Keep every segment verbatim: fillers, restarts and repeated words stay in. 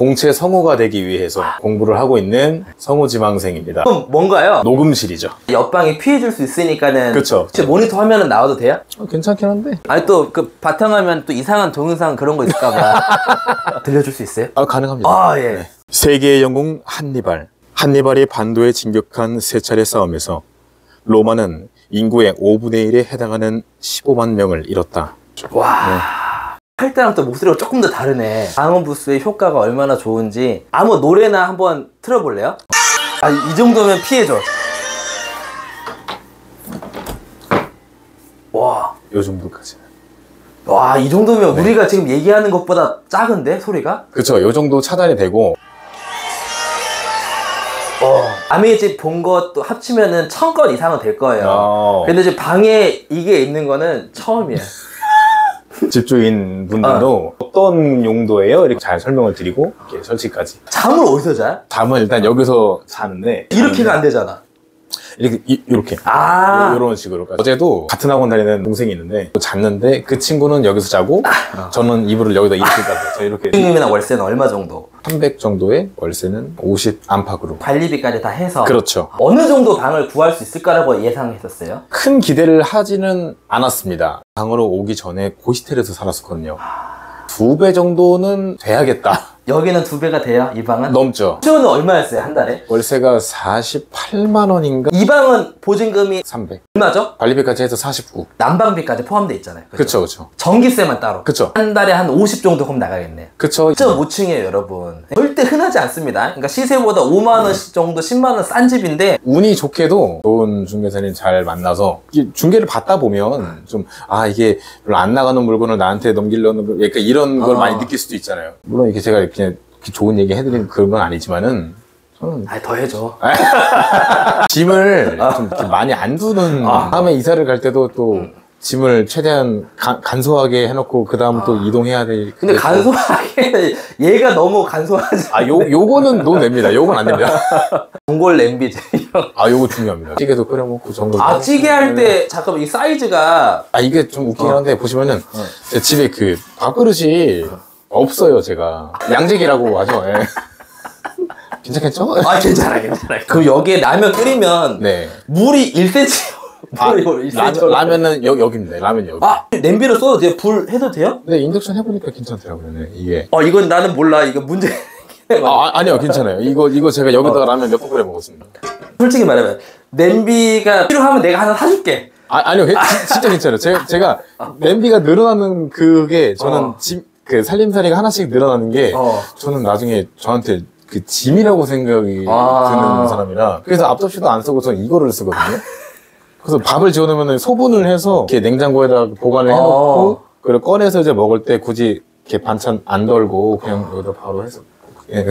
공채 성우가 되기 위해서 공부를 하고 있는 성우지망생입니다. 그럼 뭔가요? 녹음실이죠. 옆방이 피해줄 수 있으니까는. 그쵸. 혹시 모니터 화면은 나와도 돼요? 어, 괜찮긴 한데. 아니 또 그 바탕화면 또 이상한 동영상 그런 거 있을까봐 들려줄 수 있어요? 아, 가능합니다. 아 예. 네. 세계의 영웅 한니발. 한니발이 반도에 진격한 세 차례 싸움에서 로마는 인구의 오분의 일에 해당하는 십오만 명을 잃었다. 와. 네. 할 때랑 또 목소리가 조금 더 다르네. 방음 부스의 효과가 얼마나 좋은지 아무 노래나 한번 틀어볼래요? 아, 이 정도면 피해줘. 와. 요 정도까지. 와, 이 정도면 네. 우리가 지금 얘기하는 것보다 작은데 소리가? 그쵸. 요 정도 차단이 되고. 어. 남의 집 본 것도 합치면은 천 건 이상은 될 거예요. 어. 근데 이제 방에 이게 있는 거는 처음이야. 집주인 분들도 어. 어떤 용도예요? 이렇게 잘 설명을 드리고 이렇게 설치까지. 잠을 어디서 자? 잠은 일단 여기서 자는데 이렇게가 안 되잖아. 이렇게 이, 이렇게 아 이런 식으로. 어제도 같은 학원 다니는 동생이 있는데 잤는데 그 친구는 여기서 자고 아. 저는 이불을 여기다 이렇게 đặt 저 이렇게. 선생님이나 월세는 얼마 정도? 삼백 정도의 월세는 오십 안팎으로. 관리비까지 다 해서. 그렇죠. 어느 정도 방을 구할 수 있을 거라고 예상했었어요? 큰 기대를 하지는 않았습니다. 방으로 오기 전에 고시텔에서 살았었거든요. 두 배 정도는 돼야겠다. 여기는 두 배가 돼요? 이 방은? 넘죠. 수요는 얼마였어요? 한 달에? 월세가 사십팔만 원인가? 이 방은 보증금이 삼백. 얼마죠? 관리비까지 해서 사십구. 난방비까지 포함되어 있잖아요. 그쵸, 그쵸. 전기세만 따로. 그쵸. 한 달에 한 오십 정도 그럼 나가겠네요. 그쵸. 일 점 오 층이에요, 여러분. 절대 흔하지 않습니다. 그러니까 시세보다 오만 원씩 정도, 십만 원 싼 집인데. 운이 좋게도 좋은 중개사님 잘 만나서 중개를 받다 보면 좀, 아, 이게 별로 안 나가는 물건을 나한테 넘기려는, 약간 이런 걸 어. 많이 느낄 수도 있잖아요. 물론 이게 제가 이렇게 좋은 얘기 해드리는 그런 건 아니지만은, 저는. 아니, 더 해줘. 짐을 좀 이렇게 많이 안 두는, 아. 다음에 이사를 갈 때도 또, 음. 짐을 최대한 가, 간소하게 해놓고 그 다음 아. 또 이동해야 돼. 근데 간소하게 얘가 너무 간소하지. 아, 요 요거는 논냅니다. 요건 안 됩니다. 전골 냄비제. 아, 요거 중요합니다. 찌개도 끓여 먹고 전골. 아, 찌개 할 때 잠깐만 이 사이즈가. 아, 이게 좀 웃기긴 한데 어. 보시면은 어. 제 집에 그 밥그릇이 없어요. 제가 양재기라고 하죠. 예. 괜찮겠죠? 아, 괜찮아, 괜찮아. 그럼 여기에 라면 끓이면 네. 물이 일 센티미터. 아, 라면, 라면은 여, 여기입니다. 라면 여기. 아, 냄비로 써도 돼요? 불 해도 돼요? 네, 인덕션 해보니까 괜찮더라고요. 네, 이게. 어, 이건 나는 몰라. 이거 문제. 아, 아니요, 괜찮아요. 이거, 이거 제가 여기다가 어. 라면 몇 번 끓여 먹었습니다. 솔직히 말하면, 냄비가 필요하면 내가 하나 사줄게. 아, 아니요, 게, 지, 진짜 괜찮아요. 제가, 제가 냄비가 늘어나는 그게, 저는 어. 집, 그 살림살이가 하나씩 늘어나는 게, 어. 저는 나중에 저한테 그 짐이라고 생각이 아. 드는 사람이라. 그래서 앞접시도 안 쓰고 저는 이거를 쓰거든요. 그래서 밥을 지어놓으면 소분을 해서 이렇게 냉장고에다 보관을 해놓고 어. 그리고 꺼내서 이제 먹을 때 굳이 이렇게 반찬 안 덜고 그냥 여기다 바로 해서. 예.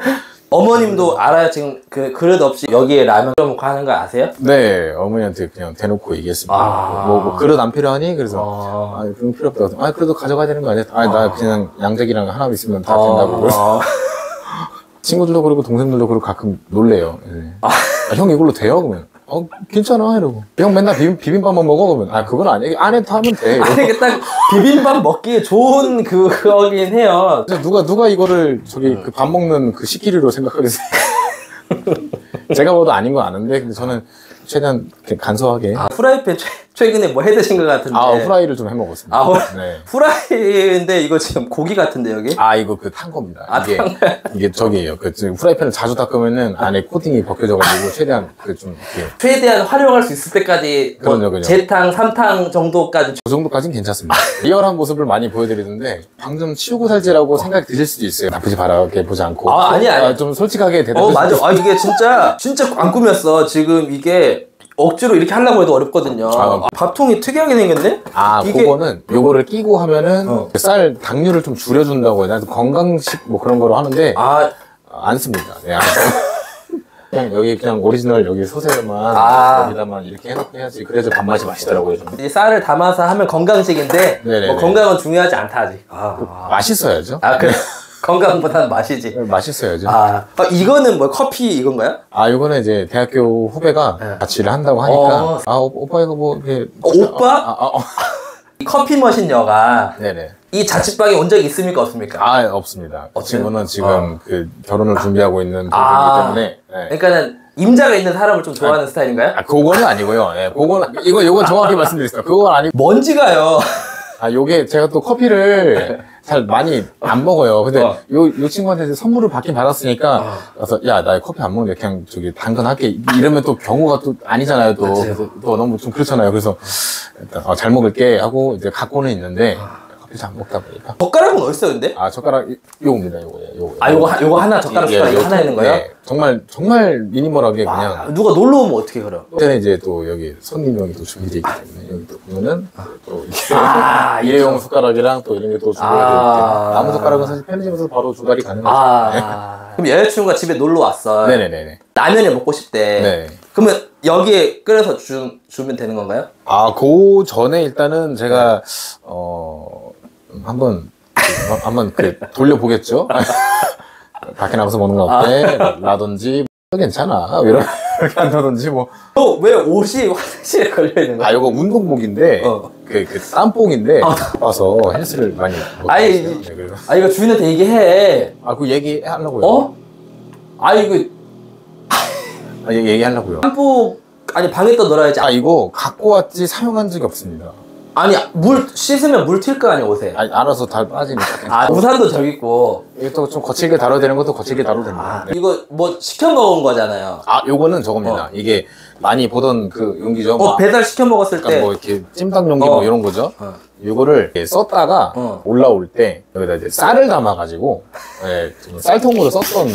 어머님도 알아요? 지금 그 그릇 없이 여기에 라면 끓여 먹고 하는 거 아세요? 네, 어머니한테 그냥 대놓고 얘기했습니다. 아. 뭐, 뭐 그릇 안 필요하니? 그래서 아, 아 그럼 필요 없다고. 아, 그래도 가져가야 되는 거 아니야? 아, 나 그냥 양재기랑 하나 있으면 다 된다고. 그래서. 친구들도 그러고 동생들도 그러고 가끔 놀래요. 네. 아. 아, 형 이걸로 돼요? 그러면. 어, 괜찮아, 이러고. 형 맨날 비빔, 비빔밥만 먹어? 그러면. 아, 그건 아니야. 안에 타면 돼. 아니, 이게 딱 비빔밥 먹기에 좋은 그거긴 해요. 누가, 누가 이거를 저기 그 밥 먹는 그 식기류로 생각하겠어요. 제가 봐도 아닌 건 아는데, 근데 저는 최대한 간소하게. 아, 프라이팬 최, 최근에 뭐 해 드신 것 같은데. 아, 후라이를 좀 해 먹었습니다. 아, 네. 후라이인데 이거 지금 고기 같은데, 여기? 아, 이거 그 탄 겁니다. 아, 이게, 탄 이게 저기예요. 그 후라이팬을 자주 닦으면은 안에 코팅이 벗겨져가지고 최대한 그 좀 이렇게. 최대한 활용할 수 있을 때까지. 뭐 그럼요, 그럼요. 재탕, 삼탕 정도까지. 그 정도까지는 괜찮습니다. 리얼한 모습을 많이 보여드리는데, 방금 치우고 살지라고 생각이 드실 수도 있어요. 나쁘지 바라게 보지 않고. 아, 아니, 아니. 아, 좀 솔직하게 대답해 어, 맞아. 아, 이게 진짜, 진짜 안 꾸몄어. 지금 이게. 억지로 이렇게 하려고 해도 어렵거든요. 아, 아, 밥통이 특이하게 생겼네? 아, 이게... 그거는 요거를 끼고 하면은 어. 쌀 당류를 좀 줄여준다고 해요. 건강식 뭐 그런 거로 하는데 아, 안 씁니다. 네, 안 그냥 여기 그냥 오리지널 여기 소세만 아. 여기다만 이렇게 해놓고 해야지. 그래서 밥맛이 맛있더라고요. 이 쌀을 담아서 하면 건강식인데 뭐 건강은 중요하지 않다 아직. 아. 그, 맛있어야죠. 아, 그래. 건강보다는 맛이지. 맛있어야죠. 아, 아, 이거는 뭐 커피 이건가요? 아, 이거는 이제 대학교 후배가 네. 같이 일을 한다고 하니까. 어. 아, 오, 오빠 이거 뭐, 이렇게. 어, 오빠? 아, 아, 어. 커피 머신 여가. 네네. 이 자취방에 온 적이 있습니까 없습니까? 아 없습니다. 그 친구는 지금 어. 그 결혼을 준비하고 있는 아. 분이기 때문에. 네. 그러니까는 임자가 있는 사람을 좀 좋아하는 아, 스타일인가요? 아 그거는 아니고요. 예, 그거는 이거 이건 정확히 말씀드리겠습니다. 그건 아니고. 먼지가요. 아 요게 제가 또 커피를 잘 많이 안 먹어요. 근데 어. 요, 요 친구한테 이제 선물을 받긴 받았으니까 어. 그래서 야 나 커피 안 먹는데 그냥 저기 당근할게 이러면 또 경우가 또 아니잖아요. 또, 그래서 또 너무 좀 그렇잖아요. 그래서 일단 어, 잘 먹을게 하고 이제 갖고는 있는데 커피 잘 안 먹다 보니까. 젓가락은 어디 있어 근데? 아 젓가락 요겁니다. 요거 요거. 아 요거 하- 요거 하나 젓가락 숟가락이 요- 하나 있는 거예요? 네, 정말 정말 미니멀하게 아, 그냥. 누가 놀러 오면 어떻게 그럼? 그때는 이제 또 여기 손님용이 또 준비되어 있기 때문에 여기 또 보면은 또 이렇게 아, 일회용 숟가락이랑 또 이런 게 또 준비가 되어 있기 때문에 나무 숟가락은 사실 편의점에서 바로 조달이 가능하죠. 아 그럼 여자친구가 집에 놀러 왔어. 네네네네. 라면을 먹고 싶대. 네. 그러면 여기에 끓여서 주, 주면 되는 건가요? 아, 그 전에 일단은 제가 어 한번 그, 한번 그 돌려보겠죠. 밖에 나가서 먹는 거 어때? 라든지 뭐, 괜찮아. 이런 이렇게 한다든지 뭐. 너 왜 옷이 화장실에 걸려 있는 거야? 아, 이거 운동복인데 어. 그, 그 땀복인데 아. 와서 헬스를 많이 못 아니, 하겠어요. 네, 그래서. 아 이거 주인한테 얘기해. 아, 그 얘기하려고요. 어? 아 이거 아, 얘기, 얘기하려고요. 짬뽕 아니 방에 또 놀아야지. 아, 이거 갖고 왔지 사용한 적이 없습니다. 아니 물 씻으면 물 튈 거 아니야 옷에. 아니, 알아서 다 빠지니까. 아 우산도 저기 있고. 이게 또 좀 거칠게 다뤄야 되는 것도 거칠게 다뤄도 됩니다. 아, 네. 이거 뭐 시켜 먹은 거잖아요. 아, 요거는 저겁니다. 어. 이게 많이 보던 그 용기죠. 어 뭐 배달 시켜 먹었을 약간 때. 뭐 이렇게 찜닭 용기 어. 뭐 이런 거죠. 어. 요거를 이렇게 썼다가 어. 올라올 때 여기다 이제 쌀을 담아가지고 예, 좀 쌀통으로 썼던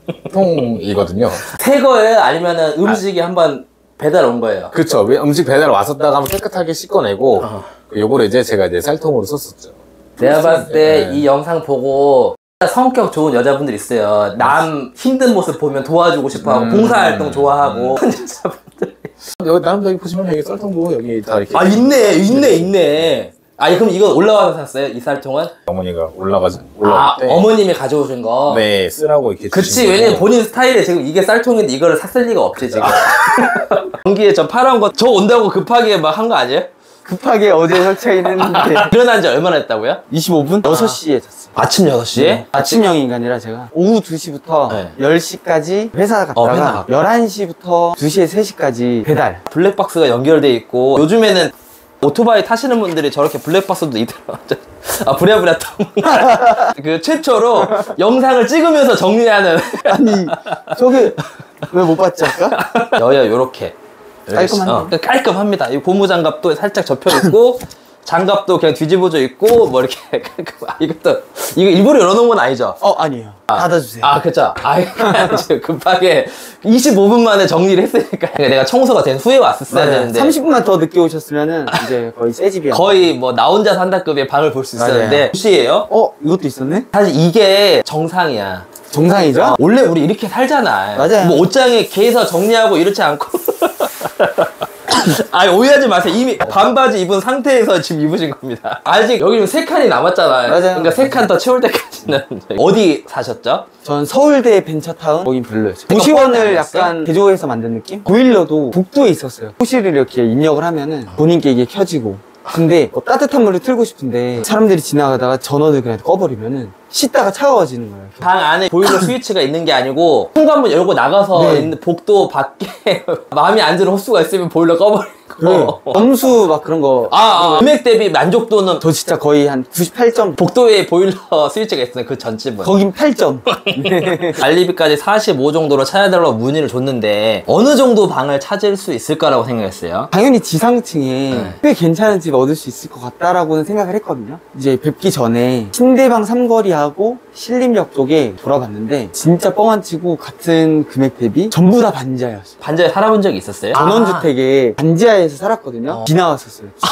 통이거든요. 새 거예요? 아니면은 음식이 한번 배달 온 거예요? 그쵸. 왜 음식 배달 왔었다가 한번 깨끗하게 씻어내고 어. 요거를 이제 제가 이제 쌀통으로 썼었죠. 내가 봤을 때 네. 이 영상 보고 성격 좋은 여자분들 있어요. 남 힘든 모습 보면 도와주고 싶어하고 음. 봉사활동 좋아하고 여자분들. 여기 나름 여기 보시면 여기 쌀통도 여기 다 이렇게 아 있네 있네 있네. 아 그럼 이건 올라와서 샀어요? 이 쌀통은? 어머니가 올라가서 올라올 아 때 어머님이 가져오신 거? 네, 쓰라고 이렇게 그치 주신 왜냐면 거고. 본인 스타일에 지금 이게 쌀통인데 이거를 샀을 리가 없지 지금. 경기에 저 파란 거 저 온다고 급하게 막 한 거 아니에요? 급하게 어제 설치인 했는데 일어난 지 얼마나 됐다고요? 이십오 분? 여섯 시에 잤어요. 아침 여섯 시에? 아침형 인간이라 제가 오후 두 시부터 네. 열 시까지 회사 갔다가 어, 회사 갔다. 열한 시부터 두 시에 세 시까지 배달. 블랙박스가 연결돼 있고 요즘에는 오토바이 타시는 분들이 저렇게 블랙박스도 있더라고요. 아 부랴부랴 그 최초로 영상을 찍으면서 정리하는 아니 저게 왜 못 봤지 아까? 여여 요렇게 깔끔한데? 어, 깔끔합니다. 이 고무장갑도 살짝 접혀 있고 장갑도 그냥 뒤집어져 있고 뭐 이렇게 깔끔. 아, 이것도 이거 일부러 열어놓은 건 아니죠? 어 아니에요. 닫아주세요. 아 그쵸. 아 지금 급하게 이십오 분 만에 정리를 했으니까 내가 청소가 된 후에 왔었어야 맞아요. 되는데 삼십 분만 더 늦게 오셨으면은 이제 거의 새 집이야. 거의 뭐 나 혼자 산다급의 방을 볼 수 있었는데 맞아요. 몇 시예요? 어 이것도 있었네? 사실 이게 정상이야. 정상이죠? 어, 원래 우리 이렇게 살잖아. 맞아요. 뭐 옷장에 개서 정리하고 이렇지 않고. 아니 오해하지 마세요. 이미 반바지 입은 상태에서 지금 입으신 겁니다. 아직 여기 세 칸이 남았잖아요. 맞아요. 그러니까 세 칸 더 채울 때까지는 어디 사셨죠? 전 서울대 벤처타운 거긴 별로였어요. 포함이 도시원을 아니었어? 약간 개조해서 만든 느낌? 보일러도 북도에 있었어요. 호실을 이렇게 입력을 하면은 본인께 이게 켜지고. 근데 뭐 따뜻한 물을 틀고 싶은데 사람들이 지나가다가 전원을 그냥 꺼버리면은 씻다가 차가워지는 거예요. 방 안에 보일러 스위치가 있는 게 아니고 현관문 열고 나가서 네. 있는 복도 밖에 마음에 안 드는 호수가 있으면 보일러 꺼버리고. 네. 점수 막 그런 거. 아, 아 금액 대비 만족도는 저 진짜 거의 한 구십팔 점. 복도에 보일러 스위치가 있어요. 그 전집은. 거긴 팔 점. 관리비까지 사십오 정도로 찾아달라고 문의를 줬는데 어느 정도 방을 찾을 수 있을 거라고 생각했어요? 당연히 지상층에 네. 꽤 괜찮은 집 얻을 수 있을 것 같다라고는 생각을 했거든요. 이제 뵙기 전에 신대방 삼거리하고 신림역 쪽에 돌아봤는데 진짜 뻥안 치고 같은 금액 대비 전부 다 반지하였어요. 반지하에 살아본 적이 있었어요? 전원주택에 반지하에서 살았거든요. 어. 비 나왔었어요. 비.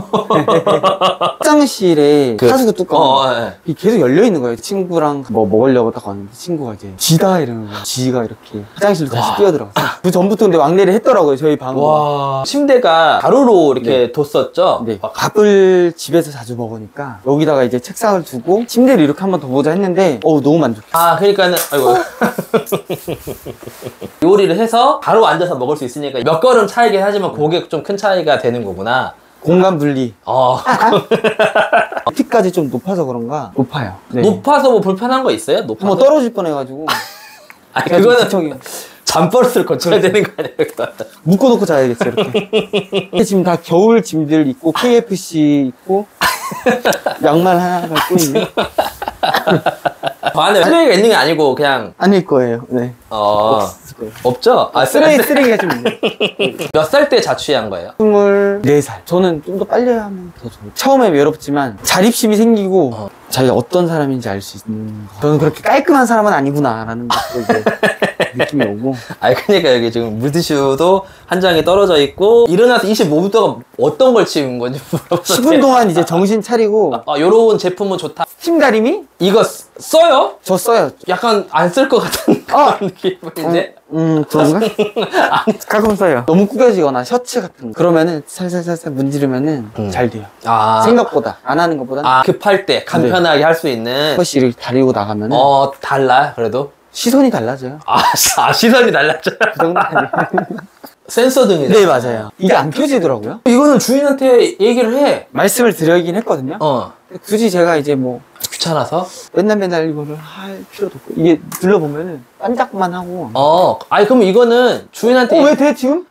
화장실에 그- 하수구 뚜껑 어, 어, 예. 이 계속 열려 있는 거예요. 친구랑 뭐 먹으려고 딱 왔는데 친구가 이제 쥐다 이러는 거예요. 쥐가 이렇게 화장실로 다시 뛰어들어갔어요. 그 전부터 근데 왕래를 했더라고요. 저희 방은. 와 침대가 가로로 이렇게 뒀었죠? 네. 밥을 집에서 자주 먹으니까 여기다가 이제 책상을 두고 침대를 이렇게 한 번 더 보자 했는데 어우 너무 만족했어요. 아 그러니까는 아이고 요리를 해서 바로 앉아서 먹을 수 있으니까 몇 걸음 차이긴 하지만 그게 좀 큰 차이가 되는 거구나. 공간 분리. 어. 높이까지 좀 높아서 그런가? 높아요. 네. 높아서 뭐 불편한 거 있어요? 높아서? 뭐 떨어질 뻔해가지고. 아니, 제가 좀 그거는 잠버릇을 고쳐야 되는 거 아니에요? 묶어놓고 자야겠어요, 이렇게. 지금 다 겨울 짐들 있고, 케이에프씨 있고, 양말 하나 갖고 있네. 저 안에 쓰레기가 있는 게 아니고 그냥 아닐 거예요, 네. 어... 없을 거예요. 없죠? 아, 쓰레기, 쓰레기가 좀 있네. 몇 살 때 자취한 거예요? 스물네 살. 저는 좀 더 빨리 하면 더 좋아요. 처음에 외롭지만 자립심이 생기고 어. 자기가 어떤 사람인지 알 수 있는 거. 저는 그렇게 깔끔한 사람은 아니구나라는 것도 이제 느낌이 오고. 아니 그러니까 여기 지금 물티슈도 한 장이 떨어져 있고 일어나서 이십오 분 동안 어떤 걸 치운 건지 물어봤어요. 십 분 동안 이제 정신 차리고. 아, 요런 제품은 좋다. 침다리미? 이거 쓰- 써요? 저 써요. 약간 안 쓸 것 같은 어. 그런 느낌인데? 음, 그런가? 가끔 써요. 너무 구겨지거나 셔츠 같은 거. 그러면은 살살살살 문지르면은 음. 잘 돼요. 아, 생각보다. 안 하는 것보다. 아 급할 때 간편하게 할 수 있는 한 번씩 이렇게 다리고 나가면은 어 달라 그래도? 시선이 달라져요. 아, 시- 아 시선이 달랐죠. 그 정도 아니에요? 센서 등이다. 네, 맞아요. 이게 안 켜지더라고요. 이거는 주인한테 얘기를 해. 말씀을 드리긴 했거든요. 어. 굳이 제가 이제 뭐 귀찮아서? 맨날 맨날 이거를 할 필요도 없고 이게 눌러보면은 반짝만 하고 어. 아니 그럼 이거는 주인한테 어 왜 돼 지금?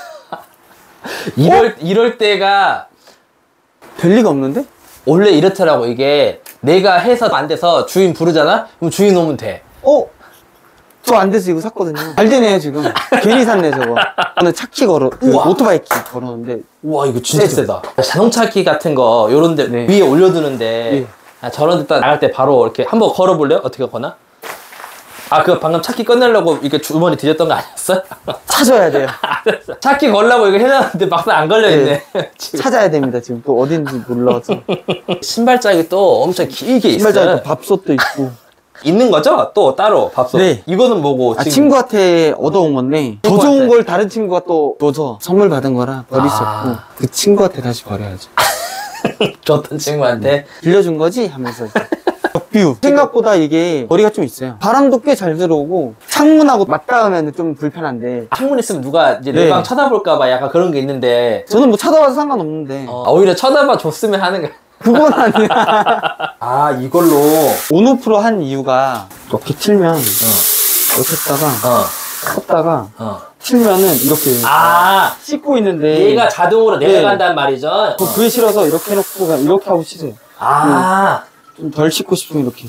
이럴 이럴 때가 별리가 없는데? 원래 이렇더라고. 이게 내가 해서 안 돼서 주인 부르잖아? 그럼 주인 오면 돼. 어? 저 안 돼서 이거 샀거든요. 잘 되네요 지금. 괜히 샀네 저거. 저는 차키 걸어 그 우와. 오토바이 키 걸었는데 우와 이거 진짜 세죠. 세다. 자동차 키 같은 거 요런 데 네. 위에 올려두는데 예. 아, 저런 데다 나갈 때 바로 이렇게 한번 걸어볼래요? 어떻게 거나? 아 그거 방금 차키 꺼내려고 이렇게 주머니 뒤졌던 거 아니었어? 찾아야 돼요. 차키 걸라고 이거 해놨는데 막상 안 걸려있네. 지금. 찾아야 됩니다 지금. 또 어딘지 몰라서. 신발짝이 또 엄청 길게 있어요. 신발장에 밥솥도 있고. 있는 거죠? 또 따로 밥솥. 네. 이거는 뭐고? 아, 지금- 친구한테 얻어온 건데 더 친구한테. 좋은 걸 다른 친구가 또 줘서 선물 받은 거라 버릴 수 없고 아. 그 친구한테 다시 버려야죠. 줬던 친구한테. 빌려준 거지? 하면서 이제. 벽뷰 생각보다 이게 거리가 좀 있어요. 바람도 꽤 잘 들어오고 창문하고 맞닿으면 좀 불편한데 창문 있으면 누가 이제 네. 내 방 쳐다볼까봐 약간 그런 게 있는데 저는 뭐 쳐다봐도 상관없는데 어, 오히려 쳐다봐 줬으면 하는 거야. 그건 아니야. 아 이걸로 온오프로 한 이유가 이렇게 틀면 이렇게 했다가 어. 켰다가 어. 틀면은 이렇게 아 씻고 있는데 얘가 자동으로 네. 내려간단 말이죠. 저 그게 싫어서 이렇게 해놓고 그냥 이렇게 하고 씻어요. 아, 좀 덜 씻고 싶으면 이렇게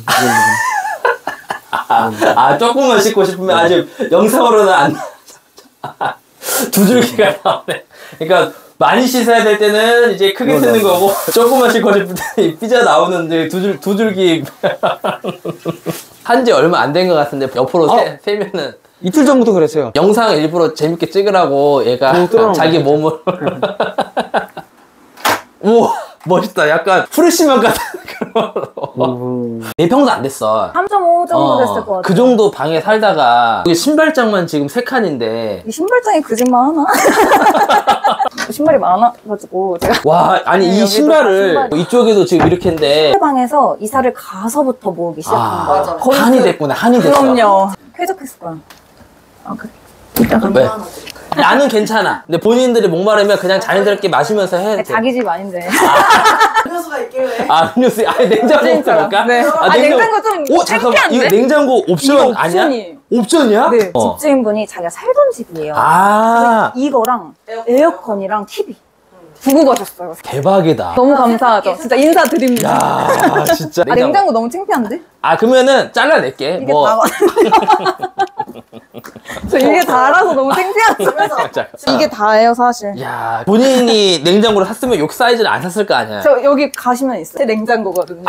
아, 아 조금만 씻고 싶으면 아직 영상으로는 안 나. 두 줄기가 나오네. 그러니까 많이 씻어야 될 때는 이제 크게 맞아. 쓰는 거고 조금만 씻고 싶을 때는 삐져 나오는데 두 줄 두 줄기 한지 얼마 안 된 것 같은데 옆으로 어? 세, 세면은 이틀 전부터 그랬어요. 영상 일부러 재밌게 찍으라고 얘가 오, 뚫어놓은 자기 거지. 몸을 우와 멋있다. 약간 프레시만 같은 그런 음, 내 평도 안 됐어. 삼 점 오 정도 됐을 것 같아요. 그 정도 방에 살다가 여기 신발장만 지금 세 칸인데 이 신발장이 거짓말 하나? 신발이 많아가지고 제가 와 아니 네, 이 여기도 신발을 다 신발이- 이쪽에도 지금 이렇게인데 방에서 이사를 가서부터 모으기 시작한 아, 거예요. 거의 한이 그- 됐구나. 한이 됐어. 그럼요. 쾌적했을 거야. 아 그래. 이따가 왜? 나는 괜찮아. 근데 본인들이 목마르면 그냥 자연스럽게 마시면서 해야 돼. 자기 집 아닌데. 음료수가 있길래 아, 음료수. 아, 냉장고 진짜요? 없을까? 네. 아, 냉장고 좀 오, 잠깐만. 창피한데? 이거 냉장고 옵션 이거 아니야? 옵션이에요. 옵션이야? 네. 어. 집주인분이 자기가 살던 집이에요. 아, 이거랑 에어컨. 에어컨이랑 티비 두고 가셨어요. 대박이다. 너무 감사하죠. 진짜 인사드립니다. 야, 진짜. 아, 냉장고 너무 창피한데? 아, 그러면은 잘라낼게. 이게 뭐. 다. 저 이게 다라서 너무 창피하죠. 잠깐. 이게 다예요, 사실. 야, 본인이 냉장고를 샀으면 욕 사이즈를 안 샀을 거 아니야. 저 여기 가시면 있어요. 제 냉장고거든요.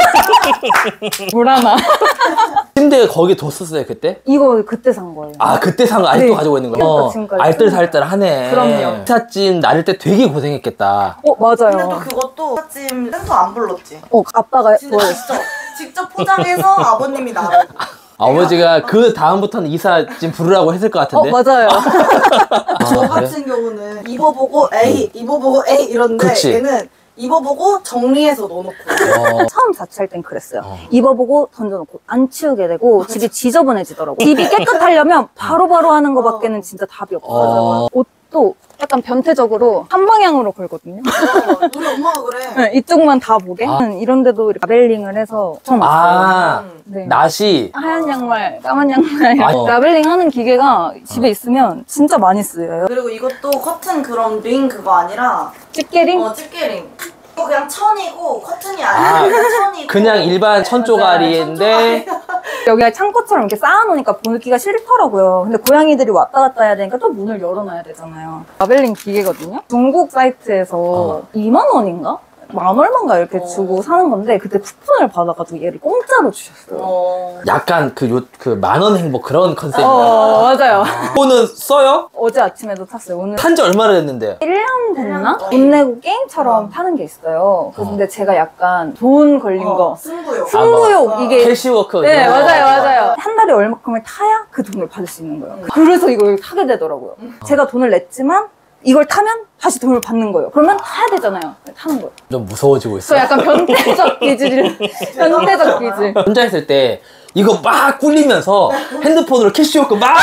물 하나. 침대 거기 뒀었어요, 그때? 이거 그때 산 거예요. 아, 그때 산 거 아직도 네. 가지고 있는 거야? 그러니까 어, 지금까지 알뜰살뜰 하네. 그럼요. 이삿짐 나를 때 되게 고생했겠다. 어, 근데 또 맞아요. 그것도 지금 센터 안 불렀지. 어, 아빠가 진짜 보여줬어. 직접 직접 포장해서 아버님이 나오고. 아버지가 그 다음부터는 이삿짐 부르라고 했을 것 어, 같은데. 맞아요. 저 아, 그래? 같은 경우는 입어보고 에이 입어보고 에이 이런데 그치. 얘는 입어보고 정리해서 넣어놓고. 어. 처음 자취할 땐 그랬어요. 어. 입어보고 던져놓고 안 치우게 되고 집이 지저분해지더라고요. 집이 깨끗하려면 바로바로 하는 것밖에는 진짜 답이 없어요. 어. 옷 또 약간 변태적으로 한 방향으로 걸거든요. 어, 우리 엄마가 그래. 네, 이쪽만 다 보게. 이런 데도 라벨링을 해서 처음 아, 왔어요. 네. 낫이. 하얀 양말, 까만 양말. 아, 어. 라벨링 하는 기계가 집에 있으면 진짜 많이 쓰여요. 그리고 이것도 커튼 그런 링 그거 아니라 집게링? 어 집게링. 이거 그냥 천이고 커튼이 아니라 그냥 천이고 그냥 일반 천조가리인데 여기가 창고처럼 이렇게 쌓아놓으니까 보기가 싫더라고요. 근데 고양이들이 왔다 갔다 해야 되니까 또 문을 열어놔야 되잖아요. 라벨링 기계거든요. 중국 사이트에서 어. 이만 원인가? 만 얼마인가 이렇게 주고 사는 건데 그때 쿠폰을 받아가지고 얘를 공짜로 주셨어요. 어. 약간 그 요 그 만원 행복 그런 컨셉인가요? 어, 맞아요. 이거는 써요? 어제 아침에도 탔어요. 오늘 탄지 얼마나 됐는데? 일 년 됐나? 돈 내고 게임처럼 파는 게 있어요. 근데 제가 약간 돈 걸린 어, 거. 승부욕. 승부욕 아, 이게 캐시워크. 네, 맞아요, 맞아요. 한 달에 얼마큼을 타야 그 돈을 받을 수 있는 거예요. 그래서 이걸 타게 되더라고요. 제가 돈을 냈지만 이걸 타면 다시 돈을 받는 거예요. 그러면 타야 되잖아요. 타는 거예요. 좀 무서워지고 저 있어요. 약간 변태적 기질, 변태적 기질. 혼자 있을 때 이거 막 꿀리면서 핸드폰으로 캐시워크 막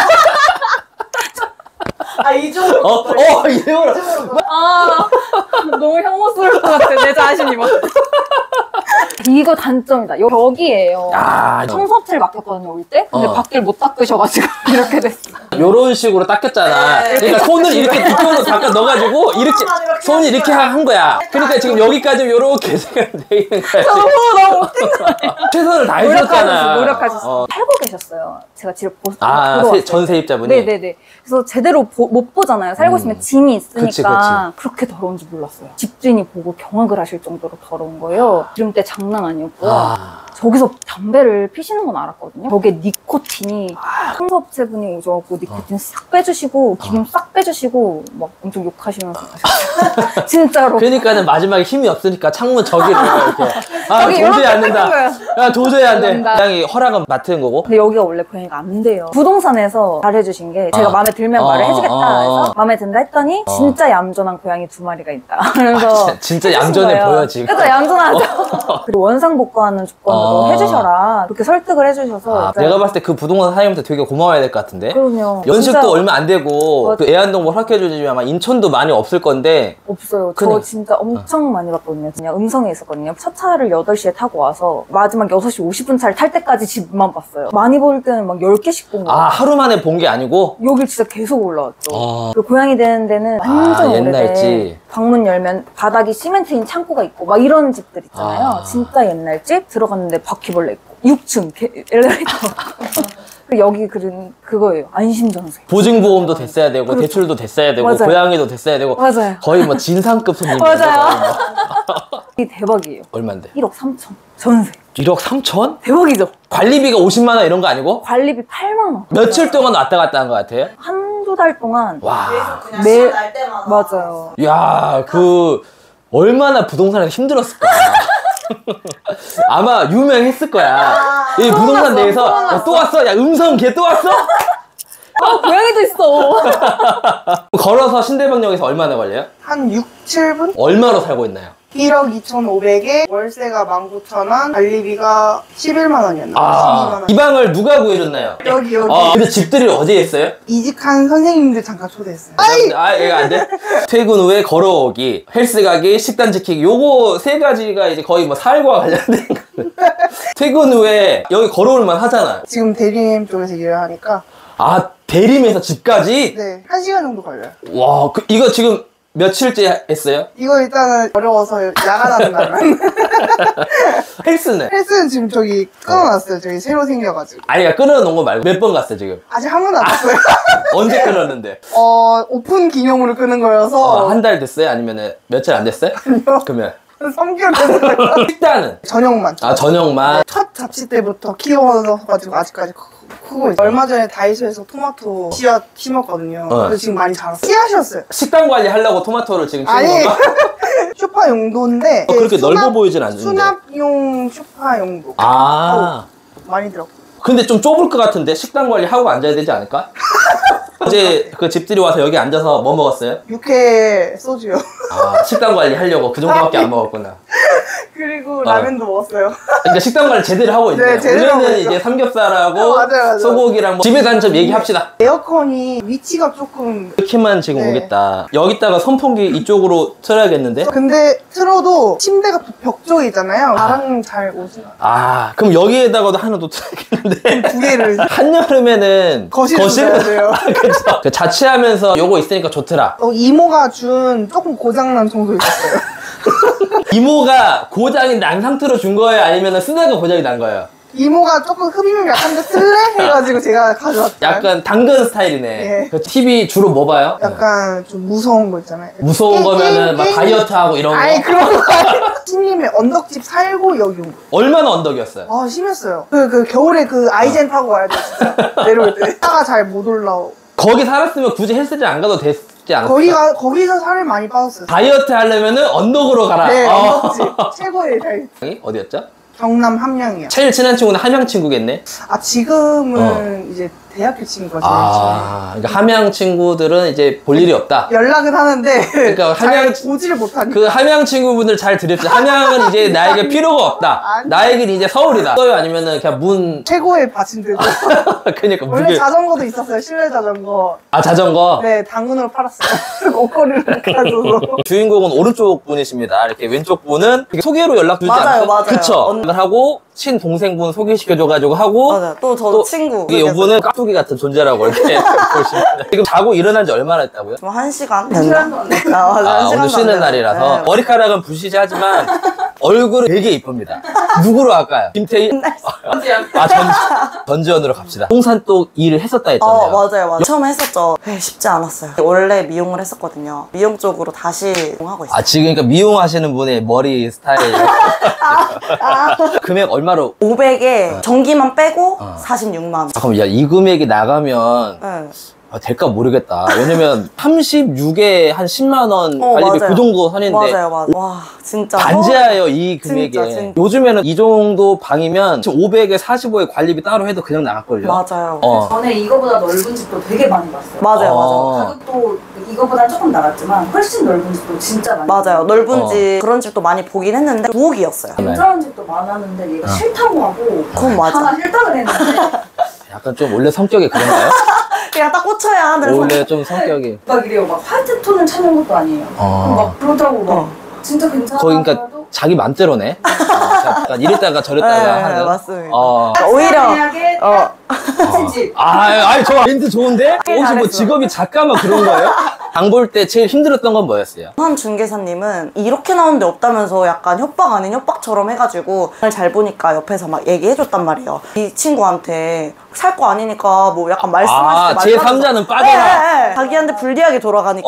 아이 정도. 어, 어, 이래요. 아, 너무 혐오스러울 것 같아, 내 자신이 막. 이거 단점이다. 여- 벽이에요. 아, 청소업체를 맡겼거든요, 올 때. 근데 어. 밖을 못 닦으셔가지고 이렇게 됐어. 요런 식으로 닦였잖아. 네. 그러니까 손을 이렇게 이쪽으로 닦아 넣어가지고 이렇게 손만 이렇게 손이 하는 이렇게 거야. 한 거야. 그러니까 지금 여기까지 요렇게 생각돼 있는 거야. 너무 지금. 너무 못된 거예요. 최선을 다해줬잖아. 노력하셨어, 노력하셨어. 어. 살고 계셨어요. 제가 집을 보, 아, 보러 세- 왔어요. 전 세입자분이? 네네네. 그래서 제대로 보- 못 보잖아요. 살고 음. 있으면 짐이 있으니까 그치, 그치. 그렇게 더러운 줄 몰랐어요. 집주인이 보고 경악을 하실 정도로 더러운 거예요. 기름때 장난 아니었고요. 아. 저기서 담배를 피시는 건 알았거든요. 저게 니코틴이 아. 청소업체분이 오셔갖고 어. 니코틴 싹 빼주시고 기름 싹 빼주시고 막 엄청 욕하시면서 가셨어요. 진짜로. 그러니까는 마지막에 힘이 없으니까 창문 저기를 이렇게. 아, 저기 도저히 이렇게 안 된다. 닦는 야, 도저히 안 돼. 안 된다. 고양이 허락은 맡은 거고. 근데 여기가 원래 고양이가 안 돼요. 부동산에서 잘해주신 게 제가 어. 마음에 들면 어, 말을 해주겠다 어, 어. 해서 마음에 든다 했더니 진짜 얌전한 고양이 두 마리가 있다. 그래서 아, 진짜, 진짜 해주신 얌전해 거예요. 보여, 지금. 그래서 얌전하죠. 그리고 원상 복구하는 조건으로 어. 해주셔라. 그렇게 설득을 해주셔서 아, 내가 봤을 때 그 부동산 사장님한테 되게 고마워야 될 것 같은데. 그럼요. 연식도 진짜 얼마 안 되고 맞아. 그 애완동물 허락해주지만 아마 인천도 많이 없을 건데. 없어요. 그래. 저 진짜 엄청 많이 봤거든요. 그냥 음성에 있었거든요. 첫 차를 여덟 시에 타고 와서 마지막 여섯 시 오십 분 차를 탈 때까지 집만 봤어요. 많이 볼 때는 막 열 개씩 본 거예요. 아, 하루 만에 본 게 아니고. 여길 진짜 계속 올라왔죠. 어. 그 고양이 되는 데는 완전 아, 오래돼. 옛날집. 방문 열면 바닥이 시멘트인 창고가 있고 막 이런 집들 있잖아요. 아. 진짜 옛날 집 들어갔는데 바퀴벌레 있고 육 층 게, 엘리베이터. 그리고 여기 그런 그거예요. 안심전세. 보증보험도 됐어야 되고 대출도 됐어야 되고 맞아요. 고양이도 됐어야 되고 맞아요. 거의 뭐 진상급 손님. 맞아요. 이게 대박이에요. 얼만데? 일억 삼천 전세. 일억 삼천? 대박이죠. 관리비가 오십만 원 이런 거 아니고? 관리비 팔만 원. 며칠 동안 왔다 갔다 한 것 같아요? 한두 달 동안 와. 계속 그냥 매- 시간 날 때마다. 맞아요. 야, 그 얼마나 부동산에서 힘들었을까. 아마 유명했을 거야. 이 부동산 왔어, 내에서 소문 야, 또 왔어? 야, 음성 걔 또 왔어? 아, 고양이도 있어. 걸어서 신대방역에서 얼마나 걸려요? 한 육, 칠 분? 얼마로 살고 있나요? 일억 이천오백에 월세가 만 구천 원, 관리비가 십일만 원이었나? 아, 십이만 원. 이 방을 누가 구해줬나요? 여기, 여기. 아, 근데 집들이 어디에 있어요? 이직한 선생님들 잠깐 초대했어요. 아, 이거 안 돼? 퇴근 후에 걸어오기, 헬스 가기, 식단 지키기, 요거 세 가지가 이제 거의 뭐 살과 관련된 거. 퇴근 후에 여기 걸어올만 하잖아. 지금 대리님 쪽에서 일을 하니까, 아, 대림에서 집까지? 네, 한 시간 정도 걸려요. 와, 그, 이거 지금 며칠째 했어요? 이거 일단은 어려워서 야간하는 날만. 헬스는? 헬스는 지금 저기 끊어놨어요. 저기 새로 생겨가지고. 아니, 그러니까 끊어놓은 거 말고 몇 번 갔어, 지금? 아직 한 번도 안 봤어요. 언제 끊었는데? 어, 오픈 기념으로 끊은 어, 거여서. 한 달 됐어요? 아니면 며칠 안 됐어요? 그러면. 삼 개월 됐어요. 식단은? 저녁만. 아, 저녁만. 첫 잡시 때부터 키워가지고 아직까지 크- 크고 있어요. 얼마 전에 다이소에서 토마토 씨앗 심었거든요. 어. 그래서 지금 많이 자랐어요. 씨앗이었어요. 식단 관리 하려고 토마토를 지금 키우는 아니, 건가? 슈파 용도인데 어, 그렇게 수납- 넓어 보이진 않는데. 수납용 슈파 용도. 아. 많이 들어. 근데 좀 좁을 것 같은데 식단 관리 하고 앉아야 되지 않을까? 어제 그 집들이 와서 여기 앉아서 뭐 먹었어요? 육회 소주요. 아, 식단 관리 하려고 그 정도밖에 안 먹었구나. 그리고 어. 라면도 먹었어요. 그러니까 식단 관리 제대로 하고 있네. 네, 제대로 하고 원래는 있어. 이제 삼겹살하고 어, 맞아요, 맞아요. 소고기랑 뭐 집에 단점 얘기합시다. 에어컨이 위치가 조금 이렇게만 지금 네. 오겠다. 여기다가 선풍기 이쪽으로 틀어야겠는데? 근데 틀어도 침대가 벽 쪽이잖아요. 바람 잘 오지 아, 그럼 여기에다가도 하나 더 틀어야겠는데? 두 개를 한여름에는 거실에 둬야 돼요. 그쵸. 그 자취하면서 요거 있으니까 좋더라. 어, 이모가 준 조금 고장난 청소 있었어요. 이모가 고장이 난 상태로 준 거예요? 아니면 쓰다가 고장이 난 거예요? 이모가 조금 흡입력 약한데 쓸래? 해가지고 제가 가져왔어요. 약간 당근 스타일이네. 네. 그 티비 주로 뭐 봐요? 약간 좀 무서운 거 있잖아요. 무서운 게임, 거면은 막 게임. 다이어트하고 이런 거. 아니 그런 거 아니에요. 신님의 언덕집 살고 여기 온 거. 얼마나 언덕이었어요? 아 심했어요. 그, 그 겨울에 그 아이젠 타고 와야 돼 진짜. 내려올 때. 차가 잘 못 올라오고. 거기 살았으면 굳이 헬스장 안 가도 됐지 않았어요? 거기가, 거기서 살을 많이 빠졌어요. 다이어트 하려면은 언덕으로 가라. 네, 어. 언덕집. 최고의 다이어트. 어디였죠? 경남 함양이요. 제일 친한 친구는 함양 친구겠네? 아 지금은 이제 대학교 친구가 제일 아, 그러니까 함양 친구들은 이제 볼 일이 없다. 친해요. 연락은 하는데 그러니까 잘 함양- 보지를 못하니까. 그 함양 친구분들 잘 들읍시다. 함양은 이제 나에게 필요가 없다. 아니. 나에겐 이제 서울이다. 써요? 아니면은 그냥 문, 최고의 받침대고. 그러니까 원래 무게. 자전거도 있었어요. 실내 자전거. 아, 자전거? 네, 당근으로 팔았어요. 옷걸이를 가지고. 주인공은 오른쪽 분이십니다. 이렇게 왼쪽 분은 소개로 연락 주지 맞아요, 않았어요? 맞아요. 그쵸? 언- 하고 친동생분 소개시켜줘가지고 하고 맞아요. 또 저도 또 친구. 이게 요분은 깍두기 같은 존재라고 이렇게 보시면 지금 자고 일어난 지 얼마나 됐다고요? 좀 한 시간 한 됐나? 시간도 안 돼. 아, 맞아. 아, 한 오늘 시간도 쉬는 안 됐나? 날이라서 네. 머리카락은 부시시하지만 얼굴은 되게 이쁩니다. 누구로 할까요? 김태희? 아, 전, 전지현으로 갑시다. 홍산 또 일을 했었다 했잖아요. 어, 맞아요, 맞아요. 처음에 했었죠. 네, 쉽지 않았어요. 원래 미용을 했었거든요. 미용 쪽으로 다시 하고 있어요. 아, 지금 그러니까 미용하시는 분의 머리 스타일. 금액 얼마로? 오백에 전기만 빼고 사십육만 원. 아, 그럼 야, 이 금액이 나가면 네. 아, 될까 모르겠다. 왜냐면 삼십육에 한 십만 원 어, 관리비 맞아요. 그 정도 선인데 맞아요, 맞아요. 와, 진짜. 반지하예요, 이 금액에. 진짜, 진짜. 요즘에는 이 정도 방이면 지금 오백에 사십오에 관리비 따로 해도 그냥 나갈걸요? 맞아요. 어. 전에 이거보다 넓은 집도 되게 많이 봤어요. 맞아요, 어. 맞아요. 가격도 이거보다 조금 나갔지만 훨씬 넓은 집도 진짜 많이 맞아요. 봤어요. 넓은 어. 집, 그런 집도 많이 보긴 했는데, 부엌이었어요. 괜찮은 집도 많았는데 얘가 싫다고 하고 그건 맞아. 하나 싫다고 했는데 약간 좀 원래 성격이 그런가요? 그냥 딱 꽂혀야 하는 원래 좀 성격이. 막 이래요. 막 화이트 톤을 찾는 것도 아니에요. 어. 막 그러다고 막 어. 진짜 괜찮아. 거의 그러니까 자기 맘대로네. 어, 약간 이랬다가 저랬다가 네, 하는. 맞습니다. 어. 오히려, 대학에 어. 같은 집. 아, 아니, 저 멘트 좋은데? 혹시 뭐 잘했어. 직업이 작가만 그런 거예요? 장 볼 때 제일 힘들었던 건 뭐였어요? 한 중개사님은 이렇게 나오는데 없다면서 약간 협박 아닌 협박처럼 해가지고 잘 보니까 옆에서 막 얘기해줬단 말이에요. 이 친구한테 살 거 아니니까 뭐 약간 말씀하시지 아, 제삼자는 빠져라. 네, 네. 자기한테 불리하게 돌아가니까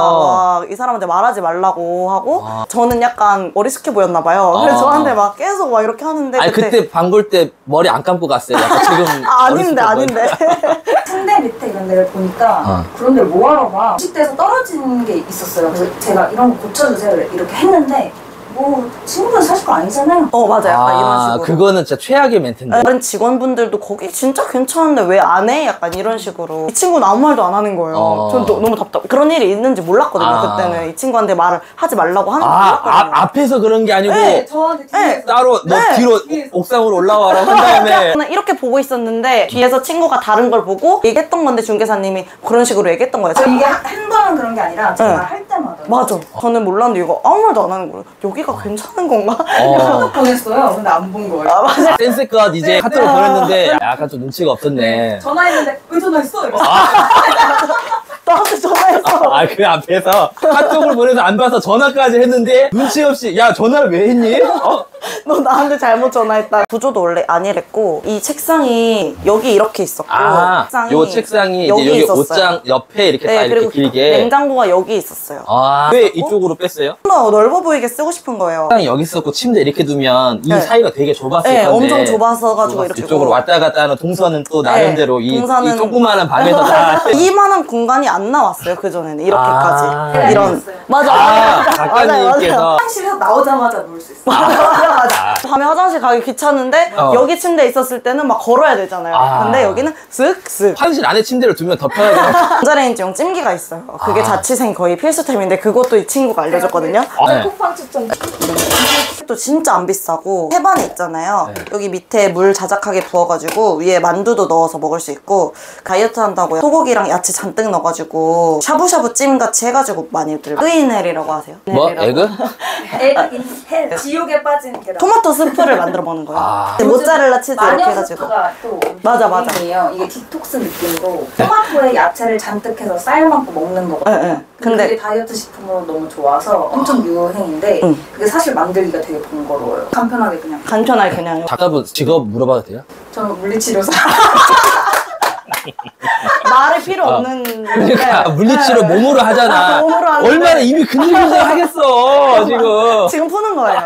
어. 막 이 사람한테 말하지 말라고 하고 아. 저는 약간 어리숙해 보였나 봐요. 그래서 아. 저한테 막 계속 막 이렇게 하는데 아니, 그때 방 볼 때 머리 안 감고 갔어요. 약간 지금. 아, 아닌데 어렸을 때 아닌데 상대 밑에 이런 데를 보니까 어. 그런 데를 뭐하러 가? 식대에서 떨어지는 게 있었어요. 그래서 제가 이런 거 고쳐주세요 이렇게 했는데 뭐 친구분 사실 거 아니잖아요. 어 맞아요. 약간 이런 아, 식으로. 그거는 진짜 최악의 멘트인데. 다른 직원분들도 거기 진짜 괜찮은데 왜 안 해? 약간 이런 식으로. 이 친구는 아무 말도 안 하는 거예요. 어. 전 너, 너무 답답. 그런 일이 있는지 몰랐거든요. 아. 그때는 이 친구한테 말을 하지 말라고 하는 거 아, 몰랐거든요. 아, 앞에서 그런 게 아니고 네. 저한테 네. 뒤에서 따로 너 네. 뒤로 옥상으로 올라와라 한 다음에 저는 이렇게 보고 있었는데 뒤에서 친구가 다른 걸 보고 얘기했던 건데 중개사님이 그런 식으로 얘기했던 거예요. 저 이게 한, 한 번은 그런 게 아니라 제가 네. 할 때마다 맞아. 저는 몰랐는데 이거 아무 말도 안 하는 거예요. 여기가 괜찮은 건가? 어, 보냈어요. 근데 안 본 거예요. 아 맞아. 센스컷 이제 카톡을 보냈는데 약간 좀 눈치가 없었네. 전화했는데 왜 전화했어? 이랬어. 나한테 전화했어. 아, 그 앞에서 카톡을 보내서 안 봐서 전화까지 했는데 눈치 없이 야, 전화를 왜 했니? 어? 너 나한테 잘못 전화했다. 구조도 원래 아니랬고 이 책상이 여기 이렇게 있었고 아, 요 책상이 이제 여기 있었어요. 옷장 옆에 이렇게 딱 네, 이렇게 그리고 길게. 냉장고가 여기 있었어요. 아, 왜 이쪽으로 뺐어요? 좀 더 넓어 보이게 쓰고 싶은 거예요. 책상이 여기 있었고 침대 이렇게 두면 이 네. 사이가 되게 좁았을 네, 건데. 엄청 좁아서 가지고 이렇게 이쪽으로 왔다 갔다 하는 동선은 또 나름대로 이, 동선은- 이 조그마한 방에서 다. 이만한 공간이 안 나왔어요 그 전에는 이렇게까지. 아, 이런 맞아 아, 맞아 작가님께서 화장실에서 나오자마자 누울 수 있어. 맞아 맞아 맞아. 밤에 화장실 가기 귀찮은데 어. 여기 침대 있었을 때는 막 걸어야 되잖아요. 아. 근데 여기는 쓱쓱. 화장실 안에 침대를 두면 더 편하게. 전자레인지용 찜기가 있어요. 그게 아. 자취생 거의 필수템인데 그것도 이 친구가 알려줬거든요. 네. 쿠팡 추천. 또 진짜 안 비싸고 해반이 있잖아요. 네. 여기 밑에 물 자작하게 부어가지고 위에 만두도 넣어서 먹을 수 있고 다이어트 한다고 소고기랑 야채 잔뜩 넣어가지고 샤브샤브 찜 같이 해가지고 많이 들고 뜨이넬이라고 하세요. 뭐? 에그? 에그 인 헬. 지옥에 빠진 계란. 토마토 스프를 만들어 먹는 거예요. 아. 모짜렐라 치즈 이렇게 해가지고. 마녀스프가 또 맞아, 맞아. 유행이에요. 이게 디톡스 느낌으로 토마토에 야채를 잔뜩 해서 삶아서 먹는 거거든요. 네, 네. 근데 근데 그게 다이어트 식품으로 너무 좋아서 엄청 유행인데 응. 그게 사실 만들기가 되게 번거로워요. 간편하게 그냥. 간편하게 그냥 작가분 직업 물어봐도 돼요? 저는 물리치료사. 말이 필요 없는. 그러니까 네. 물리치료 몸으로 하잖아. 아, 몸으로 하는데. 얼마나 이미 근질근질 하겠어 지금. 지금 푸는 거예요.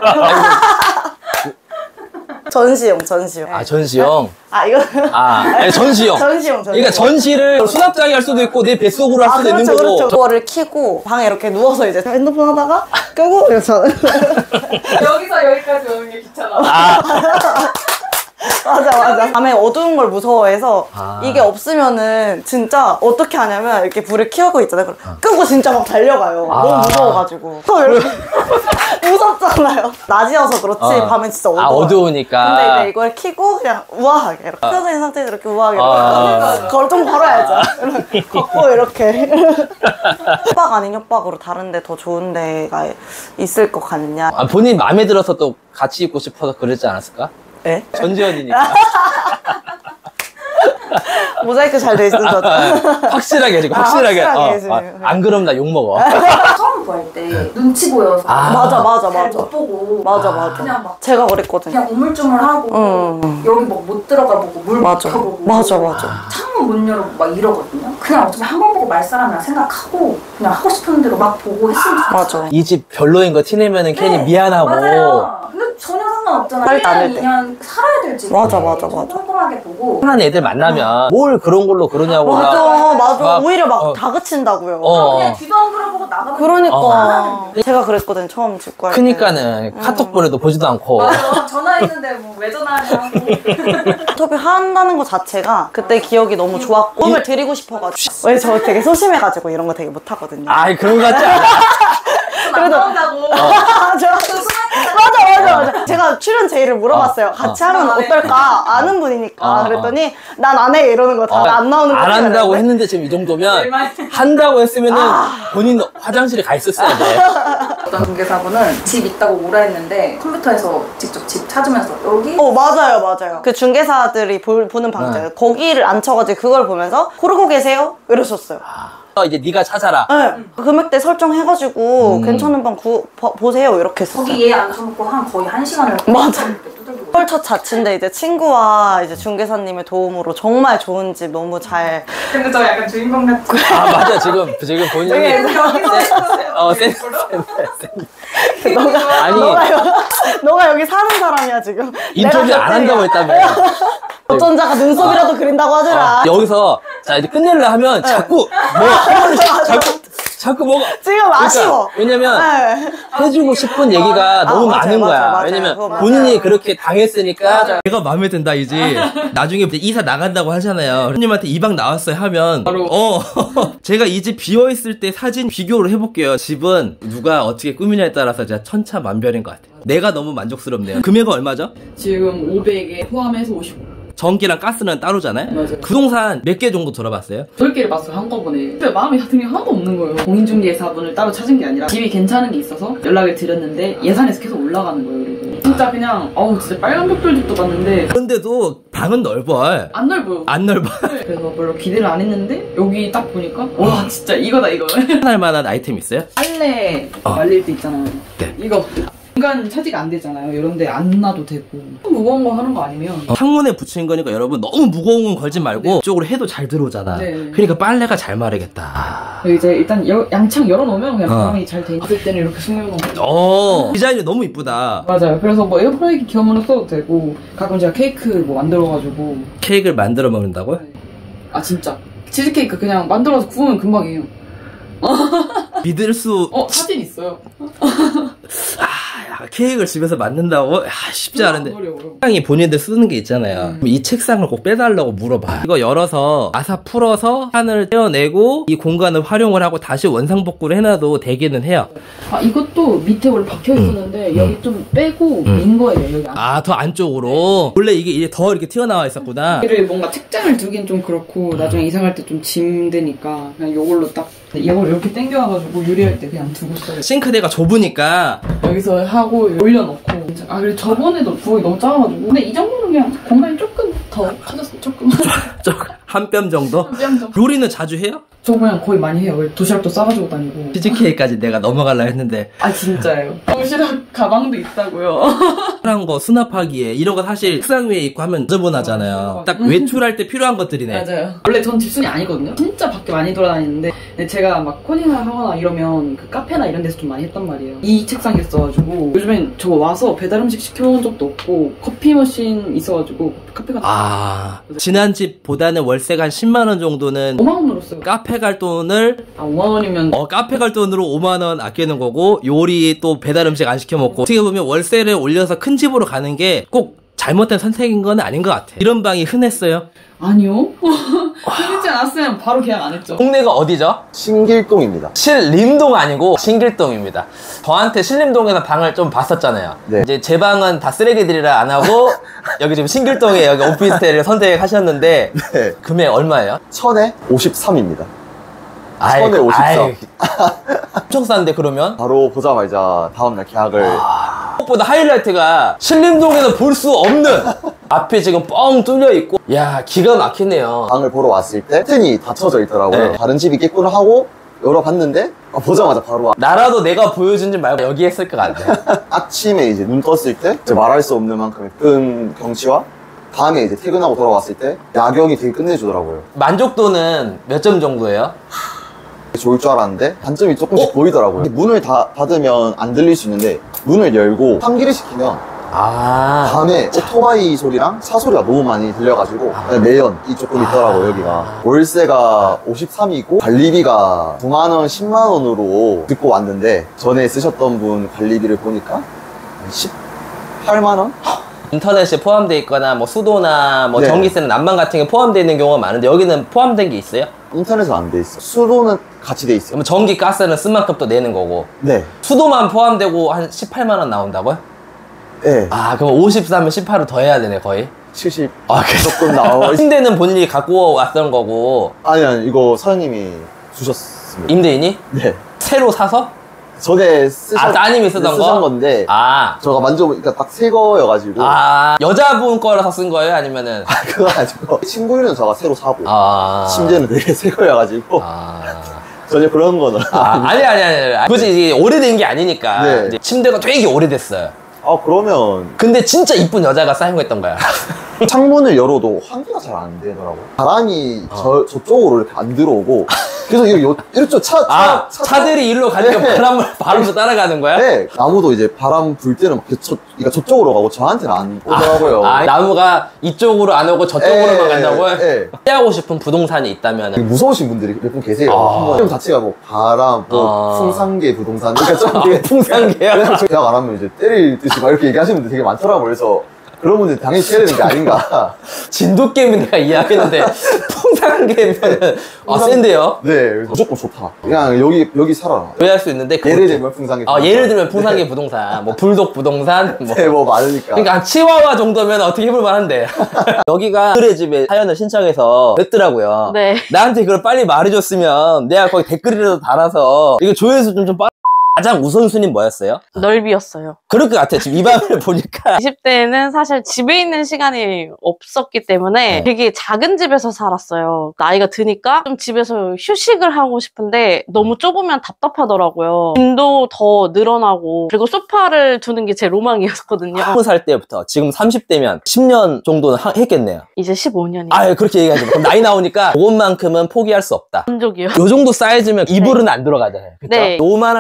전시용, 전시용. 아 전시용. 아 이거. 아 아니, 전시용. 전시용, 전시용. 그러니까 전시를 수납장에 할 수도 있고 내 뱃속으로 할 아, 수도 그렇죠, 있는 거고. 그렇죠. 그거를 켜고 방에 이렇게 누워서 이제 핸드폰 하다가 끄고 이렇죠. 여기서 여기까지 오는 게 귀찮아. 아, 맞아, 맞아. 밤에 어두운 걸 무서워해서 아. 이게 없으면은 진짜 어떻게 하냐면 이렇게 불을 켜고 있잖아요. 그럼 끄고 진짜 막 달려가요. 아. 너무 무서워가지고. 또 이렇게 무섭잖아요. 낮이어서 그렇지 어. 밤엔 진짜 어두워. 아 어두우니까. 근데 이제 이걸 켜고 그냥 우아하게 이렇게 펴져 있는 상태에서 이렇게 우아하게 아. 이렇게 걸 좀 걸어야죠. 이렇게 걷고 이렇게. 협박 아닌 협박으로 다른데 더 좋은 데가 있을 것 같냐. 아, 본인 마음에 들어서 또 같이 있고 싶어서 그랬지 않았을까? 네? 전지현이니까. 모자이크 잘 돼 있는 것 같아. 확실하게 지금 아, 확실하게. 확실하게 어, 해주세요. 어, 안 그럼 나 욕 먹어. 처음 구할 때 눈치 보여서 아. 맞아, 맞아, 잘 맞아. 못 보고 맞아, 맞아. 그냥 막 제가 그랬거든요. 그냥 우물쭈물하고 응. 여기 뭐 못 들어가 보고 물 맞아. 못 보고 맞아, 맞아. 창문 못 열어보고 막 이러거든요. 그냥 어차피 한 번 보고 말 사람이라 생각하고 그냥 하고 싶은 대로 막 보고 했으면 좋겠어요. 맞아. 이 집 별로인 거 티내면은 괜히 네, 미안하고. 맞아요. 근데 전혀 상관없잖아. 빨리 안 할 일 년, 때. 이 년 살아야 될 집. 맞아, 맞아, 맞아. 꼼꼼하게 보고. 편한 애들 만나면 뭘 그런 걸로 그러냐고. 맞아, 막- 맞아. 막, 오히려 막 어. 다그친다고요. 어. 그냥 뒤도 안 돌아보고 나가면 그러니까. 어. 제가 그랬거든, 처음 집 구할 때. 크니까는 카톡 보내도 보지도 않고. 맞아. 전화했는데 뭐 왜 전화하냐고. 인터뷰 한다는 것 자체가 그때 기억이 너무 좋았고 꿈을 드리고 싶어가지고. 왜 저 되게 소심해가지고 이런 거 되게 못하거든요. 아이 그런 거 같지 않아. 그래도 안 나온다고. 맞아. 맞아, 맞아, 맞아. 제가 출연 제의를 물어봤어요. 어, 같이 어. 하면 어떨까? 아는 분이니까. 어, 그랬더니 난 안 해 이러는 거 다 안 나오는 거. 안 한다고 했는데 지금 이 정도면 한다고 했으면은 본인 화장실에 가 있었어야 돼. 어떤 중개사분은 집 있다고 오라 했는데 컴퓨터에서 직접 집 찾으면서 여기 어, 맞아요, 맞아요. 그 중개사들이 보, 보는 방송. 거기를 앉혀가지고 그걸 보면서 고르고 계세요? 이러셨어요. 이제 네가 찾아라. 네. 금액대 설정해가지고 음. 괜찮은 방 구, 보, 보세요. 이렇게 했었어요. 거기 얘 앉혀놓고 한 거의 한 시간을 맞아. 이렇게 두들기고 헐 첫 자취인데 이제 친구와 이제 중개사님의 도움으로 정말 좋은 집 너무 잘. 근데 저 약간 주인공 같은 아 맞아 지금 지금 본인이 여기서 해주세요. 어 센, 센, 센. 너가, 아니 너가, 여, 너가 여기 사는 사람이야 지금. 인터뷰 내가 안 한다고 했다며. 어쩐자가 눈썹이라도 그린다고 하더라. 어, 여기서 자 이제 끝내려 하면 자꾸 뭐 자꾸 자꾸 뭐가 지금 아쉬워. 왜냐면 네. 해주고 싶은 얘기가 아, 너무 맞아요, 많은 맞아요, 거야. 맞아요. 왜냐면 그거 맞아요. 본인이 그렇게 당했으니까 내가 마음에 든다 이제 나중에 이제 이사 나간다고 하잖아요. 손님한테 이 방 나왔어요 하면 바로 어 제가 이 집 비어 있을 때 사진 비교를 해볼게요. 집은 누가 어떻게 꾸미냐에 따라서 진짜 천차만별인 것 같아요. 내가 너무 만족스럽네요. 금액은 얼마죠? 지금 오백에 포함해서 오십오. 전기랑 가스는 따로잖아요. 맞아요. 부동산 몇 개 정도 들어봤어요? 열 개를 봤어요, 한꺼번에. 근데 마음에 드는 게 하나도 없는 거예요. 공인중개사분을 따로 찾은 게 아니라 집이 괜찮은 게 있어서 연락을 드렸는데 예산에서 계속 올라가는 거예요, 그리고. 진짜 그냥 어우 진짜 빨간 벽돌 집도 봤는데 그런데도 방은 넓어. 안 넓어요. 안 넓어. 그래서 별로 기대를 안 했는데 여기 딱 보니까 와 진짜 이거다 이거. 할 만한 아이템 있어요? 빨래 어. 말릴 때 있잖아요. 네. 이거 공간 차지가 안 되잖아요. 이런데 안 놔도 되고 무거운 거 하는 거 아니면 어, 창문에 붙인 거니까 여러분 너무 무거운 건 걸지 말고 이쪽으로 해도 잘 들어오잖아. 네. 그러니까 빨래가 잘 마르겠다. 여기 이제 일단 여, 양창 열어놓으면 그냥 어. 바람이 잘 돼 있을 때는 이렇게 숨겨놓고 어 디자인이 너무 이쁘다. 맞아요. 그래서 뭐 에어프라이기 겸으로 써도 되고 가끔 제가 케이크 뭐 만들어가지고 케이크를 만들어 먹는다고요? 아 진짜 치즈케이크 그냥 만들어서 구우면 금방 해요. 믿을 수. 어, 사진 있어요. 아, 케이크를 집에서 만든다고? 아, 쉽지 않은데. 어려워. 책상이 본인들 쓰는 게 있잖아요. 음. 이 책상을 꼭 빼달라고 물어봐. 이거 열어서 아사 풀어서 판을 떼어내고 이 공간을 활용을 하고 다시 원상복구를 해놔도 되기는 해요. 아, 이것도 밑에 원래 박혀 있었는데, 음. 여기 좀 빼고 음. 민 거예요, 여기 안. 아, 더 안쪽으로? 원래 이게 이제 더 이렇게 튀어나와 있었구나. 여기를 뭔가 책장을 두긴 좀 그렇고, 나중에 이사갈 때 좀 짐 되니까, 그냥 요걸로 딱, 이걸 이렇게 당겨와가지고 요리할 때 그냥 두고 써요. 싱크대가 좁으니까. 여기서 하고 올려놓고. 아, 그리고 저번에도 부엌이 너무 작아가지고. 근데 이 정도는 그냥 공간이 조금 더 커졌어요, 조금. 한 뼘 정도? 한 뼘 정도. 요리는 자주 해요? 저 그냥 거의 많이 해요. 도시락도 싸가지고 다니고. 치즈케이크까지 내가 넘어가려 했는데. 아, 진짜예요. 도시락 가방도 있다고요. 필요한 거 수납하기에 이런 거 사실 책상 위에 있고 하면 지저분하잖아요. 딱 외출할 때 필요한 것들이네. 맞아요. 원래 전 집순이 아니거든요. 진짜 밖에 많이 돌아다니는데 근데 제가 막 코딩을 하거나 이러면 그 카페나 이런 데서 좀 많이 했단 말이에요. 이 책상이 있어가지고 요즘엔 저 와서 배달 음식 시켜먹은 적도 없고 커피 머신 있어가지고 카페 가서 아, 지난 집보다는 월세가 한 십만 원 정도는 오만 원으로 써요. 카페 갈 돈을 아, 오만 원이면 어 카페 갈 돈으로 오만 원 아끼는 거고 요리 또 배달 음식 안 시켜 먹고 어떻게 보면 월세를 올려서 큰 집으로 가는 게 꼭 잘못된 선택인 건 아닌 것 같아. 이런 방이 흔했어요? 아니요. 흔하지 않았으면 바로 계약 안 했죠. 동네가 어디죠? 신길동입니다. 신림동 아니고 신길동입니다. 저한테 신림동에서 방을 좀 봤었잖아요. 네. 이제 제 방은 다 쓰레기들이라 안 하고 여기 지금 신길동에 여기 오피스텔을 선택하셨는데 네. 금액 얼마예요? 천에 오십삼입니다. 아이, 천에 오십삼. 아이, 엄청 싼데 그러면? 바로 보자마자 다음날 계약을. 아... 무엇보다 하이라이트가 신림동에서 볼 수 없는 앞에 지금 뻥 뚫려 있고 야 기가 막히네요. 방을 보러 왔을 때 커튼이 닫혀져 있더라고요. 네. 다른 집이 있겠구나 하고 열어봤는데 아, 보자마자 바로 나라도 내가 보여준 집 말고 여기 했을 것 같네. 아침에 이제 눈 떴을 때 이제 말할 수 없는 만큼 예쁜 경치와 밤에 이제 퇴근하고 돌아왔을 때 야경이 되게 끝내주더라고요. 만족도는 몇 점 정도예요? 좋을 줄 알았는데 단점이 조금씩 어? 보이더라고요. 문을 다 닫으면 안 들릴 수 있는데 문을 열고 환기를 시키면 아 밤에 오토바이 소리랑 차 소리가 너무 많이 들려가지고 아. 매연이 조금 있더라고요. 아. 여기가 월세가 오십삼이고 관리비가 구만 원, 십만 원으로 듣고 왔는데 전에 쓰셨던 분 관리비를 보니까 십팔만 원? 인터넷이 포함되어 있거나 뭐 수도나 뭐 네. 전기세나 난방 같은 게 포함되어 있는 경우가 많은데 여기는 포함된 게 있어요? 인터넷은 안 돼 있어요. 수도는 같이 돼 있어요. 그럼 전기, 가스는 쓴 만큼 또 내는 거고. 네. 수도만 포함되고 한 십팔만 원 나온다고요? 네. 아 그럼 오십삼면 십팔을 더 해야 되네 거의? 칠십 아, 조금 나와. 침대는 본인이 갖고 왔던 거고. 아니 아니 이거 사장님이 주셨습니다. 임대인이? 네. 새로 사서? 전에 쓰셨, 아, 따님이 쓰던 쓰신 거? 건데 아. 제가 만져보니까 딱 새 거여가지고. 아, 여자분 거라서 쓴 거예요? 아니면은? 아, 그거 아니고. 침구류는 제가 새로 사고. 아. 침대는 되게 새 거여가지고. 아. 전혀 그런 거는. 아, 아니, 아니, 아니, 아니. 굳이 이게 오래된 게 아니니까. 네. 이제 침대가 되게 오래됐어요. 아, 그러면. 근데 진짜 이쁜 여자가 사용했던 거야. 창문을 열어도 환기가 잘 안 되더라고. 바람이 어. 저, 저쪽으로 이렇게 안 들어오고. 그래서 이거 이쪽 차, 차, 아, 차, 차들이 일로 가니까 네. 바람을, 바람도 따라가는 거야? 네. 나무도 이제 바람 불 때는 막 저, 그러니까 저쪽으로 가고 저한테는 안 오더라고요. 아, 나무가 이쪽으로 안 오고 저쪽으로만 에, 간다고요? 에. 피하고 싶은 부동산이 있다면 되게 무서우신 분들이 몇 분 계세요. 아. 한번 이름 자체가 뭐 바람, 뭐 아. 풍산계 부동산. 그러니까 좀 아, 되게 풍산계야? 그래서 계약 안 하면 이제 때릴 듯이 막 이렇게 얘기하시는 분들 되게 많더라고요. 그래서 그런 분들 당연히 쳐야 되는 게 아닌가. 진돗개면 내가 이해하겠는데 풍산개면은 아 센데요? 네, 그래서 무조건 좋다. 그냥 여기 여기 살아라. 오해할 수 있는데 예를 들면 풍산계. 아 예를 들면 풍산계 부동산, 뭐 불독 부동산, 뭐, 네, 뭐 많으니까. 그러니까 한 치와와 정도면 어떻게 해볼 만한데. 여기가 그들의 집에 사연을 신청해서 냈더라고요. 네. 나한테 그걸 빨리 말해줬으면 내가 거기 댓글이라도 달아서 이거 조회수 좀 좀 빨리. 가장 우선순위 뭐였어요? 넓이었어요. 그럴 것 같아. 지금 이 방을 보니까. 이십 대는 사실 집에 있는 시간이 없었기 때문에 네. 되게 작은 집에서 살았어요. 나이가 드니까 좀 집에서 휴식을 하고 싶은데 너무 좁으면 답답하더라고요. 짐도 더 늘어나고 그리고 소파를 두는 게 제 로망이었거든요. 스무 살 때부터 지금 삼십 대면 십 년 정도는 하, 했겠네요. 이제 십오 년이에요. 아 그렇게 얘기하지 마. 그럼 나이 나오니까 그것만큼은 포기할 수 없다. 만족이요. 요 정도 사이즈면 이불은 안 들어가잖아요. 그쵸? 네. 요만한 사이즈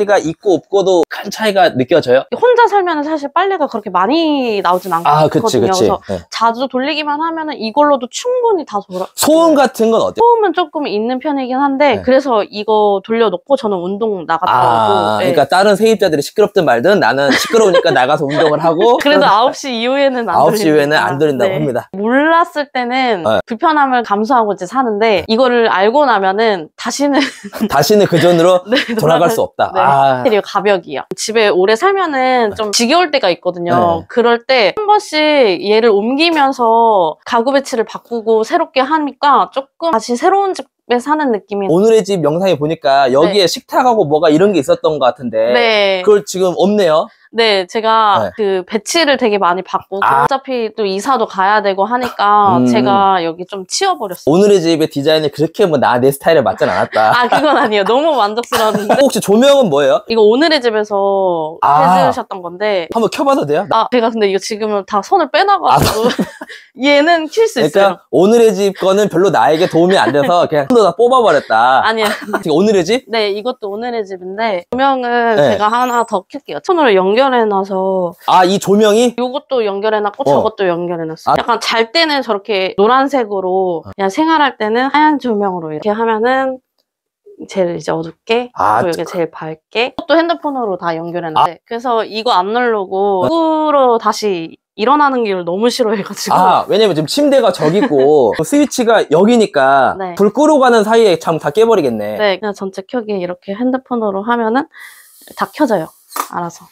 홈페이지가 있고 없고도 큰 차이가 느껴져요? 혼자 살면 사실 빨래가 그렇게 많이 나오진 않거든요. 아, 그치, 그치. 그래서 네. 자주 돌리기만 하면은 이걸로도 충분히 다 돌아. 소음 같은 건 어때요? 소음은 조금 있는 편이긴 한데 네. 그래서 이거 돌려놓고 저는 운동 나갔다 오고. 아, 네. 그러니까 다른 세입자들이 시끄럽든 말든 나는 시끄러우니까 나가서 운동을 하고 그래도 아홉 시 이후에는 안 아홉 시 돌립니다. 이후에는 안 돌린다고 네. 합니다. 몰랐을 때는 네. 불편함을 감수하고 이제 사는데 이거를 알고 나면은 다시는 다시는 그 전으로 네, 돌아갈 수 없다. 네. 아. 그리고 가벽이요. 집에 오래 살면은 좀 지겨울 때가 있거든요. 네. 그럴 때 한 번씩 얘를 옮기면서 가구 배치를 바꾸고 새롭게 하니까 조금 다시 새로운 집에 사는 느낌이. 오늘의 집 영상에 보니까 여기에 네. 식탁하고 뭐가 이런 게 있었던 것 같은데 네. 그걸 지금 없네요. 네, 제가 네. 그 배치를 되게 많이 바꾸고 아. 어차피 또 이사도 가야 되고 하니까 음. 제가 여기 좀 치워버렸어요. 오늘의 집의 디자인이 그렇게 뭐 나 내 스타일에 맞진 않았다. 아, 그건 아니에요. 너무 만족스러웠는데. 혹시 조명은 뭐예요? 이거 오늘의 집에서 아. 해주셨던 건데. 한번 켜봐도 돼요? 아, 제가 근데 이거 지금은 다 손을 빼놔가지고. 얘는 킬 수 있어요. 그러니까 오늘의 집 거는 별로 나에게 도움이 안 돼서 그냥 손으로 다 뽑아버렸다. 아니요. 지금 오늘의 집? 네, 이것도 오늘의 집인데 조명은 네. 제가 하나 더 켤게요. 손으로 연결해놔서 아, 이 조명이? 요것도 연결해놨고 어. 저것도 연결해놨어요. 아. 약간 잘 때는 저렇게 노란색으로 그냥 생활할 때는 하얀 조명으로 이렇게 하면은 제일 이제 어둡게 아, 또 여기 제일 밝게 또 핸드폰으로 다 연결했는데 그래서 이거 안 누르고 거꾸로 다시 일어나는 길 너무 싫어해가지고 아, 왜냐면 지금 침대가 저기 있고 스위치가 여기니까 네. 불 끄고 가는 사이에 참 다 깨버리겠네. 네, 그냥 전체 켜기 이렇게 핸드폰으로 하면은 다 켜져요. 알아서.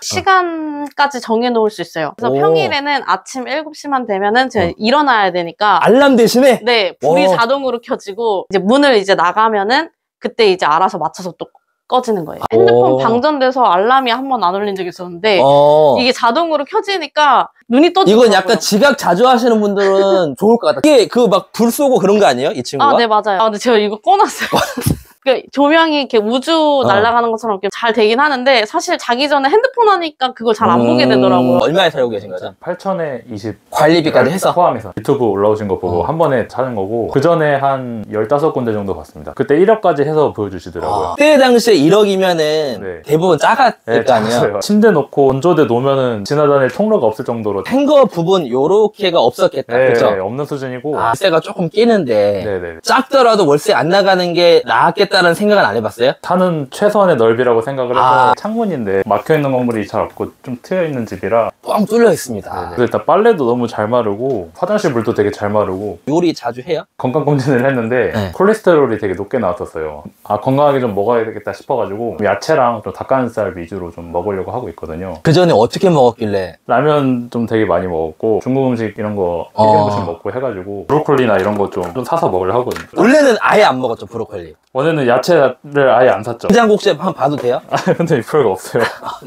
시간까지 정해놓을 수 있어요. 그래서 오. 평일에는 아침 일곱 시만 되면은 제가 어. 일어나야 되니까 알람 대신에? 네, 불이 오. 자동으로 켜지고 이제 문을 이제 나가면은 그때 이제 알아서 맞춰서 또 꺼지는 거예요. 핸드폰 오. 방전돼서 알람이 한 번 안 울린 적이 있었는데 어. 이게 자동으로 켜지니까 눈이 떠지더라고요. 이건 약간 지각 자주 하시는 분들은 좋을 것 같다. 이게 그 막 불 쏘고 그런 거 아니에요? 이 친구가? 아, 네, 맞아요. 아, 근데 제가 이거 꺼놨어요. 그 조명이 이렇게 우주 날아가는 것처럼 이렇게 잘 되긴 하는데 사실 자기 전에 핸드폰 하니까 그걸 잘 안 보게 되더라고요. 얼마에 살고 계신 거죠? 팔천에 이십 관리비까지 해서? 포함해서 유튜브 올라오신 거 보고 어. 한 번에 찾은 거고 그 전에 한 열다섯 군데 정도 봤습니다. 그때 일억까지 해서 보여주시더라고요. 아, 그때 당시에 일억이면은 네. 대부분 작았을 네, 거 아니에요? 작았어요. 침대 놓고 건조대 놓으면은 지나다닐 통로가 없을 정도로 행거 부분 요렇게가 없었겠다. 네, 그죠? 없는 수준이고 아, 월세가 조금 끼는데 네네. 작더라도 월세 안 나가는 게 낫겠다는 생각은 안 해봤어요? 타는 최소한의 넓이라고 생각을 해서 아. 창문인데 막혀있는 건물이 잘 없고 좀 트여있는 집이라 뻥 뚫려 있습니다. 그래서 일단 빨래도 너무 잘 마르고 화장실 물도 되게 잘 마르고 요리 자주 해요? 건강검진을 했는데 네. 콜레스테롤이 되게 높게 나왔었어요. 아 건강하게 좀 먹어야 되겠다 싶어가지고 야채랑 좀 닭가슴살 위주로 좀 먹으려고 하고 있거든요. 그 전에 어떻게 먹었길래? 라면 좀 되게 많이 먹었고 중국 음식 이런 거 어. 일 인분씩 먹고 해가지고 브로콜리나 이런 거 좀 좀 사서 먹으려 하거든요. 원래는 아예 안 먹었죠, 브로콜리. 원래는 야채를 아예 안 샀죠. 된장국수에 한번 봐도 돼요? 아 근데 별거 없어요.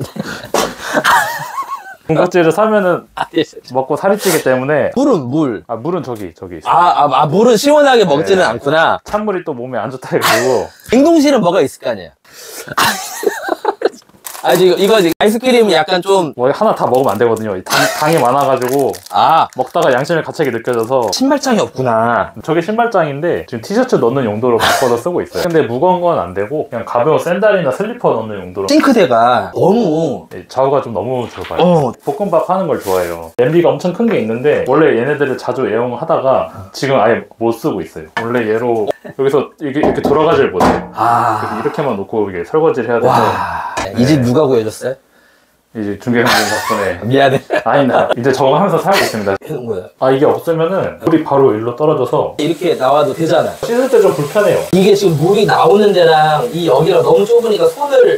군것질을 사면은 먹고 살이 찌기 때문에 물은 물. 아 물은 저기 저기 있어요. 아, 아, 아 물은 시원하게 먹지는 네. 않구나. 찬물이 또 몸에 안 좋다 해가지고 냉동실은 뭐가 있을 거 아니에요? 아, 이거, 이거 아이스크림이 약간 좀. 뭐 하나 다 먹으면 안 되거든요. 당, 당이 많아가지고 아. 먹다가 양심의 가책이 느껴져서 신발장이 없구나. 저게 신발장인데 지금 티셔츠 넣는 용도로 바꿔서 쓰고 있어요. 근데 무거운 건 안 되고 그냥 가벼운 샌들이나 슬리퍼 넣는 용도로. 싱크대가 너무 네, 좌우가 좀 너무 좁아요. 어. 볶음밥 하는 걸 좋아해요. 냄비가 엄청 큰 게 있는데 원래 얘네들을 자주 애용하다가 지금 아예 못 쓰고 있어요. 원래 얘로 여기서 이게 이렇게 돌아가질 못해요. 아. 그래서 이렇게만 놓고 이게 설거지를 해야 돼서. 와. 이 집 누가 구해줬어요? 이제 중개형님 덕분에. 미안해. 아니 나 이제 저거 하면서 살고 있습니다. 해놓은 거예요. 아 이게 없으면은 물이 바로 일로 떨어져서 이렇게 나와도 되잖아. 씻을 때 좀 불편해요. 이게 지금 물이 나오는 데랑 이 여기랑 너무 좁으니까 손을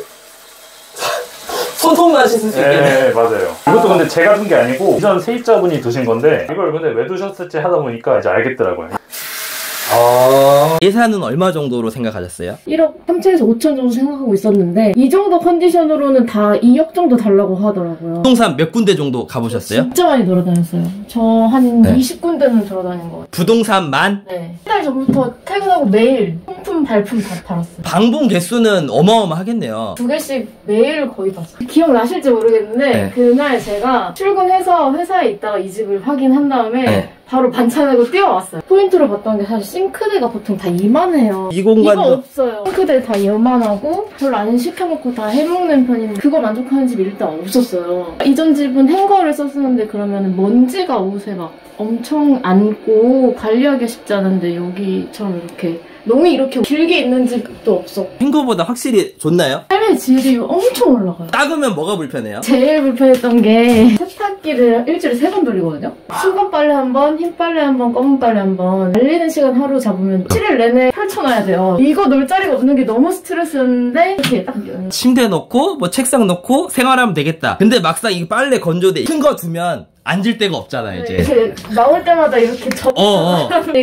손톱만 씻을 수 있겠네. 네 맞아요. 이것도 근데 제가 둔 게 아니고 이전 세입자분이 두신 건데 이걸 근데 왜 두셨을지 하다 보니까 이제 알겠더라고요. 어... 예산은 얼마 정도로 생각하셨어요? 일억 삼천에서 오천 정도 생각하고 있었는데 이 정도 컨디션으로는 다 이억 정도 달라고 하더라고요. 부동산 몇 군데 정도 가보셨어요? 진짜 많이 돌아다녔어요. 저 한 네. 이십 군데는 돌아다닌 것 같아요. 부동산만? 네. 한 달 전부터 퇴근하고 매일 상품 발품 다 팔았어요. 방문 개수는 어마어마하겠네요. 두 개씩 매일 거의 봤어요. 기억나실지 모르겠는데 네. 그날 제가 출근해서 회사에 있다가 이 집을 확인한 다음에 네. 바로 반찬하고 뛰어왔어요. 포인트로 봤던 게 사실 싱크대가 보통 다 이만해요. 이 공간도 이거 없어요. 싱크대 다 이만하고 별로 안 시켜먹고 다 해먹는 편인데 그거 만족하는 집이 일단 없었어요. 이전 집은 행거를 썼었는데 그러면 먼지가 옷에 막 엄청 앉고 관리하기 쉽지 않은데 여기처럼 이렇게 농이 이렇게 길게 있는 집도 없었고 행거보다 확실히 좋나요? 삶의 질이 엄청 올라가요. 닦으면 뭐가 불편해요? 제일 불편했던 게 세탁기를 일주일에 세 번 돌리거든요. 수건 빨래 한 번, 흰 빨래 한 번, 검은 빨래 한 번. 말리는 시간 하루 잡으면 칠 일 내내 펼쳐놔야 돼요. 이거 놀 자리가 없는 게 너무 스트레스였는데 이렇게 딱 침대 놓고 뭐 책상 놓고 생활하면 되겠다. 근데 막상 이 빨래 건조대 큰 거 두면 앉을 데가 없잖아요, 이제. 이렇게 나올 때마다 이렇게 접. 어, 어. 이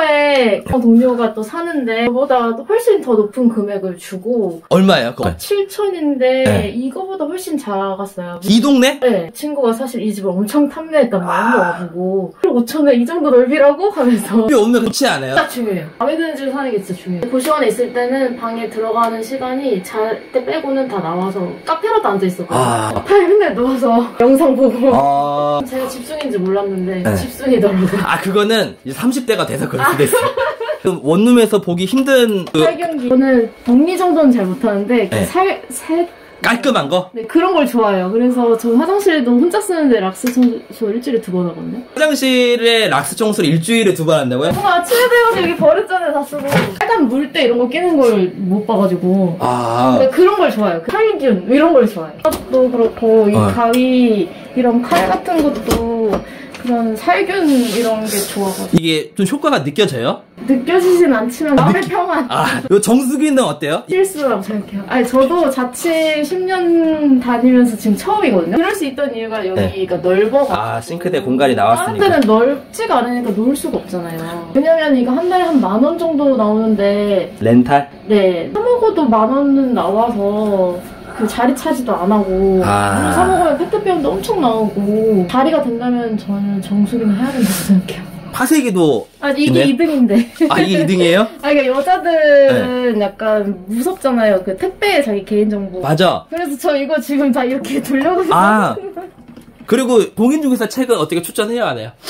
근처에 동료가 또 사는데 저보다 훨씬 더 높은 금액을 주고. 얼마예요, 그거? 칠천인데 네. 이거보다 훨씬 작았어요. 이 동네? 네. 친구가 사실 이 집을 엄청 탐내했단 말이에요. 한번 와보고. 오천에 이 정도 넓이라고 하면서. 비 오면 좋지 않아요? 진짜 중요해요. 마음에 드는 집을 사는 게 진짜 중요해요. 고시원에 있을 때는 방에 들어가는 시간이 잘 때 빼고는 다 나와서 카페라도 앉아있었거든요. 아. 카페에 맨날 누워서 영상 보고. 아. 제가 집순인지 몰랐는데 네. 집순이더라고요. 아, 그거는 이제 삼십 대가 돼서 그럴 수도 있어. 그 원룸에서 보기 힘든 그 살균기. 저는 정리정돈은 잘 못하는데 그 네. 살, 살 깔끔한 거? 네, 그런 걸 좋아해요. 그래서 저 화장실도 혼자 쓰는데 락스 청소 일주일에 두 번 하거든요. 화장실에 락스 청소를 일주일에 두 번 한다고요? 뭔가 아침에 되어서 여기 버릇전에 다 쓰고 빨간 물때 이런 거 끼는 걸 못 봐가지고 아. 그러니까 그런 걸 좋아해요. 살균 이런 걸 좋아해요. 도 그렇고 이 어. 가위 이런 칼 같은 것도 그런 살균 이런 게 좋아가지고 이게 좀 효과가 느껴져요? 느껴지진 않지만 마음의 평안. 아, 요 정수기는 어때요? 실수라고 생각해요. 아니 저도 자취 십 년 다니면서 지금 처음이거든요. 그럴 수 있던 이유가 여기가 네. 넓어가지고 아, 싱크대 공간이 나왔으니까. 다른 데는 넓지가 않으니까 놓을 수가 없잖아요. 왜냐면 이거 한 달에 한 만 원 정도 나오는데 렌탈? 네, 사 먹어도 만 원은 나와서 그 자리 차지도 안 하고 아. 물을 사 먹으면 페트병도 엄청 나오고 자리가 된다면 저는 정수기는 해야 된다고 생각해요. 파쇄기도 아 이게 있네? 이 등인데. 아, 이게 이 등이에요? 아 그러니까 여자들은 약간 무섭잖아요. 그 택배에 자기 개인정보. 맞아. 그래서 저 이거 지금 다 이렇게 돌려놓고 아. 그리고 공인중개사 책은 어떻게 추천해요, 안 해요?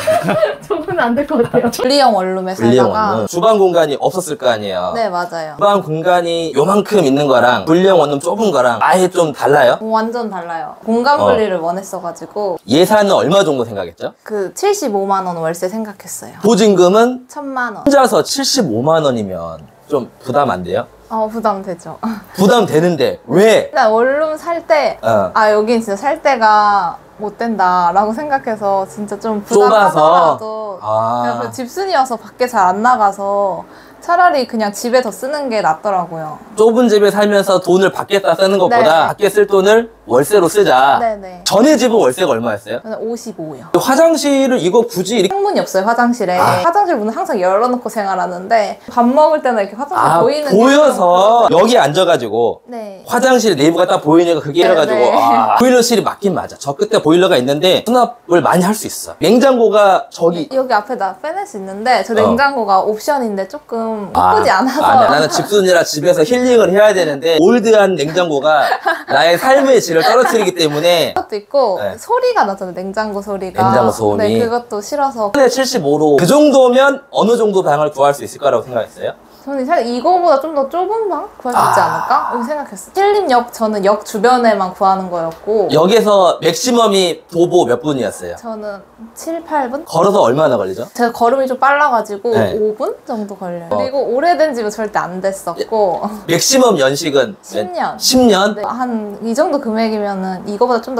저거는 안 될 것 같아요. 분리형 원룸에 살다가 주방 공간이 없었을 거 아니에요? 네 맞아요. 주방 공간이 요만큼 있는 거랑 분리형 원룸 좁은 거랑 아예 좀 달라요? 완전 달라요. 공간 어. 분리를 원했어가지고 예산은 얼마 정도 생각했죠? 그 칠십오만 원 월세 생각했어요. 보증금은 천만 원. 혼자서 칠십오만 원이면 좀 부담 안 돼요? 어 부담되죠. 부담 되는데 왜? 일단 원룸 살 때 아 어. 여긴 진짜 살 때가 못 된다라고 생각해서 진짜 좀 좁아서? 부담하더라도 아. 그냥 그 집순이어서 밖에 잘 안 나가서 차라리 그냥 집에 더 쓰는 게 낫더라고요. 좁은 집에 살면서 돈을 밖에다 쓰는 것보다 네. 밖에 쓸 돈을 월세로 쓰자. 네네. 전에 집은 월세가 얼마였어요? 저는 오십오요. 화장실을 이거 굳이 이렇게 창문이 없어요 화장실에. 아. 화장실 문은 항상 열어놓고 생활하는데 밥 먹을 때는 이렇게 화장실 아, 보이는 게 보여서 여기 앉아가지고 네. 화장실 내부가 딱 보이니까 그게 네, 이래가지고 네. 아, 보일러실이 맞긴 맞아. 저 끝에 보일러가 있는데 수납을 많이 할 수 있어. 냉장고가 저기 여기 앞에 다 빼낼 수 있는데 저 어. 냉장고가 옵션인데 조금 아, 예쁘지 않아서 아, 나- 나는 집순이라 집에서 힐링을 해야 되는데 올드한 냉장고가 나의 삶의 질을 떨어뜨리기 때문에 그것도 있고 네. 소리가 나잖아요 냉장고 소리가. 냉장고 소음이. 네 그것도 싫어서. 칠십오로 그 정도면 어느 정도 방을 구할 수 있을 거라고 생각했어요? 저는 사실 이거보다 좀 더 좁은 방 구할 수 있지 아. 않을까? 이렇게 생각했어요. 신림역 저는 역 주변에만 구하는 거였고 역에서 맥시멈이 도보 몇 분이었어요? 저는 칠, 팔 분? 걸어서 얼마나 걸리죠? 제가 걸음이 좀 빨라가지고 네. 오 분 정도 걸려요. 어. 그리고 오래된 집은 절대 안 됐었고 맥시멈 연식은 십 년. 십 년? 네, 한 이 정도 금액이면은 이거보다 좀 더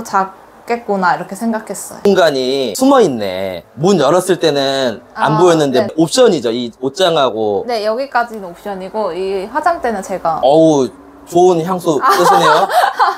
작겠구나 이렇게 생각했어요. 공간이 숨어있네. 문 열었을 때는 안 아, 보였는데 네. 옵션이죠. 이 옷장하고 네 여기까지는 옵션이고 이 화장대는 제가 어우 좋은 향수 쓰시네요.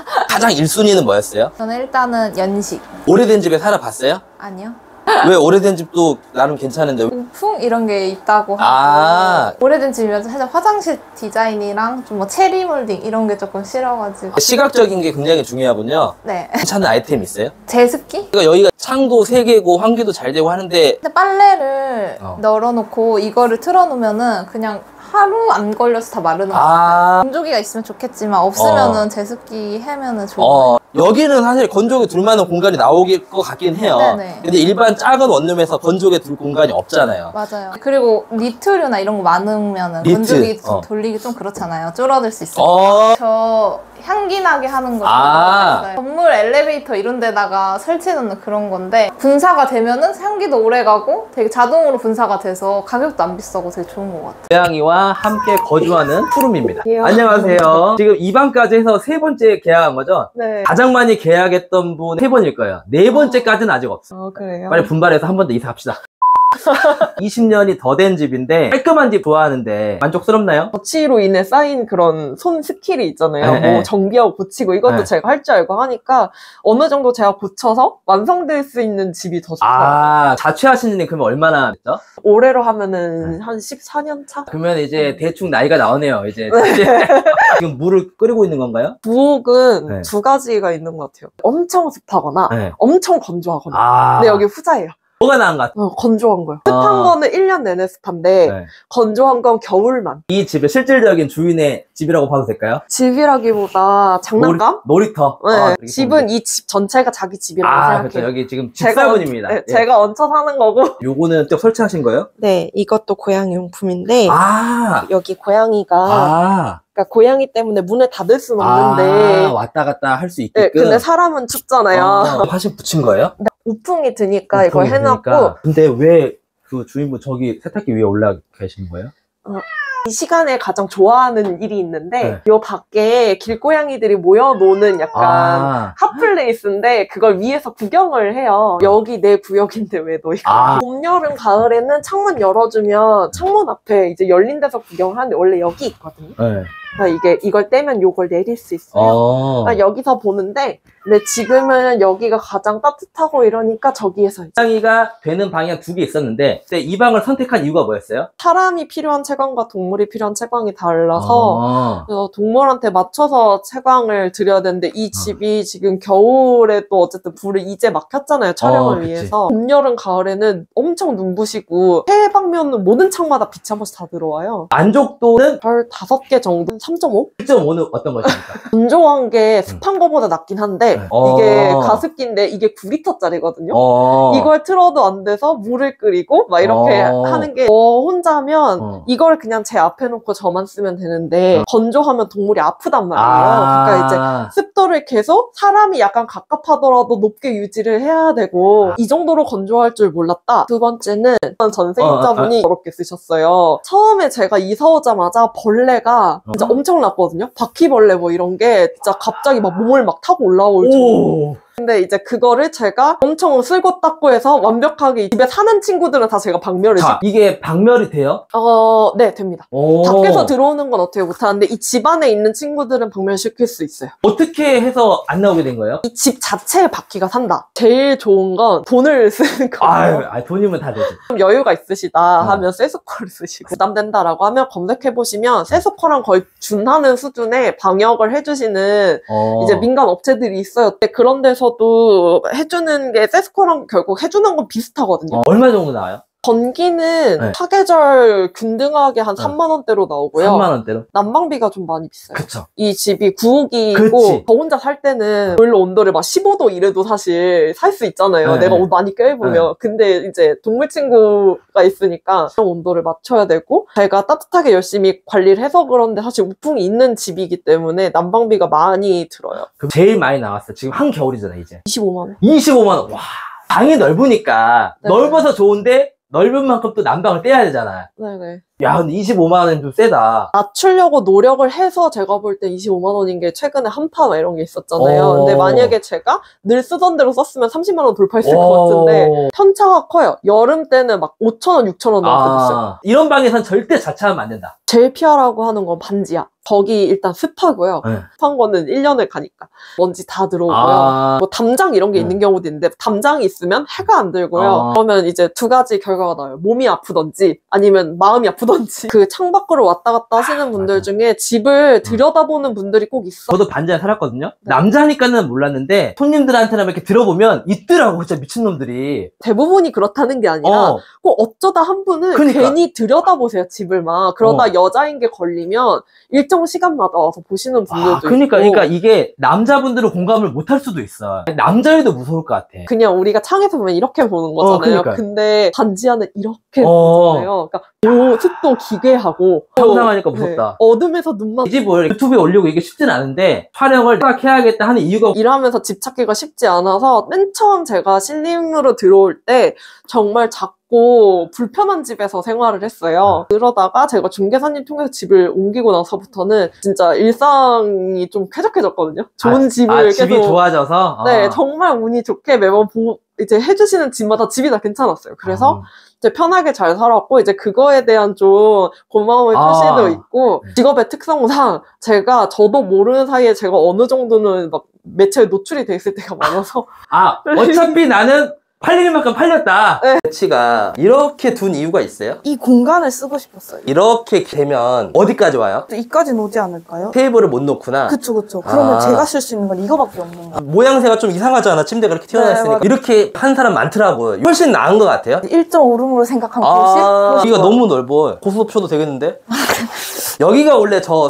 가장 일 순위는 뭐였어요? 저는 일단은 연식. 오래된 집에 살아봤어요? 아니요. 왜 오래된 집도 나름 괜찮은데 우풍 이런 게 있다고 하고 아. 오래된 집이면 살짝 화장실 디자인이랑 좀 뭐 체리 몰딩 이런 게 조금 싫어가지고 시각적인 게 굉장히 중요하군요. 네 괜찮은 아이템 있어요? 제습기? 그러니까 여기가 창도 세 개고 환기도 잘 되고 하는데 근데 빨래를 어. 널어놓고 이거를 틀어놓으면은 그냥 하루 안 걸려서 다 마르는 거 아. 건조기가 있으면 좋겠지만 없으면은 제습기 해면은 좋아요. 어, 여기는 사실 건조기 둘 만한 공간이 나올 것 같긴 해요. 네네. 근데 일반 작은 원룸에서 건조기 둘 공간이 없잖아요. 맞아요. 그리고 니트류나 이런 거 많으면은 니트. 건조기 좀 어. 돌리기 좀 그렇잖아요. 줄어들 수 있어요. 어. 저 향기 나게 하는 거 아. 좋아해요. 건물 엘리베이터 이런 데다가 설치해놓는 그런 건데 분사가 되면은 향기도 오래 가고 되게 자동으로 분사가 돼서 가격도 안 비싸고 되게 좋은 것 같아요. 고양이와 함께 거주하는 푸름입니다. 예. 안녕하세요. 지금 이 방까지 해서 세 번째 계약한 거죠? 네. 가장 많이 계약했던 분 세 번일 거예요. 네 번째까지는 아직 없어요. 어, 그래요? 빨리 분발해서 한 번 더 이사 갑시다. 이십 년이 더 된 집인데 깔끔한 집 좋아하는데 만족스럽나요? 거치로 인해 쌓인 그런 손 스킬이 있잖아요. 네, 뭐 네. 정비하고 고치고 이것도 네. 제가 할 줄 알고 하니까 어느 정도 제가 고쳐서 완성될 수 있는 집이 더 좋더라고요. 아, 자취하신 지 그러면 얼마나 됐죠? 올해로 하면은 한 십사 년 차? 그러면 이제 대충 나이가 나오네요. 이제 지금 물을 끓이고 있는 건가요? 부엌은 네. 두 가지가 있는 것 같아요. 엄청 습하거나 네. 엄청 건조하거나. 아. 근데 여기 후자예요. 뭐가 나은 것 같아요? 어, 건조한 거요. 습한 아. 거는 일 년 내내 습한데 네. 건조한 건 겨울만. 이 집의 실질적인 주인의 집이라고 봐도 될까요? 집이라기보다 장난감? 놀이, 놀이터. 네, 아, 되게 집은 이 집 전체가 자기 집이라고 아, 생각해요. 그렇죠. 여기 지금 제가 집사분입니다. 얹- 네, 예. 제가 얹혀 사는 거고. 요거는 또 설치하신 거예요? 네, 이것도 고양이 용품인데 아. 여기 고양이가 아. 그러니까 고양이 때문에 문을 닫을 수는 없는데 아, 왔다 갔다 할 수 네, 있게끔. 근데 사람은 춥잖아요. 아, 화신 붙인 거예요? 네, 우풍이 드니까 이걸 우풍이 해놨고 되니까. 근데 왜 그 주인분 저기 세탁기 위에 올라 계신 거예요? 어, 이 시간에 가장 좋아하는 일이 있는데 네. 요 밖에 길고양이들이 모여 노는 약간 아. 핫플레이스인데 그걸 위에서 구경을 해요. 여기 내 구역인데 왜 너 이거? 아. 봄, 여름, 가을에는 창문 열어주면 창문 앞에 이제 열린 데서 구경하는데 원래 여기 있거든요. 네. 그러니까 이게 이걸 떼면 요걸 내릴 수 있어요. 어. 그러니까 여기서 보는데 근데 지금은 여기가 가장 따뜻하고 이러니까 저기에서 이제 고양이가 되는 방이 한 두 개 있었는데 그때 이 방을 선택한 이유가 뭐였어요? 사람이 필요한 채광과 동물이 필요한 채광이 달라서 아. 그래서 동물한테 맞춰서 채광을 드려야 되는데 이 집이 지금 겨울에 또 어쨌든 불을 이제 막 켰잖아요. 촬영을 어, 그치. 위해서. 봄, 여름, 가을에는 엄청 눈부시고 해 방면은 모든 창마다 빛이 한 번씩 다 들어와요. 만족도는 별 다섯 개 정도? 삼 점 오? 일 점 오는 어떤 것입니까? 건조한 게 습한 거보다 낫긴 한데 어. 이게 가습기인데 이게 구 리터짜리거든요. 어. 이걸 틀어도 안 돼서 물을 끓이고 막 이렇게 어. 하는 게 저 혼자면 어. 이걸 그냥 제 앞에 놓고 저만 쓰면 되는데 건조하면 동물이 아프단 말이에요. 아. 그러니까 이제 습도를 계속 사람이 약간 갑갑하더라도 높게 유지를 해야 되고 이 정도로 건조할 줄 몰랐다. 두 번째는 전세입자분이 어, 어, 어. 저렇게 쓰셨어요. 처음에 제가 이사 오자마자 벌레가 진짜 엄청났거든요. 바퀴벌레 뭐 이런 게 진짜 갑자기 막 몸을 막 타고 올라올 정도로. 근데 이제 그거를 제가 엄청 쓸고 닦고 해서 완벽하게 집에 사는 친구들은 다 제가 박멸을 자, 이게 박멸이 돼요? 어, 네, 됩니다. 오. 밖에서 들어오는 건 어떻게 못하는데 이 집 안에 있는 친구들은 박멸시킬 수 있어요. 어떻게 해서 안 나오게 된 거예요? 이 집 자체에 바퀴가 산다. 제일 좋은 건 돈을 쓰는 아유, 거예요. 아, 돈이면 다 되지. 좀 여유가 있으시다 어. 하면 세스코를 쓰시고 부담된다라고 하면 검색해보시면 세스코랑 거의 준하는 수준의 방역을 해주시는 어. 이제 민간 업체들이 있어요. 근데 그런 데서도 해주는 게 세스코랑 결국 해주는 건 비슷하거든요. 어, 얼마 정도 나와요? 전기는 네. 사계절 균등하게 한 삼만 원대로 나오고요. 삼만 원대로? 난방비가 좀 많이 비싸요. 그쵸. 이 집이 구옥이고 그치. 저 혼자 살 때는 보일러 온도를 막 십오 도 이래도 사실 살 수 있잖아요. 네. 내가 옷 많이 껴입으면. 네. 근데 이제 동물 친구가 있으니까 온도를 맞춰야 되고 제가 따뜻하게 열심히 관리를 해서 그런데 사실 우풍이 있는 집이기 때문에 난방비가 많이 들어요. 그럼 제일 많이 나왔어요. 지금 한겨울이잖아, 이제. 이십오만 원. 이십오만 원. 와. 방이 넓으니까 네. 넓어서 좋은데 넓은 만큼 또 난방을 떼야 되잖아. 네네. 야, 근데 이십오만 원은 좀 세다. 낮추려고 노력을 해서 제가 볼 때 이십오만 원인 게 최근에 한파 막 이런 게 있었잖아요. 오. 근데 만약에 제가 늘 쓰던 대로 썼으면 삼십만 원 돌파했을 것 오. 같은데 편차가 커요. 여름 때는 막 오천 원, 육천 원 나올 때도 있어요. 아, 이런 방에선 절대 자차하면 안 된다. 제일 피하라고 하는 건 반지하. 거기 일단 습하고요. 네. 습한 거는 일 년을 가니까 먼지 다 들어오고요. 아. 뭐 담장 이런 게 네. 있는 경우도 있는데 담장이 있으면 해가 안 들고요. 아. 그러면 이제 두 가지 결과가 나와요. 몸이 아프던지 아니면 마음이 아프던지 아프던지. 그 창밖으로 왔다 갔다 하시는 분들 중에 집을 들여다보는 분들이 꼭 있어. 저도 반지하에 살았거든요. 남자니까는 몰랐는데 손님들한테나 이렇게 들어보면 있더라고, 진짜 미친놈들이. 대부분이 그렇다는 게 아니라 어. 꼭 어쩌다 한 분은 그러니까. 괜히 들여다보세요, 집을 막. 그러다 어. 여자인 게 걸리면 일정 시간마다 와서 보시는 분들도 아, 그러니까, 있고. 그러니까 이게 남자분들은 공감을 못 할 수도 있어. 남자애도 무서울 것 같아. 그냥 우리가 창에서 보면 이렇게 보는 거잖아요. 어, 그러니까. 근데 반지하는 이렇게 어. 보잖아요. 그러니까 오, 습도 기괴하고 상상하니까 어, 무섭다. 네. 어둠에서 눈만 이 집을 유튜브에 올리고 이게 쉽진 않은데 촬영을 딱 해야겠다 하는 이유가 일하면서 집 찾기가 쉽지 않아서 맨 처음 제가 신림으로 들어올 때 정말 작고 불편한 집에서 생활을 했어요. 그러다가 제가 중개사님 통해서 집을 옮기고 나서부터는 진짜 일상이 좀 쾌적해졌거든요. 좋은 아, 집을 아, 계속 집이 좋아져서? 네, 아. 정말 운이 좋게 매번 보, 이제 해주시는 집마다 집이 다 괜찮았어요. 그래서 아. 이제 편하게 잘 살았고 이제 그거에 대한 좀 고마움의 아. 표시도 있고 직업의 특성상 제가 저도 모르는 사이에 제가 어느 정도는 막 매체에 노출이 돼 있을 때가 많아서 아, 어차피 나는 팔릴 만큼 팔렸다. 네. 배치가 이렇게 둔 이유가 있어요? 이 공간을 쓰고 싶었어요. 이렇게 되면 어디까지 와요? 이까지는 오지 않을까요? 테이블을 못 놓구나. 그쵸 그쵸. 그러면 아. 제가 쓸 수 있는 건 이거밖에 없는 거예요. 모양새가 좀 이상하잖아. 침대가 이렇게 튀어나왔으니까. 네, 이렇게 한 사람 많더라고요. 훨씬 나은 것 같아요. 일 점 오 룸으로 생각한 아, 곳이 여기가 너무 넓어. 고수업쇼도 되겠는데? 여기가 원래 저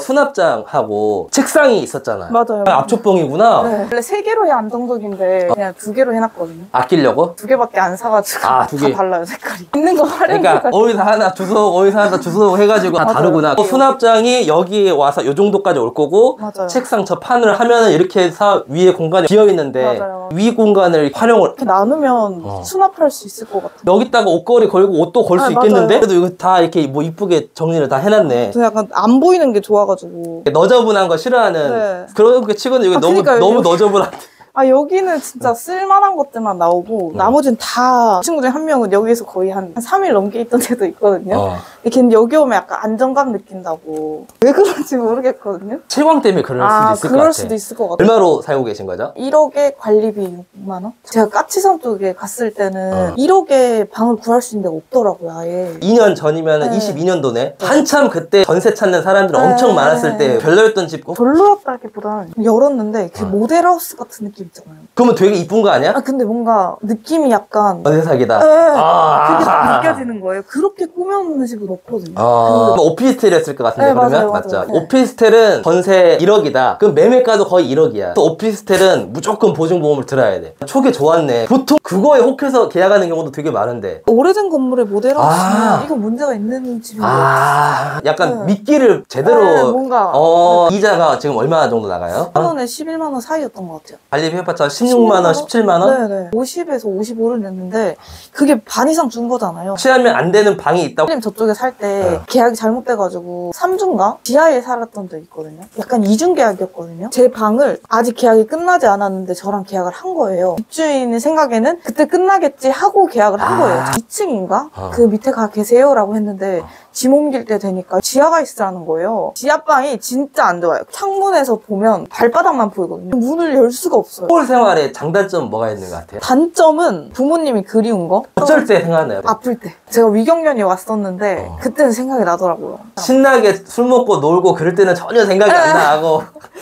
수납장하고 책상이 있었잖아. 맞아요. 앞쪽봉이구나. 네. 원래 세 개로 해야 안정적인데 그냥 두 개로 해놨거든요. 아끼려고? 두 개밖에 안 사가지고 아, 두 개. 다 달라요 색깔이. 있는 거 활용해가지고. 그러니까 어디서 하나 주소, 어디서 하나 주소 해가지고 다 맞아요. 다르구나. 어, 수납장이 여기에 와서 요 정도까지 올 거고 맞아요. 책상 저 판을 하면은 이렇게 해서 위에 공간이 비어 있는데 맞아요. 위 공간을 활용을 이렇게 나누면 어. 수납할 수 있을 것 같아요. 여기다가 옷걸이 걸고 옷도 걸 수 아, 있겠는데? 맞아요. 그래도 이거 다 이렇게 뭐 이쁘게 정리를 다 해놨네. 저 약간 안 보이는 게 좋아가지고. 너저분한 거 싫어하는 네. 그런 거 치고는 여기 아, 너무 그러니까요. 너무 너저분한데. 아 여기는 진짜 쓸만한 것들만 나오고 나머지는 다 친구 중에 한 명은 여기에서 거의 한 삼 일 넘게 있던 데도 있거든요. 어. 근데 걔는 여기 오면 약간 안정감 느낀다고. 왜 그런지 모르겠거든요. 채광 때문에 그럴 아, 수도 있을 그럴 것 같아. 수도 있을 것 같아요. 얼마로 살고 계신 거죠? 일억에 관리비 육만 원? 제가 까치산 쪽에 갔을 때는 어. 일억에 방을 구할 수 있는 데가 없더라고요, 아예. 이 년 전이면 네. 이십이 년도네. 한참 그때 전세 찾는 사람들 엄청 네. 많았을 때 별로였던 집. 어? 별로였다기보단 열었는데 그 모델하우스 같은 느낌 있잖아요. 그러면 되게 이쁜 거 아니야? 아 근데 뭔가 느낌이 약간 전세 사기다. 네. 아. 그게 딱 느껴지는 거예요. 그렇게 꾸며놓는 집은 없거든요. 아, 그- 오피스텔이었을 것 같은데 네, 그러면 맞아요, 맞죠? 맞아요. 네. 오피스텔은 전세 일억이다. 그럼 매매가도 거의 일억이야. 또 오피스텔은 무조건 보증보험을 들어야 돼. 초기 좋았네. 보통 그거에 혹해서 계약하는 경우도 되게 많은데. 오래된 건물의 모델하우스는 아. 이거 문제가 있는 집인 것 같아요. 아, 약간 네. 미끼를 제대로. 네, 뭔가 어, 이자가 지금 얼마 정도 나가요? 천 원에 십일만 원 사이였던 것 같아요. 관리비 해봤자 십육만 원, 십칠만 원? 네네. 오십에서 오십오를 냈는데 그게 반 이상 준 거잖아요. 취하면 안 되는 방이 있다고? 선생님 저쪽에 살 때 네. 계약이 잘못돼가지고 삼 주인가? 지하에 살았던 적 있거든요. 약간 이중 계약이었거든요. 제 방을 아직 계약이 끝나지 않았는데 저랑 계약을 한 거예요. 입주인의 생각에는 그때 끝나겠지 하고 계약을 한 거예요. 이 층인가? 아. 그 밑에 가 계세요 라고 했는데 짐 옮길 때 되니까 지하가 있으라는 거예요. 지하방이 진짜 안 좋아요. 창문에서 보면 발바닥만 보이거든요. 문을 열 수가 없어요. 서울 생활에 장단점 뭐가 있는 것 같아요? 단점은 부모님이 그리운 거? 어쩔 때 생각나요? 아플 때. 제가 위경련이 왔었는데 그때는 생각이 나더라고요. 신나게 술 먹고 놀고 그럴 때는 전혀 생각이 안 나고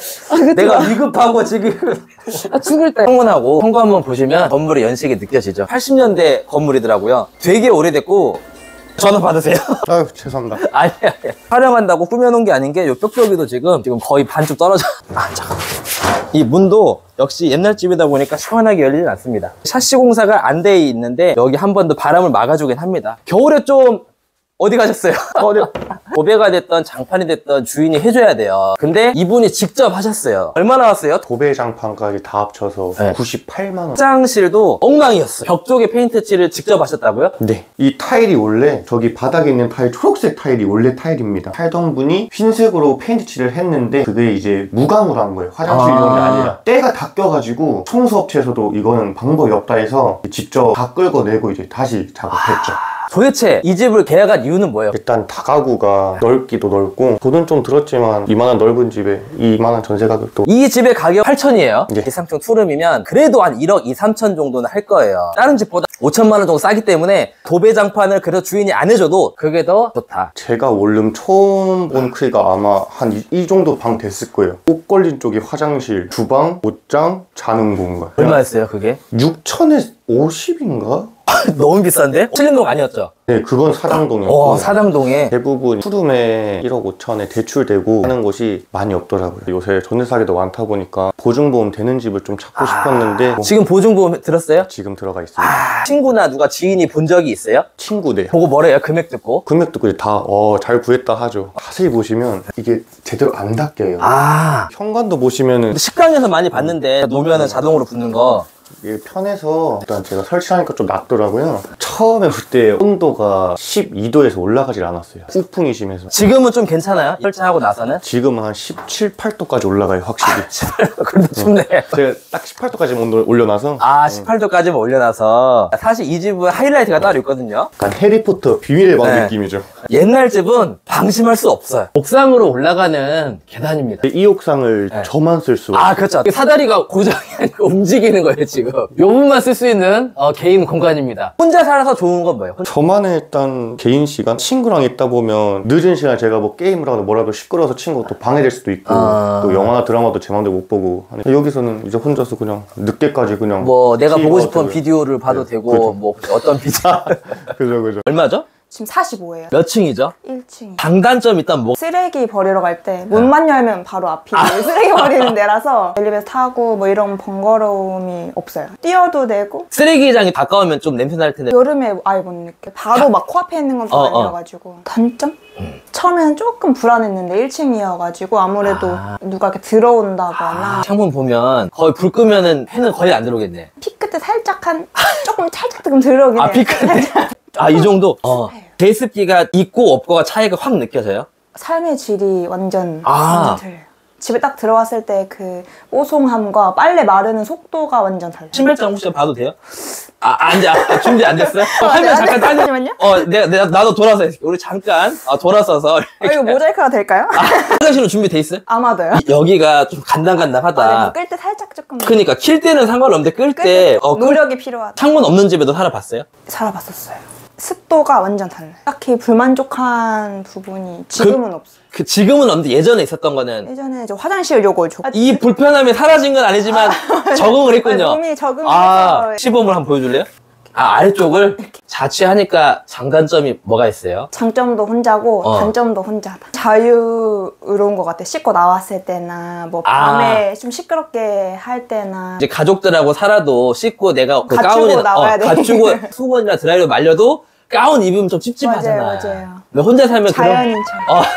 내가 위급하고 지금 아, 죽을 때 창문하고 현관 한번 보시면 건물의 연식이 느껴지죠. 팔십 년대 건물이더라고요. 되게 오래됐고 전화 받으세요. 아유 죄송합니다. 아니 아니 촬영한다고 꾸며놓은 게 아닌 게 요 뾱뾱이도 지금 지금 거의 반쯤 떨어져. 아 잠깐. 이 문도 역시 옛날 집이다 보니까 시원하게 열리진 않습니다. 샤시 공사가 안 돼 있는데 여기 한 번 더 바람을 막아주긴 합니다. 겨울에 좀 어디 가셨어요? 어디? 도배가 됐던 장판이 됐던 주인이 해줘야 돼요. 근데 이분이 직접 하셨어요. 얼마 나왔어요? 도배 장판까지 다 합쳐서 네. 구십팔만 원. 화장실도 엉망이었어요. 벽 쪽에 페인트 칠을 직접 하셨다고요? 네. 이 타일이 원래 저기 바닥에 있는 타일 초록색 타일이 원래 타일입니다. 팔던 분이 흰색으로 페인트 칠을 했는데 그게 이제 무광으로 한 거예요. 화장실용이 아. 아니라. 때가 다 껴가지고 청소업체에서도 이거는 방법이 없다 해서 직접 다 끌고 내고 이제 다시 작업했죠. 도대체 이 집을 계약한 이유는 뭐예요? 일단 다가구가 넓기도 넓고 돈은 좀 들었지만 이만한 넓은 집에 이만한 전세 가격도. 이 집의 가격 팔천이에요. 예. 이 삼 층 투룸이면 그래도 한 일억 이삼천 정도는 할 거예요. 다른 집보다 오천만 원 정도 싸기 때문에 도배장판을 그래도 주인이 안 해줘도 그게 더 좋다. 제가 원룸 처음 본 크기가 아마 한 이 정도 방 됐을 거예요. 옷 걸린 쪽이 화장실, 주방, 옷장, 자는 공간. 얼마였어요 그게? 육천에 오십인가? 너무 비싼데? 신림동 아니었죠? 네, 그건 사당동이었고. 어, 사당동에 대부분 푸름에 일억 오천에 대출되고 하는 곳이 많이 없더라고요. 요새 전세 사기도 많다 보니까 보증보험 되는 집을 좀 찾고 싶었는데 뭐 지금 보증보험 들었어요? 지금 들어가 있습니다. 아, 친구나 누가 지인이 본 적이 있어요? 친구 네. 보고 뭐래요? 금액 듣고? 금액 듣고 다 어, 잘 구했다 하죠. 자세히 보시면 이게 제대로 안 닦여요. 아, 현관도 보시면은 식당에서 많이 봤는데 놓으면은 자동으로 붙는 거. 이게 편해서 일단 제가 설치하니까 좀 낫더라고요. 처음에 볼 때 온도가 십이 도에서 올라가질 않았어요. 후풍이 심해서. 지금은 좀 괜찮아요? 설치하고 나서는? 지금은 한 십칠, 팔 도까지 올라가요, 확실히. 그래도 춥네. 제가 딱 십팔 도까지 온도 올려놔서. 아, 십팔 도까지만 올려놔서. 사실 이 집은 하이라이트가 따로 있거든요. 약간 해리포터 비밀의 방 네. 느낌이죠. 옛날 집은 방심할 수 없어요. 옥상으로 올라가는 계단입니다. 이 옥상을 네. 저만 쓸 수가 아, 그렇죠. 사다리가 고정이 아니고 움직이는 거예요, 지금. 요 부분만 쓸 수 있는 어, 개인 공간입니다. 혼자 살아서 좋은 건 뭐예요? 저만의 일단 개인 시간? 친구랑 있다 보면 늦은 시간에 제가 뭐 게임을 하거나 뭐라도 시끄러워서 친구가 또 방해될 수도 있고 아... 또 영화나 드라마도 제 맘대로 못 보고 하니까 여기서는 이제 혼자서 그냥 늦게까지 그냥 뭐 내가 보고 싶은 되고요. 비디오를 봐도 네, 되고 그죠. 뭐 어떤 비디오 그죠 그죠. 얼마죠? 지금 사십오예요. 몇 층이죠? 일 층. 장단점 일단 뭐 쓰레기 버리러 갈 때 문만 열면 바로 앞이 아. 쓰레기 버리는 데라서 엘리베이터 타고 뭐 이런 번거로움이 없어요. 뛰어도 되고 쓰레기장이 가까우면 좀 냄새 날 텐데 여름에 아예 못 느껴. 바로 막 코앞에 있는 건 어, 아니어가지고 어. 단점? 음. 처음에는 조금 불안했는데 일 층이어가지고 아무래도 아. 누가 이렇게 들어온다거나 아, 창문 보면 거의 불 끄면은 해는 거의 안 들어오겠네. 피 끝에 살짝 한 조금 살짝 조금 들어오긴 해요. 아, 피 끝에? 아, 이 정도? 어. 제습기가 있고 없고가 차이가 확 느껴져요? 삶의 질이 완전, 아. 완전 틀려요. 집에 딱 들어왔을 때 그 뽀송함과 빨래 마르는 속도가 완전 달라요. 신발장 혹시 봐도 돼요? 아, 안 돼. 아, 준비 안 됐어요? 어, 아, 네, 화면 잠깐 따지. 잠시만요. 어, 내가, 내가, 나도 돌아서 해줄게. 우리 잠깐, 어, 돌아서서. 아, 이거 모자이크가 될까요? 아, 화장실은 준비돼 있어요? 아마도요. 이- 여기가 좀 간당간당하다. 아, 네, 끌 때 살짝 조금. 그니까, 킬 때는 상관없는데, 끌 때, 어, 끌- 노력이 필요하다. 창문 없는 집에도 살아봤어요? 살아봤었어요. 습도가 완전 달라요. 딱히 불만족한 부분이 지금은 없어요. 그, 지금은 없는데, 예전에 있었던 거는. 예전에 저 화장실 요거 줘. 이 불편함이 사라진 건 아니지만, 적응을 했군요. 몸이 적응해서. 아, 시범을 한번 보여줄래요? 아, 아래쪽을 자취하니까 장단점이 뭐가 있어요? 장점도 혼자고 어. 단점도 혼자다. 자유로운 것 같아. 씻고 나왔을 때나 뭐 밤에 좀 시끄럽게 할 때나 이제 가족들하고 살아도 씻고 내가 그 갖추고 가운이나 나와야 어, 돼. 갖추고 수건이나 드라이로 말려도 가운 입으면 좀 찝찝하잖아. 맞아요, 맞아요. 근데 혼자 살면 자연인처럼. 그런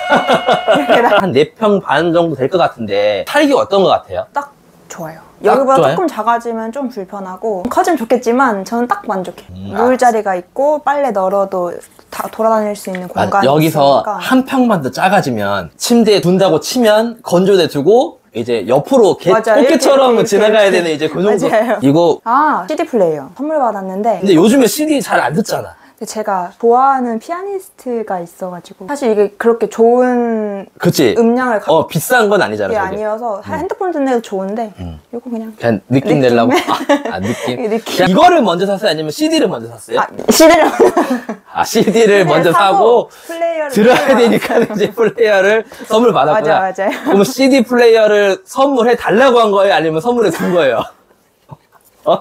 어. 한 네 평 반 정도 될 것 같은데 살기 어떤 것 같아요? 딱 좋아요. 여기보다 좋아요? 조금 작아지면 좀 불편하고 커지면 좋겠지만 저는 딱 만족해요. 음, 누울 자리가 있고 빨래 널어도 다 돌아다닐 수 있는 아, 공간이 여기서 있으니까. 한 평만 더 작아지면 침대에 둔다고 치면 건조대 두고 이제 옆으로 개, 맞아요. 꽃게처럼 이렇게, 지나가야 이렇게. 되는 이제 그 정도. 맞아요. 이거 아 씨디 플레이어 선물 받았는데 근데 요즘에 씨디 잘 안 듣잖아. 근데 제가 좋아하는 피아니스트가 있어가지고 사실 이게 그렇게 좋은 그치? 음량을 갖고 어 비싼 건 아니잖아. 게 저게. 아니어서 핸드폰 듣는 게 좋은데 음. 이거 그냥 그냥 느낌 느낌? 내려고. 아, 아, 느낌. 느낌. 그냥 이거를 먼저 샀어요? 아니면 씨디를 먼저 샀어요? 아, 씨디를 아, 씨디를 먼저 사고 플레이어를 들어야 되니까 이제 플레이어를 선물 받았구나. 맞아, 맞아요. 그럼 씨디 플레이어를 선물해 달라고 한 거예요? 아니면 선물해 준 거예요? 어?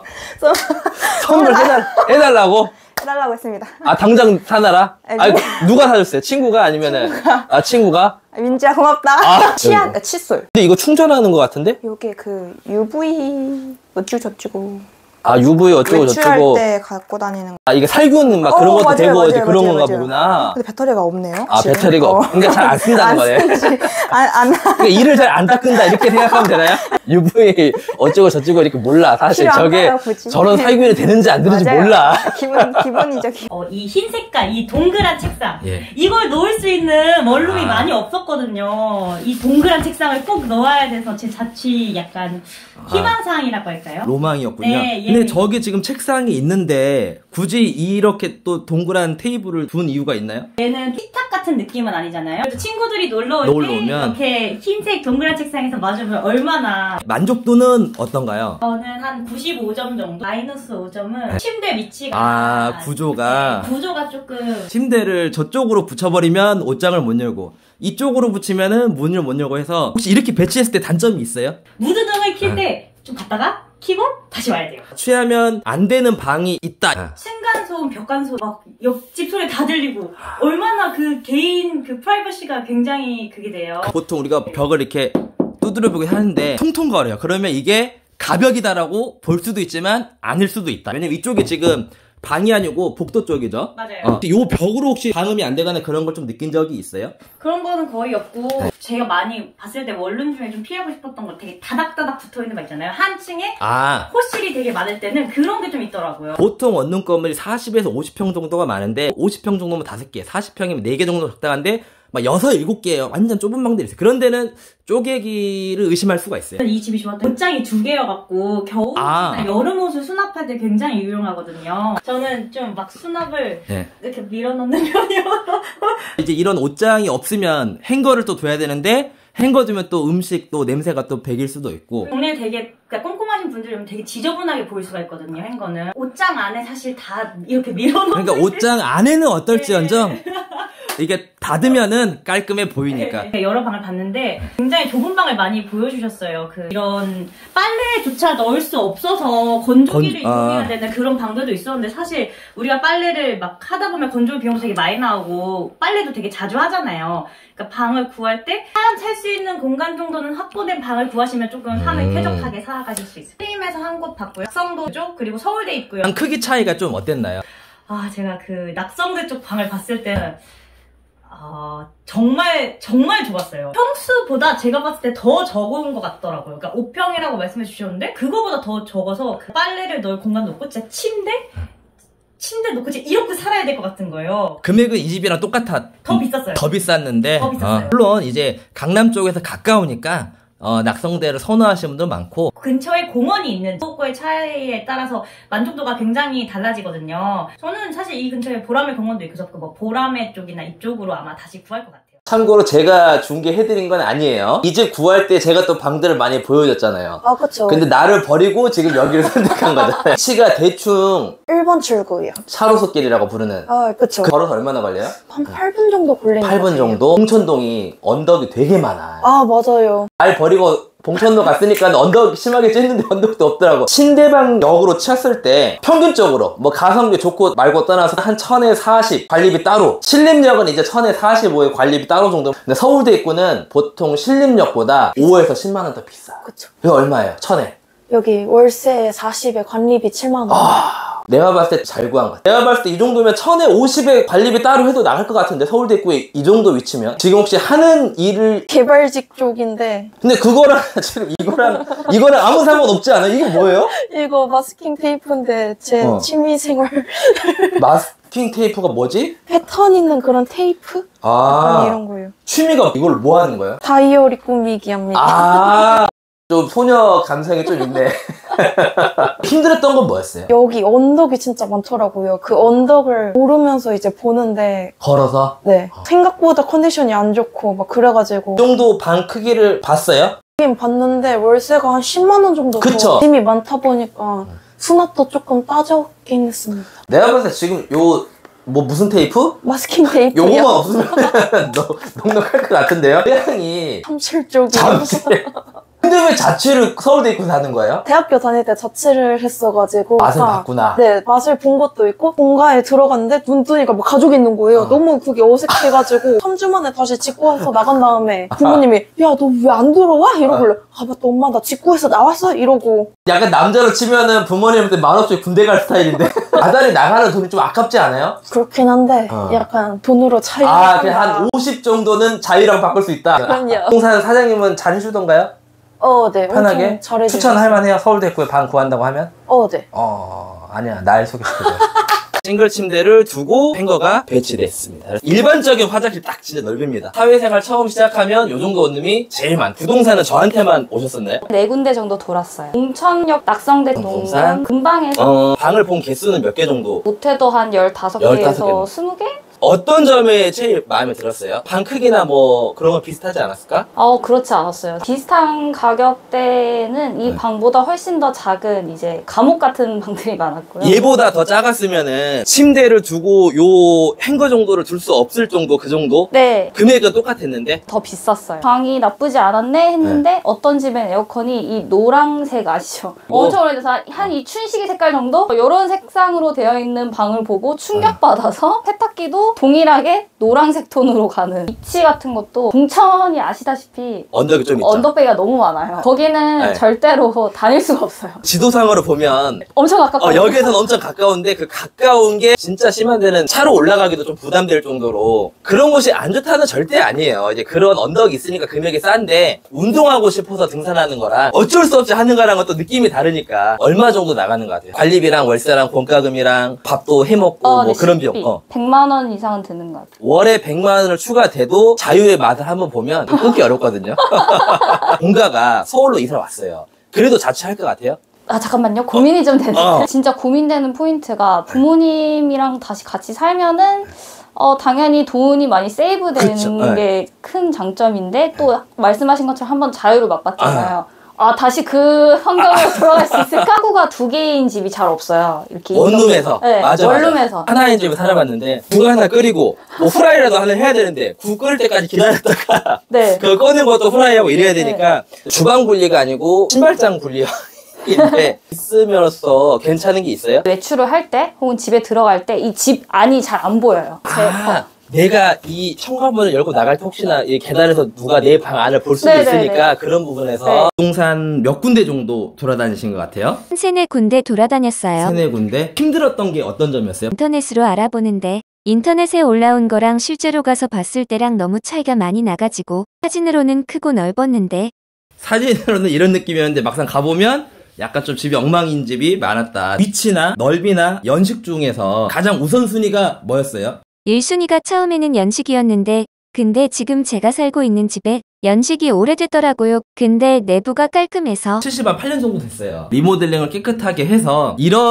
선물 해달, 해달라고? 해달라고 했습니다. 아, 당장 사놔라? 네, 아, 누가 사줬어요? 친구가 아니면은? 친구가. 아, 친구가? 민지야 고맙다. 아, 치아, 아, 칫솔. 근데 이거 충전하는 거 같은데? 요게 그 유브이 어쩌고 저쩌고 아, 유브이 어쩌고 외출할 저쩌고. 때 갖고 다니는 거. 아, 이게 살균 막 그런 어, 것도 맞아요, 되고 맞아요, 이제 그런 맞아요, 건가 맞아요. 보구나. 근데 배터리가 없네요. 아, 지금. 배터리가 없, 그러니까 잘 안 쓴다는 안 거네. 쓰지. 안, 안. 그러니까 일을 잘 안 닦는다 이렇게 생각하면 되나요? 유브이 어쩌고 저쩌고 이렇게 몰라. 사실 필요 안 저게 봐요, 굳이. 저런 살균이 되는지 안 되는지 맞아요. 몰라. 기본, 기본이죠. 기본. 어, 이 흰 색깔, 이 동그란 책상. 예. 이걸 놓을 수 있는 원룸이 아. 많이 없었거든요. 이 동그란 책상을 꼭 넣어야 돼서 제 자취 약간 희망사항이라고 할까요? 로망이었군요. 네, 근데 근데 저기 지금 책상이 있는데 굳이 이렇게 또 동그란 테이블을 둔 이유가 있나요? 얘는 피탁 같은 느낌은 아니잖아요. 그래서 친구들이 놀러 올 놀러 때 오면? 이렇게 흰색 동그란 책상에서 마주보면 얼마나 만족도는 어떤가요? 저는 한 구십오 점 정도. 마이너스 오 점은 침대 위치가 아, 구조가. 구조가 조금 침대를 저쪽으로 붙여버리면 옷장을 못 열고 이쪽으로 붙이면은 문을 못 열고 해서 혹시 이렇게 배치했을 때 단점이 있어요? 무드등을 킬 때 좀 갔다가 키고 다시 와야 돼요. 취하면 안 되는 방이 있다. 층간소음, 벽간소음, 막 옆집 소리 다 들리고 얼마나 그 개인 그 프라이버시가 굉장히 그게 돼요. 보통 우리가 벽을 이렇게 두드려보게 하는데 통통거려요. 그러면 이게 가벽이다라고 볼 수도 있지만 아닐 수도 있다. 왜냐면 이쪽이 지금 방이 아니고 복도 쪽이죠. 맞아요. 어. 요 벽으로 혹시 방음이 안 되거나 그런 걸 좀 느낀 적이 있어요? 그런 거는 거의 없고 제가 많이 봤을 때 원룸 중에 좀 피하고 싶었던 거 되게 다닥다닥 붙어있는 거 있잖아요. 한 층에 아. 호실이 되게 많을 때는 그런 게 좀 있더라고요. 보통 원룸 건물이 사십에서 오십 평 정도가 많은데 오십 평 정도면 다섯 개, 사십 평이면 네 개 정도 적당한데 막 여섯, 일곱 개예요. 완전 좁은 방들이 있어요. 그런 데는 쪼개기를 의심할 수가 있어요. 이 집이 좋았던 옷장이 두 개여갖고 겨울 아. 옷이나 여름 옷을 수납할 때 굉장히 유용하거든요. 저는 좀 막 수납을 네. 이렇게 밀어넣는 편이어서 이제 이런 옷장이 없으면 행거를 또 둬야 되는데 행거 두면 또 음식 또 냄새가 또 배길 수도 있고. 동네 되게 그러니까 꼼꼼하신 분들이면 되게 지저분하게 보일 수가 있거든요. 행거는 옷장 안에 사실 다 이렇게 밀어넣는. 그러니까 옷장 안에는 어떨지언정 이게 닫으면은 깔끔해 보이니까. 네, 여러 방을 봤는데 굉장히 좁은 방을 많이 보여주셨어요. 그 이런 빨래조차 넣을 수 없어서 건조기를 건- 이용해야 아. 되는 그런 방들도 있었는데 사실 우리가 빨래를 막 하다 보면 건조기 비용도 되게 많이 나오고 빨래도 되게 자주 하잖아요. 그러니까 방을 구할 때 사람 살 수 있는 공간 정도는 확보된 방을 구하시면 조금 삶을 음. 쾌적하게 살아가실 수 있어요. 프림에서 한 곳 봤고요. 낙성도 쪽 그리고 서울대 있고요. 방 크기 차이가 좀 어땠나요? 아 제가 그 낙성대 쪽 방을 봤을 때는 아, 정말, 정말 좋았어요. 평수보다 제가 봤을 때 더 적은 것 같더라고요. 그러니까 오 평이라고 말씀해 주셨는데, 그거보다 더 적어서 그 빨래를 넣을 공간도 없고, 진짜 침대? 침대 놓고 진짜 이렇게 살아야 될 것 같은 거예요. 금액은 이 집이랑 똑같아. 더 비쌌어요. 더 비쌌는데. 더 비쌌어요. 어, 물론 이제 강남 쪽에서 가까우니까 어, 낙성대를 선호하시는 분도 많고. 근처에 공원이 있는 소거의 차이에 따라서 만족도가 굉장히 달라지거든요. 저는 사실 이 근처에 보라매 공원도 있고, 그래서 뭐 보라매 쪽이나 이쪽으로 아마 다시 구할 것 같아요. 참고로 제가 중개해드린 건 아니에요. 이 집 구할 때 제가 또 방들을 많이 보여줬잖아요. 아, 그쵸. 근데 나를 버리고 지금 여기를 선택한 거잖아요. 위치가 대충 일 번 출구요. 차로수길이라고 부르는. 아, 그쵸. 걸어서 얼마나 걸려요? 한 팔 분 정도 걸리는 것 팔 분 같아요. 정도? 봉천동이 언덕이 되게 많아요. 아, 맞아요. 날 버리고 봉천도 갔으니까 언덕 심하게 쬐는데 언덕도 없더라고. 신대방역으로 쳤을 때 평균적으로 뭐 가성비 좋고 말고 떠나서 한 천에 사십 관리비 따로, 신림역은 이제 천에 사십오에 관리비 따로 정도. 근데 서울대 입구는 보통 신림역보다 오에서 십만 원 더 비싸. 그쵸. 이거 얼마예요? 천에? 여기 월세 사십에 관리비 칠만 원. 아, 내가 봤을 때 잘 구한 것 같아. 내가 봤을 때 이 정도면 천에 오십에 관리비 따로 해도 나갈 것 같은데, 서울대 입구에 이 정도 위치면. 지금 혹시 하는 일을 개발직 쪽인데 근데 그거랑 지금 이거랑 이거랑 아무 상관 없지 않아? 이거 뭐예요? 이거 마스킹 테이프인데 제 어. 취미생활 마스킹 테이프가 뭐지? 패턴 있는 그런 테이프? 아, 약간 이런 거예요. 취미가 이걸 뭐 하는 거예요? 다이어리 꾸미기 합니다. 아, 좀 소녀 감성이 좀 있네. 힘들었던 건 뭐였어요? 여기 언덕이 진짜 많더라고요. 그 언덕을 오르면서 이제 보는데 걸어서? 네 생각보다 컨디션이 안 좋고 막 그래가지고 이 정도 방 크기를 봤어요? 보긴 봤는데 월세가 한 십만 원 정도 그쵸? 짐이 많다 보니까 수납도 조금 따졌긴 했습니다. 내가 봤을 때 지금 요 뭐 무슨 테이프? 마스킹 테이프요. 요거만 없으면 넉넉할 것 같은데요? 태양이 삼칠 쪽이 잠실. 근데 왜 자취를 서울대 입구 사는 거예요? 대학교 다닐 때 자취를 했어가지고 맛을 다- 봤구나. 네 맛을 본 것도 있고 본가에 들어갔는데 눈 뜨니까 뭐 가족이 있는 거예요. 너무 그게 어색해가지고 삼 주 만에 다시 직구해서 나간 다음에 부모님이 야 너 왜 안 들어와? 이러길래 아 맞다 엄마 나 직구해서 나왔어? 이러고 약간 남자로 치면은 부모님한테 만원씩 군대 갈 스타일인데 아다리 나가는 돈이 좀 아깝지 않아요? 그렇긴 한데 어. 약간 돈으로 차이가 아, 그냥 한 오십 정도는 자유랑 바꿀 수 있다. 그럼요. 부동산 사장님은 잘해주던가요? 어, 네. 편하게? 엄청 잘해주셨어요. 추천할 만해요? 서울대 입구에 방 구한다고 하면? 어, 네. 어, 아니야. 날 소개시켜줘. 싱글 침대를 두고 행거가 배치됐습니다. 일반적인 화장실 딱 진짜 넓입니다. 사회생활 처음 시작하면 요 정도 원룸이 제일 많. 부동산은 저한테만 오셨었나요? 네 군데 정도 돌았어요. 공천역 낙성대 동산 근방에서 어, 방을 본 개수는 몇 개 정도? 못해도 한 열다섯 개에서 스무 개? 어떤 점에 제일 마음에 들었어요? 방 크기나 뭐 그런 건 비슷하지 않았을까? 어 그렇지 않았어요. 비슷한 가격대는 이 네. 방보다 훨씬 더 작은 이제 감옥 같은 방들이 많았고요. 얘보다 더 작았으면은 침대를 두고 요 행거 정도를 둘 수 없을 정도 그 정도? 네. 금액은 똑같았는데? 더 비쌌어요. 방이 나쁘지 않았네 했는데 네. 어떤 집엔 에어컨이 이 노란색 아시죠? 뭐? 엄청 오래돼서 한 이 춘식이 색깔 정도? 이런 색상으로 되어 있는 방을 보고 충격받아서 세탁기도 동일하게 노란색 톤으로 가는 위치 같은 것도 공천이 아시다시피 언덕이 좀 있죠. 언덕배기가 너무 많아요. 거기는 네. 절대로 다닐 수가 없어요. 지도상으로 보면 엄청 가깝거든요. 어, 여기에서는 엄청 가까운데 그 가까운 게 진짜 심한 데는 차로 올라가기도 좀 부담될 정도로 그런 곳이 안 좋다는 절대 아니에요. 이제 그런 언덕이 있으니까 금액이 싼데 운동하고 싶어서 등산하는 거랑 어쩔 수 없이 하는 거랑은 또 느낌이 다르니까 얼마 정도 나가는 것 같아요. 관리비랑 월세랑 공과금이랑 밥도 해먹고 어, 뭐 네, 그런 비용 어. 백만 원 이상은 드는 것 같아요. 월에 백만 원을 추가돼도 자유의 맛을 한번 보면 끊기 어렵거든요. 본가가 서울로 이사 왔어요. 그래도 자취할 것 같아요? 아 잠깐만요. 고민이 좀 되는데 어. 진짜 고민되는 포인트가 부모님이랑 다시 같이 살면은 어 당연히 돈이 많이 세이브되는 게 큰 장점인데 또 말씀하신 것처럼 한번 자유를 맛봤잖아요. 아. 아 다시 그 환경으로 돌아갈 수 있을까? 학구가 두 개인 집이 잘 없어요. 이렇게 원룸에서 네, 맞아, 원룸에서 맞아. 하나인 집에 살아봤는데 국을 하나 끓이고 뭐 후라이라도 하나 해야 되는데 국 끓일 때까지 기다렸다가 네. 그거 꺼낸 것도 후라이하고 이래야 되니까 네. 주방 분리가 아니고 신발장 분리 인데 있으면서 괜찮은 게 있어요? 외출을 할 때 혹은 집에 들어갈 때 이 집 안이 잘 안 보여요. 제, 아, 어. 내가 이 현관문을 열고 나갈 때 혹시나 이 계단에서 누가 내 방 안을 볼 수도 네네네. 있으니까 그런 부분에서 네. 부동산 몇 군데 정도 돌아다니신 것 같아요? 세네 군데 돌아다녔어요. 세네 군데? 힘들었던 게 어떤 점이었어요? 인터넷으로 알아보는데 인터넷에 올라온 거랑 실제로 가서 봤을 때랑 너무 차이가 많이 나가지고 사진으로는 크고 넓었는데 사진으로는 이런 느낌이었는데 막상 가보면 약간 좀 집이 엉망인 집이 많았다. 위치나 넓이나 연식 중에서 가장 우선순위가 뭐였어요? 일 순위가 처음에는 연식이었는데 근데 지금 제가 살고 있는 집에 연식이 오래됐더라고요. 근데 내부가 깔끔해서 칠십 한 팔 년 정도 됐어요. 리모델링을 깨끗하게 해서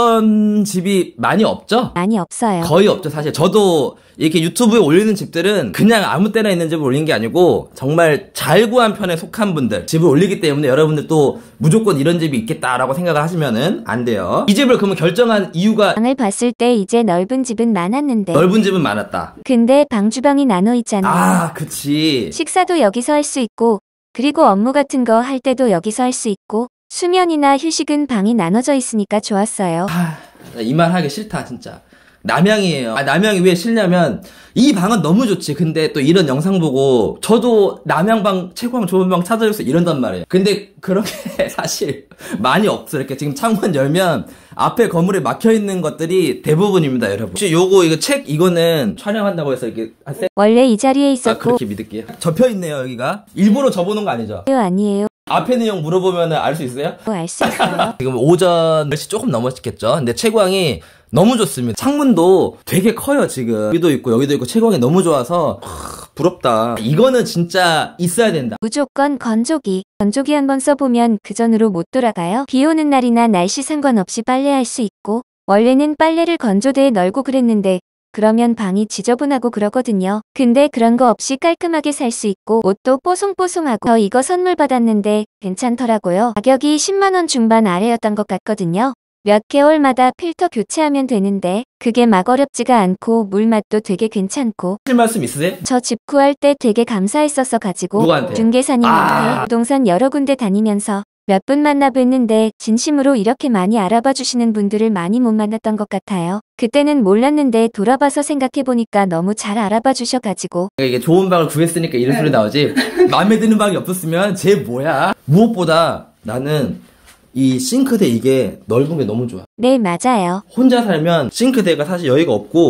이런 집이 많이 없죠? 많이 없어요. 거의 없죠. 사실 저도 이렇게 유튜브에 올리는 집들은 그냥 아무 때나 있는 집을 올린 게 아니고 정말 잘 구한 편에 속한 분들 집을 올리기 때문에 여러분들 또 무조건 이런 집이 있겠다라고 생각을 하시면은 안 돼요. 이 집을 그러면 결정한 이유가 방을 봤을 때 이제 넓은 집은 많았는데 넓은 집은 많았다. 근데 방 주방이 나눠 있잖아요. 아 그치. 식사도 여기서 할 수 있고 그리고 업무 같은 거 할 때도 여기서 할 수 있고 수면이나 휴식은 방이 나눠져 있으니까 좋았어요. 아, 이 말 하기 싫다 진짜. 남양이에요. 아, 남양이 왜 싫냐면 이 방은 너무 좋지. 근데 또 이런 영상 보고 저도 남양방 최고방 좋은 방 찾아줘서 이런단 말이에요. 근데 그렇게 사실 많이 없어. 이렇게 지금 창문 열면 앞에 건물에 막혀있는 것들이 대부분입니다, 여러분. 혹시 요거 이거 책 이거는 촬영한다고 해서 이렇게 세... 원래 이 자리에 있었고 아, 그렇게 믿을게요. 접혀있네요, 여기가. 일부러 접어놓은 거 아니죠? 아니에요. 앞에 내용 물어보면 알 수 있어요? 알 수 있어요. 지금 오전 열 시 조금 넘었겠죠? 근데 채광이 너무 좋습니다. 창문도 되게 커요, 지금. 여기도 있고 여기도 있고 채광이 너무 좋아서 하, 부럽다. 이거는 진짜 있어야 된다. 무조건 건조기. 건조기 한번 써보면 그전으로 못 돌아가요. 비 오는 날이나 날씨 상관없이 빨래할 수 있고 원래는 빨래를 건조대에 널고 그랬는데 그러면 방이 지저분하고 그러거든요. 근데 그런 거 없이 깔끔하게 살 수 있고 옷도 뽀송뽀송하고 저 이거 선물 받았는데 괜찮더라고요. 가격이 십만 원 중반 아래였던 것 같거든요. 몇 개월마다 필터 교체하면 되는데 그게 막 어렵지가 않고 물맛도 되게 괜찮고. 하실 말씀 있으세요? 저 집 구할 때 되게 감사했었어 가지고 누구한테? 중개사님한테 아 부동산 여러 군데 다니면서 몇 분 만나 뵀는데 진심으로 이렇게 많이 알아봐 주시는 분들을 많이 못 만났던 것 같아요. 그때는 몰랐는데 돌아봐서 생각해보니까 너무 잘 알아봐 주셔가지고. 이게 좋은 방을 구했으니까 이런 소리 나오지. 마음에 드는 방이 없었으면 쟤 뭐야. 무엇보다 나는 이 싱크대 이게 넓은 게 너무 좋아. 네 맞아요. 혼자 살면 싱크대가 사실 여유가 없고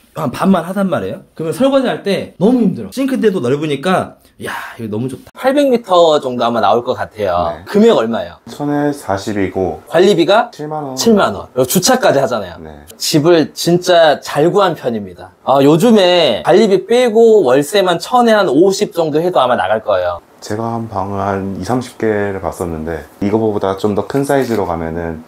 한 반만 하단 말이에요. 그러면 설거지 할 때 너무 힘들어. 싱크대도 넓으니까 야 이거 너무 좋다. 팔백 미터 정도 아마 나올 것 같아요. 네. 금액 얼마예요? 천에 사십이고 관리비가 칠만 원. 칠만 원. 주차까지 하잖아요. 네. 집을 진짜 잘 구한 편입니다. 아, 요즘에 관리비 빼고 월세만 천에 한 오십 정도 해도 아마 나갈 거예요. 제가 한 방을 한 이삼십 개를 봤었는데 이거보다 좀 더 큰 사이즈로 가면은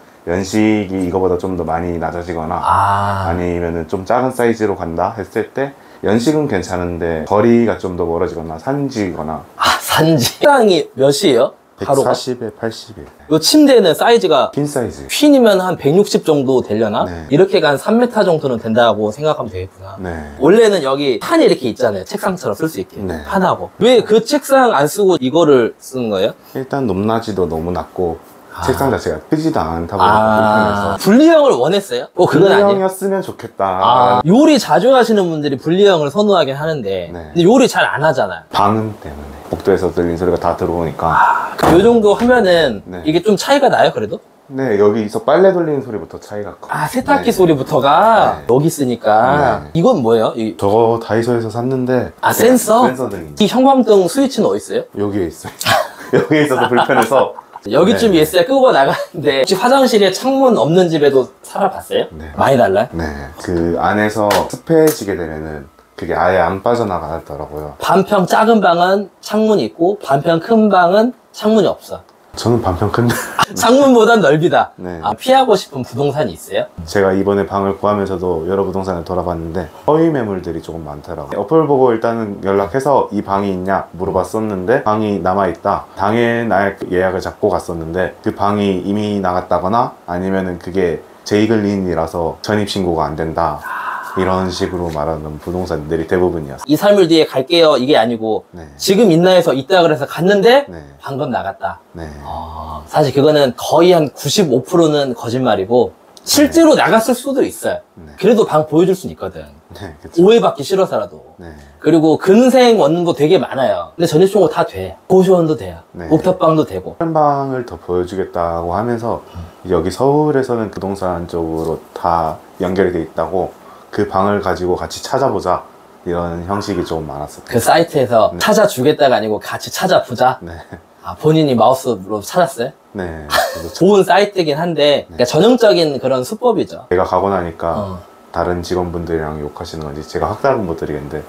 연식이 이거보다 좀 더 많이 낮아지거나 아. 아니면은 좀 작은 사이즈로 간다 했을 때 연식은 괜찮은데 거리가 좀 더 멀어지거나 산지거나. 아, 산지. 식당이 몇이에요? 백사십에 팔십에. 이 침대는 사이즈가 퀸 사이즈. 퀸이면 한 백육십 정도 되려나? 네. 이렇게 한 삼 미터 정도는 된다고 생각하면 되겠구나. 네. 원래는 여기 판이 이렇게 있잖아요. 책상처럼 쓸 수 있게. 네. 판하고. 왜 그 책상 안 쓰고 이거를 쓰는 거예요? 일단 높낮이도 너무 낮고 아. 책상 자체가 크지도 않다 보니까 아. 불편해서. 분리형을 원했어요? 어, 그건 아니에요. 분리형이었으면 좋겠다. 아. 요리 자주 하시는 분들이 분리형을 선호하긴 하는데 네. 근데 요리 잘 안 하잖아요. 방음 때문에 복도에서 들린 소리가 다 들어오니까. 아. 요 정도 하면은 네. 이게 좀 차이가 나요 그래도? 네, 여기서 빨래 돌리는 소리부터 차이가 커. 아, 세탁기 네. 소리부터가 네. 여기 있으니까. 네. 이건 뭐예요? 이... 저거 다이소에서 샀는데. 아, 센서? 센서등입니다. 이 형광등 스위치는 어디 있어요? 여기에 있어요. 여기에 있어서 불편해서. 여기쯤 네. 있어야 끄고 나가는데 혹시 화장실에 창문 없는 집에도 살아봤어요? 네. 많이 달라요? 네. 그 안에서 습해지게 되면은 그게 아예 안 빠져나가더라고요. 반평 작은 방은 창문이 있고 반평 큰 방은 창문이 없어. 저는 반평 큰데. 창문보단 넓이다. 네. 아, 피하고 싶은 부동산이 있어요? 제가 이번에 방을 구하면서도 여러 부동산을 돌아봤는데 허위 매물들이 조금 많더라고요. 어플 보고 일단은 연락해서 이 방이 있냐 물어봤었는데 방이 남아있다. 당일 날 예약을 잡고 갔었는데 그 방이 이미 나갔다거나 아니면은 그게 제이글린이라서 전입신고가 안 된다. 이런 식으로 말하는 부동산들이 대부분이었어요. 이, 삼 일 뒤에 갈게요 이게 아니고 네. 지금 있나 해서 있다 그래서 갔는데 네. 방금 나갔다. 네. 어, 사실 그거는 거의 한 구십오 퍼센트는 거짓말이고 실제로 네. 나갔을 수도 있어요. 네. 그래도 방 보여줄 수는 있거든. 네, 그쵸. 오해받기 싫어서라도. 네. 그리고 근생 원룸도 되게 많아요. 근데 전입신고 다 돼. 고시원도 돼요. 네. 옥탑방도 되고. 한 방을 더 보여주겠다고 하면서 여기 서울에서는 부동산 쪽으로 다 연결이 돼 있다고 그 방을 가지고 같이 찾아보자 이런 형식이 좀 많았어요. 그 사이트에서 네. 찾아주겠다가 아니고 같이 찾아보자? 네. 아, 본인이 마우스로 찾았어요? 네. 좋은 사이트긴 한데 그러니까 전형적인 그런 수법이죠. 제가 가고 나니까 어. 다른 직원분들이랑 욕하시는 건지 제가 확답은 못 드리겠는데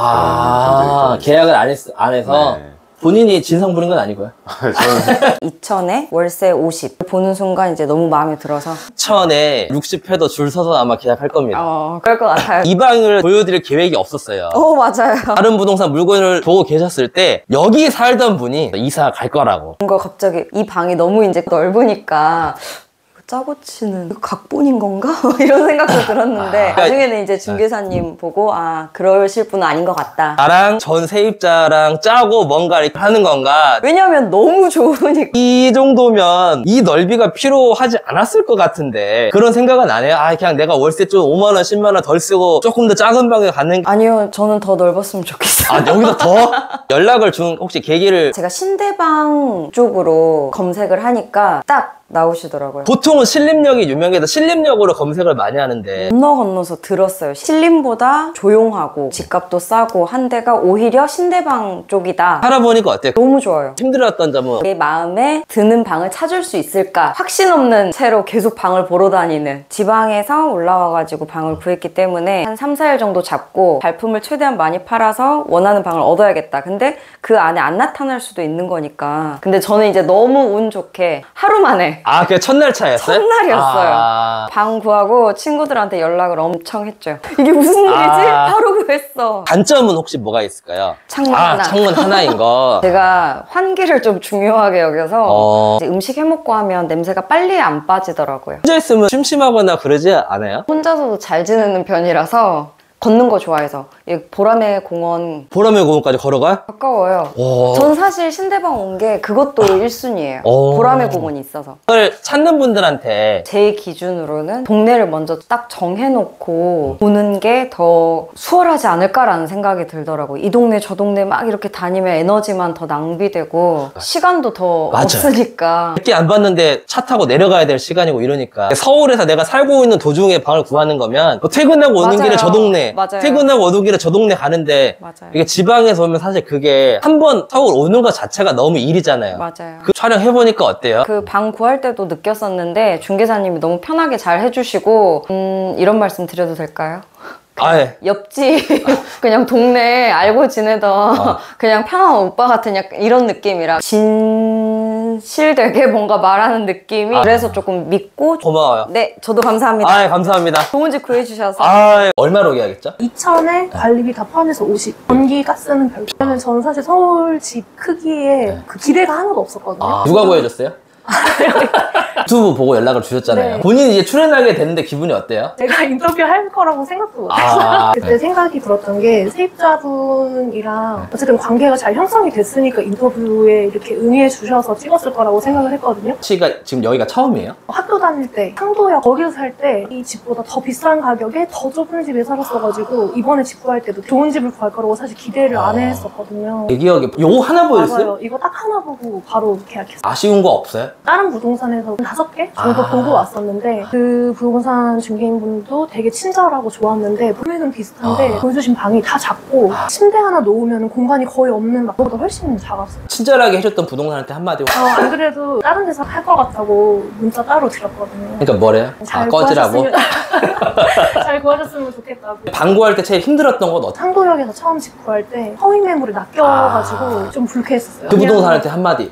아, 계약을 안, 했, 안 해서 네. 본인이 진상 부린 건 아니고요. 이천에 월세 오십 보는 순간 이제 너무 마음에 들어서 이천에 육십 회도 줄 서서 아마 계약할 겁니다. 어, 그럴 것 같아요. 이 방을 보여드릴 계획이 없었어요. 어, 맞아요. 다른 부동산 물건을 보고 계셨을 때 여기 살던 분이 이사 갈 거라고. 뭔가 갑자기 이 방이 너무 이제 넓으니까 짜고 치는 각본인 건가? 이런 생각도 들었는데 아, 나중에는 이제 중개사님 보고 아 그러실 분은 아닌 것 같다. 나랑 전 세입자랑 짜고 뭔가 이렇게 하는 건가? 왜냐면 너무 좋으니까. 이 정도면 이 넓이가 필요하지 않았을 것 같은데 그런 생각은 안 해요? 아 그냥 내가 월세 좀 오만 원, 십만 원 덜 쓰고 조금 더 작은 방에 가는 게... 아니요, 저는 더 넓었으면 좋겠어요. 아 여기서 더? 연락을 준 혹시 계기를... 제가 신대방 쪽으로 검색을 하니까 딱 나오시더라고요. 보통은 신림역이 유명해서 신림역으로 검색을 많이 하는데 건너 건너서 들었어요. 신림보다 조용하고 집값도 싸고 한 데가 오히려 신대방 쪽이다. 살아보니까 어때요? 너무 좋아요. 힘들었던 점은? 내 마음에 드는 방을 찾을 수 있을까? 확신 없는 채로 계속 방을 보러 다니는 지방에서 올라와가지고 방을 구했기 때문에 한 삼, 사 일 정도 잡고 발품을 최대한 많이 팔아서 원하는 방을 얻어야겠다. 근데 그 안에 안 나타날 수도 있는 거니까. 근데 저는 이제 너무 운 좋게 하루 만에 아, 그게 첫날 차였어요? 첫날이었어요. 아... 방 구하고 친구들한테 연락을 엄청 했죠. 이게 무슨 일이지? 아... 바로 구했어. 단점은 혹시 뭐가 있을까요? 창문 아, 하나. 창문 하나인 거. 제가 환기를 좀 중요하게 여겨서 어... 이제 음식 해먹고 하면 냄새가 빨리 안 빠지더라고요. 혼자 있으면 심심하거나 그러지 않아요? 혼자서도 잘 지내는 편이라서 걷는 거 좋아해서 이 보라매 공원. 보라매 공원까지 걸어가요? 가까워요. 오. 전 사실 신대방 온 게 그것도 일 순위예요. 오. 보라매 공원이 있어서. 그걸 찾는 분들한테 제 기준으로는 동네를 먼저 딱 정해놓고 보는 게 더 수월하지 않을까라는 생각이 들더라고요. 이 동네 저 동네 막 이렇게 다니면 에너지만 더 낭비되고 시간도 더 맞아요. 없으니까. 늦게 안 봤는데 차 타고 내려가야 될 시간이고 이러니까 서울에서 내가 살고 있는 도중에 방을 구하는 거면 퇴근하고 오는 맞아요. 길에 저 동네 맞아요. 퇴근하고 오는 길에 저 동네 가는데 맞아요. 이게 지방에서 오면 사실 그게 한 번 서울 오는 것 자체가 너무 일이잖아요. 맞아요. 그 촬영해보니까 어때요? 그 방 구할 때도 느꼈었는데 중개사님이 너무 편하게 잘 해주시고 음, 이런 말씀 드려도 될까요? 아예 옆집 그냥 동네 알고 지내던 어. 그냥 편한 오빠 같은 약간 이런 느낌이라 진실되게 뭔가 말하는 느낌이 아. 그래서 조금 믿고 고마워요. 네 저도 감사합니다. 아 감사합니다. 좋은 집 구해주셔서 아 얼마로 계약했죠? 이천에 관리비 다 포함해서 오십. 전기 가스는 별도. 왜냐면 저는 사실 서울 집 크기에 그 기대가 하나도 없었거든요. 아, 누가 구해줬어요? 유튜브 보고 연락을 주셨잖아요. 네. 본인이 이제 출연하게 됐는데 기분이 어때요? 제가 인터뷰 할 거라고 생각도 못했어요. 아, 그때 네. 생각이 들었던 게 세입자분이랑 어쨌든 관계가 잘 형성이 됐으니까 인터뷰에 이렇게 응해 주셔서 찍었을 거라고 생각을 했거든요. 씨가 지금 여기가 처음이에요? 학교 다닐 때 상도역 거기서 살 때 이 집보다 더 비싼 가격에 더 좁은 집에 살았어가지고 이번에 집 구할 때도 좋은 집을 구할 거라고 사실 기대를 안 했었거든요. 내 기억에 요거 하나 보였어요? 맞아요. 이거 딱 하나 보고 바로 계약했어요. 아쉬운 거 없어요? 다른 부동산에서 다섯 개 정도 아. 보고 왔었는데 그 부동산 중개인분도 되게 친절하고 좋았는데 금액은 비슷한데 아. 보여주신 방이 다 작고 침대 하나 놓으면 공간이 거의 없는 막 그거보다 훨씬 작았어요. 친절하게 해줬던 부동산한테 한마디. 어, 안 그래도 다른 데서 할 것 같다고 문자 따로 드렸거든요. 그러니까 뭐래요? 잘 아 꺼지라고? 구하셨으면- 잘 구하셨으면 좋겠다고. 방 구할 때 제일 힘들었던 건 어떻게? 상도역에서 처음 집 구할 때 허위 매물을 낚여가지고 아. 좀 불쾌했었어요. 그 그냥- 부동산한테 한마디.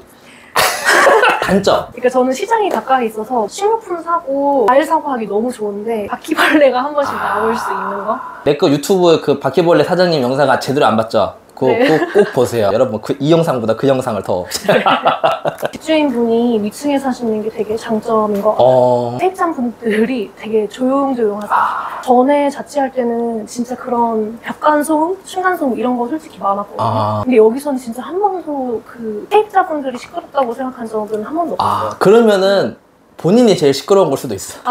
단점. 그러니까 저는 시장이 가까이 있어서 식료품 사고 과일 사고 하기 너무 좋은데 바퀴벌레가 한 번씩 나올 수 있는 거? 내 거 유튜브에 그 바퀴벌레 사장님 영상 제대로 안 봤죠? 그거 네. 꼭, 꼭 보세요. 여러분 그 이 영상보다 그 영상을 더. 집주인분이 위층에 사시는 게 되게 장점인 것 같아요. 어. 세입자분들이 되게 조용조용하세요. 전에 자취할 때는 진짜 그런 벽간소음, 층간소음 이런 거 솔직히 많았거든요. 아. 근데 여기서는 진짜 한 번도 그 세입자분들이 시끄럽다고 생각한 적은 한 번도 없어요. 아 그러면은 본인이 제일 시끄러운 걸 수도 있어.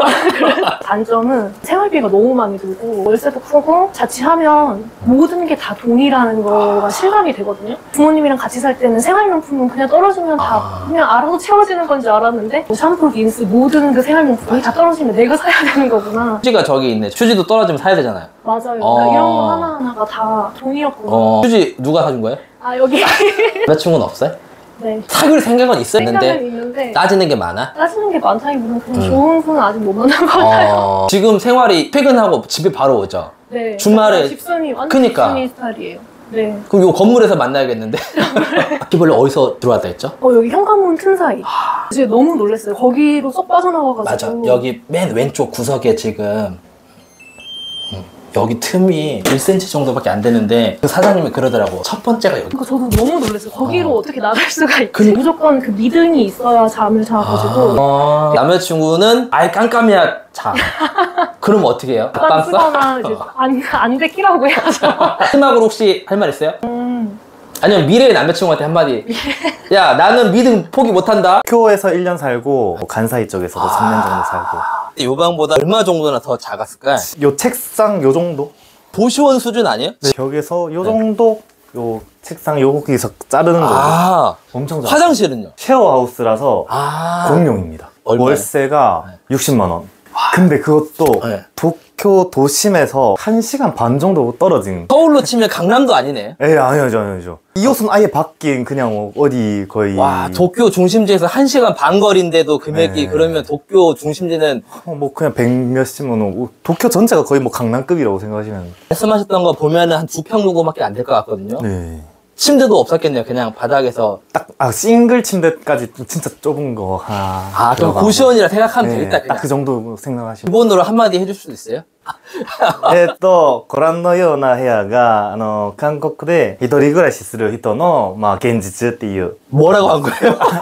단점은 생활비가 너무 많이 들고 월세도 크고 자취하면 모든 게 다 돈이라는 거가 실감이 되거든요. 부모님이랑 같이 살 때는 생활용품은 그냥 떨어지면 다 아. 그냥 알아서 채워지는 건지 알았는데 샴푸, 린스 모든 그 생활용품이 다 떨어지면 내가 사야 되는 거구나. 휴지가 저기 있네. 휴지도 떨어지면 사야 되잖아요. 맞아요. 어. 그러니까 이런 거 하나하나가 다 돈이었구나. 어. 휴지 누가 사준 거예요? 아 여기 여자친구는 없어요? 네. 사귈 생각은 있었는데 생각은 있는데 따지는 게 많아? 따지는 게 많다기보다는 그냥 음. 좋은 분은 아직 못 만난 것 같아요. 어, 지금 생활이 퇴근하고 집에 바로 오죠? 네. 주말에 집순이 완전 그니까. 집순이 스타일이에요. 네. 그럼 요 건물에서 만나야겠는데? 바퀴벌레 어디서 들어왔다 했죠? 어 여기 현관문 틈 사이. 이제 너무 놀랐어요. 거기로 쏙 빠져나와가지고. 맞아. 여기 맨 왼쪽 구석에 지금 음, 여기 틈이 일 센티미터 정도밖에 안 되는데 그 사장님이 그러더라고. 첫 번째가 여기. 그러니까 저도 너무 놀랐어요. 거기로 어. 떻게 나갈 수가 있지? 무조건 그 미등이 있어야 잠을 자가지고. 어, 남자친구는 아예 깜깜이야 자. 그럼 어떻게 해요? 안 빡 쓰거나 이제 안, 안 데키라고 해야죠. 마지막으로 혹시 할 말 있어요? 음. 아니면 미래의 남자친구한테 한마디. 야 나는 미등 포기 못한다. 학교에서 일 년 살고 간사이 쪽에서도 삼 년 정도 살고. 요 방보다 얼마 정도나 더 작았을까? 요 책상 요 정도? 도시원 수준 아니에요? 네. 벽에서 요 정도 요 책상 여기서 자르는 정도. 아, 엄청 작아. 화장실은요? 쉐어하우스라서 아. 공용입니다. 얼마예요? 월세가 육십만 원. 근데 그것도 네. 도쿄 도심에서 한 시간 반 정도 떨어진. 서울로 치면 강남도 아니네. 에 아니죠 아니죠. 이곳은 아예 바뀐 그냥 뭐 어디 거의. 와 도쿄 중심지에서 한 시간 반 거리인데도 금액이 네. 그러면 도쿄 중심지는 어, 뭐 그냥 백 몇십만 원. 도쿄 전체가 거의 뭐 강남급이라고 생각하시면. 말씀하셨던 거 보면은 한 두 평 정도밖에 안 될 것 같거든요. 네. 침대도 없었겠네요. 그냥 바닥에서. 딱 아 싱글 침대까지 진짜 좁은 거 하나. 아 그럼 들어가고. 고시원이라 생각하면 네, 되겠다. 그냥. 딱 그 정도 생각하시면. 기본으로 한마디 해줄 수 있어요? えっと、ご覧のような部屋が、あの、韓国で一人暮らしする人の、まあ、現実っていう。 뭐라고 한 거예요?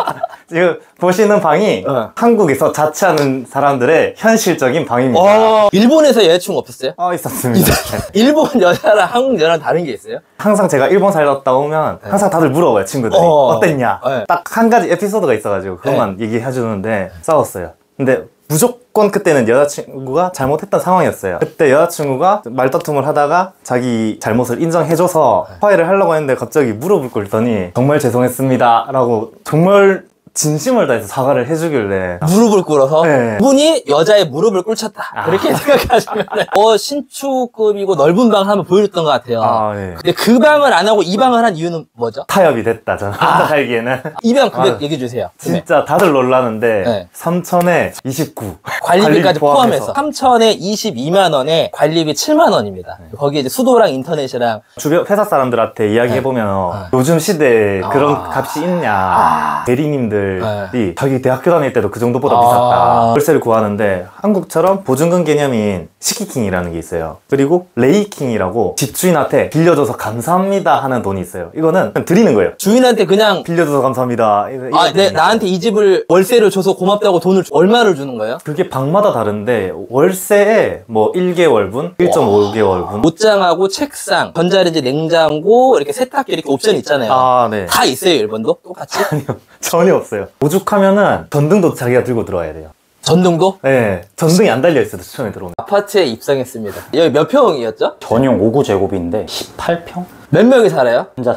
지금 보시는 방이 어. 한국에서 자취하는 사람들의 현실적인 방입니다. 어, 일본에서 여자친구 없었어요? 어, 있었습니다. 일본 여자랑 한국 여자랑 다른 게 있어요? 항상 제가 일본 살았다 오면 네. 항상 다들 물어봐요, 친구들이. 어. 어땠냐? 네. 딱 한 가지 에피소드가 있어가지고 그것만 네. 얘기해주는데 싸웠어요. 근데 무조건 그때는 여자친구가 잘못했던 상황이었어요. 그때 여자친구가 말다툼을 하다가 자기 잘못을 인정해줘서 화해를 하려고 했는데 갑자기 무릎을 꿇더니 정말 죄송했습니다 라고 정말 진심을 다해서 사과를 해주길래 무릎을 꿇어서? 네. 분이 여자의 무릎을 꿇쳤다 아. 그렇게 생각하시면 어 신축급이고 넓은 방을 한번 보여줬던 것 같아요. 아, 네. 근데 그 방을 안 하고 이 방을 한 이유는 뭐죠? 타협이 됐다 저는 아. 살기에는. 이 방 금액 아. 얘기해 주세요. 진짜 다들 놀라는데 네. 삼천에 이십구 관리비까지 관리비 포함해서 삼천에 이십이만 원에 관리비 칠만 원입니다. 네. 거기에 이제 수도랑 인터넷이랑 주변 회사 사람들한테 이야기해보면 네. 요즘 시대에 아. 그런 값이 있냐 아. 대리님들 네. 자기 대학교 다닐 때도 그 정도보다 아 비쌌다. 월세를 구하는데 한국처럼 보증금 개념인 시키킹이라는 게 있어요. 그리고 레이킹이라고 집주인한테 빌려줘서 감사합니다 하는 돈이 있어요. 이거는 그냥 드리는 거예요. 주인한테 그냥 빌려줘서 감사합니다. 아, 네, 나한테 이 집을 월세를 줘서 고맙다고 돈을 얼마를 주는 거예요? 그게 방마다 다른데 월세에 뭐 일 개월분, 일 점 오 개월분 옷장하고 책상, 전자레인지, 냉장고, 이렇게 세탁기 이렇게 옵션 있잖아요. 아, 네. 다 있어요, 일본도? 똑같이? 아니요. 전혀 없어요. 오죽하면은 전등도 자기가 들고 들어와야 돼요. 전등도? 네. 전등이 안 달려있어요, 처음에 들어오면. 아파트에 입성했습니다. 여기 몇 평이었죠? 전용 오 구 제곱인데 십팔 평? 몇 명이 살아요? 혼자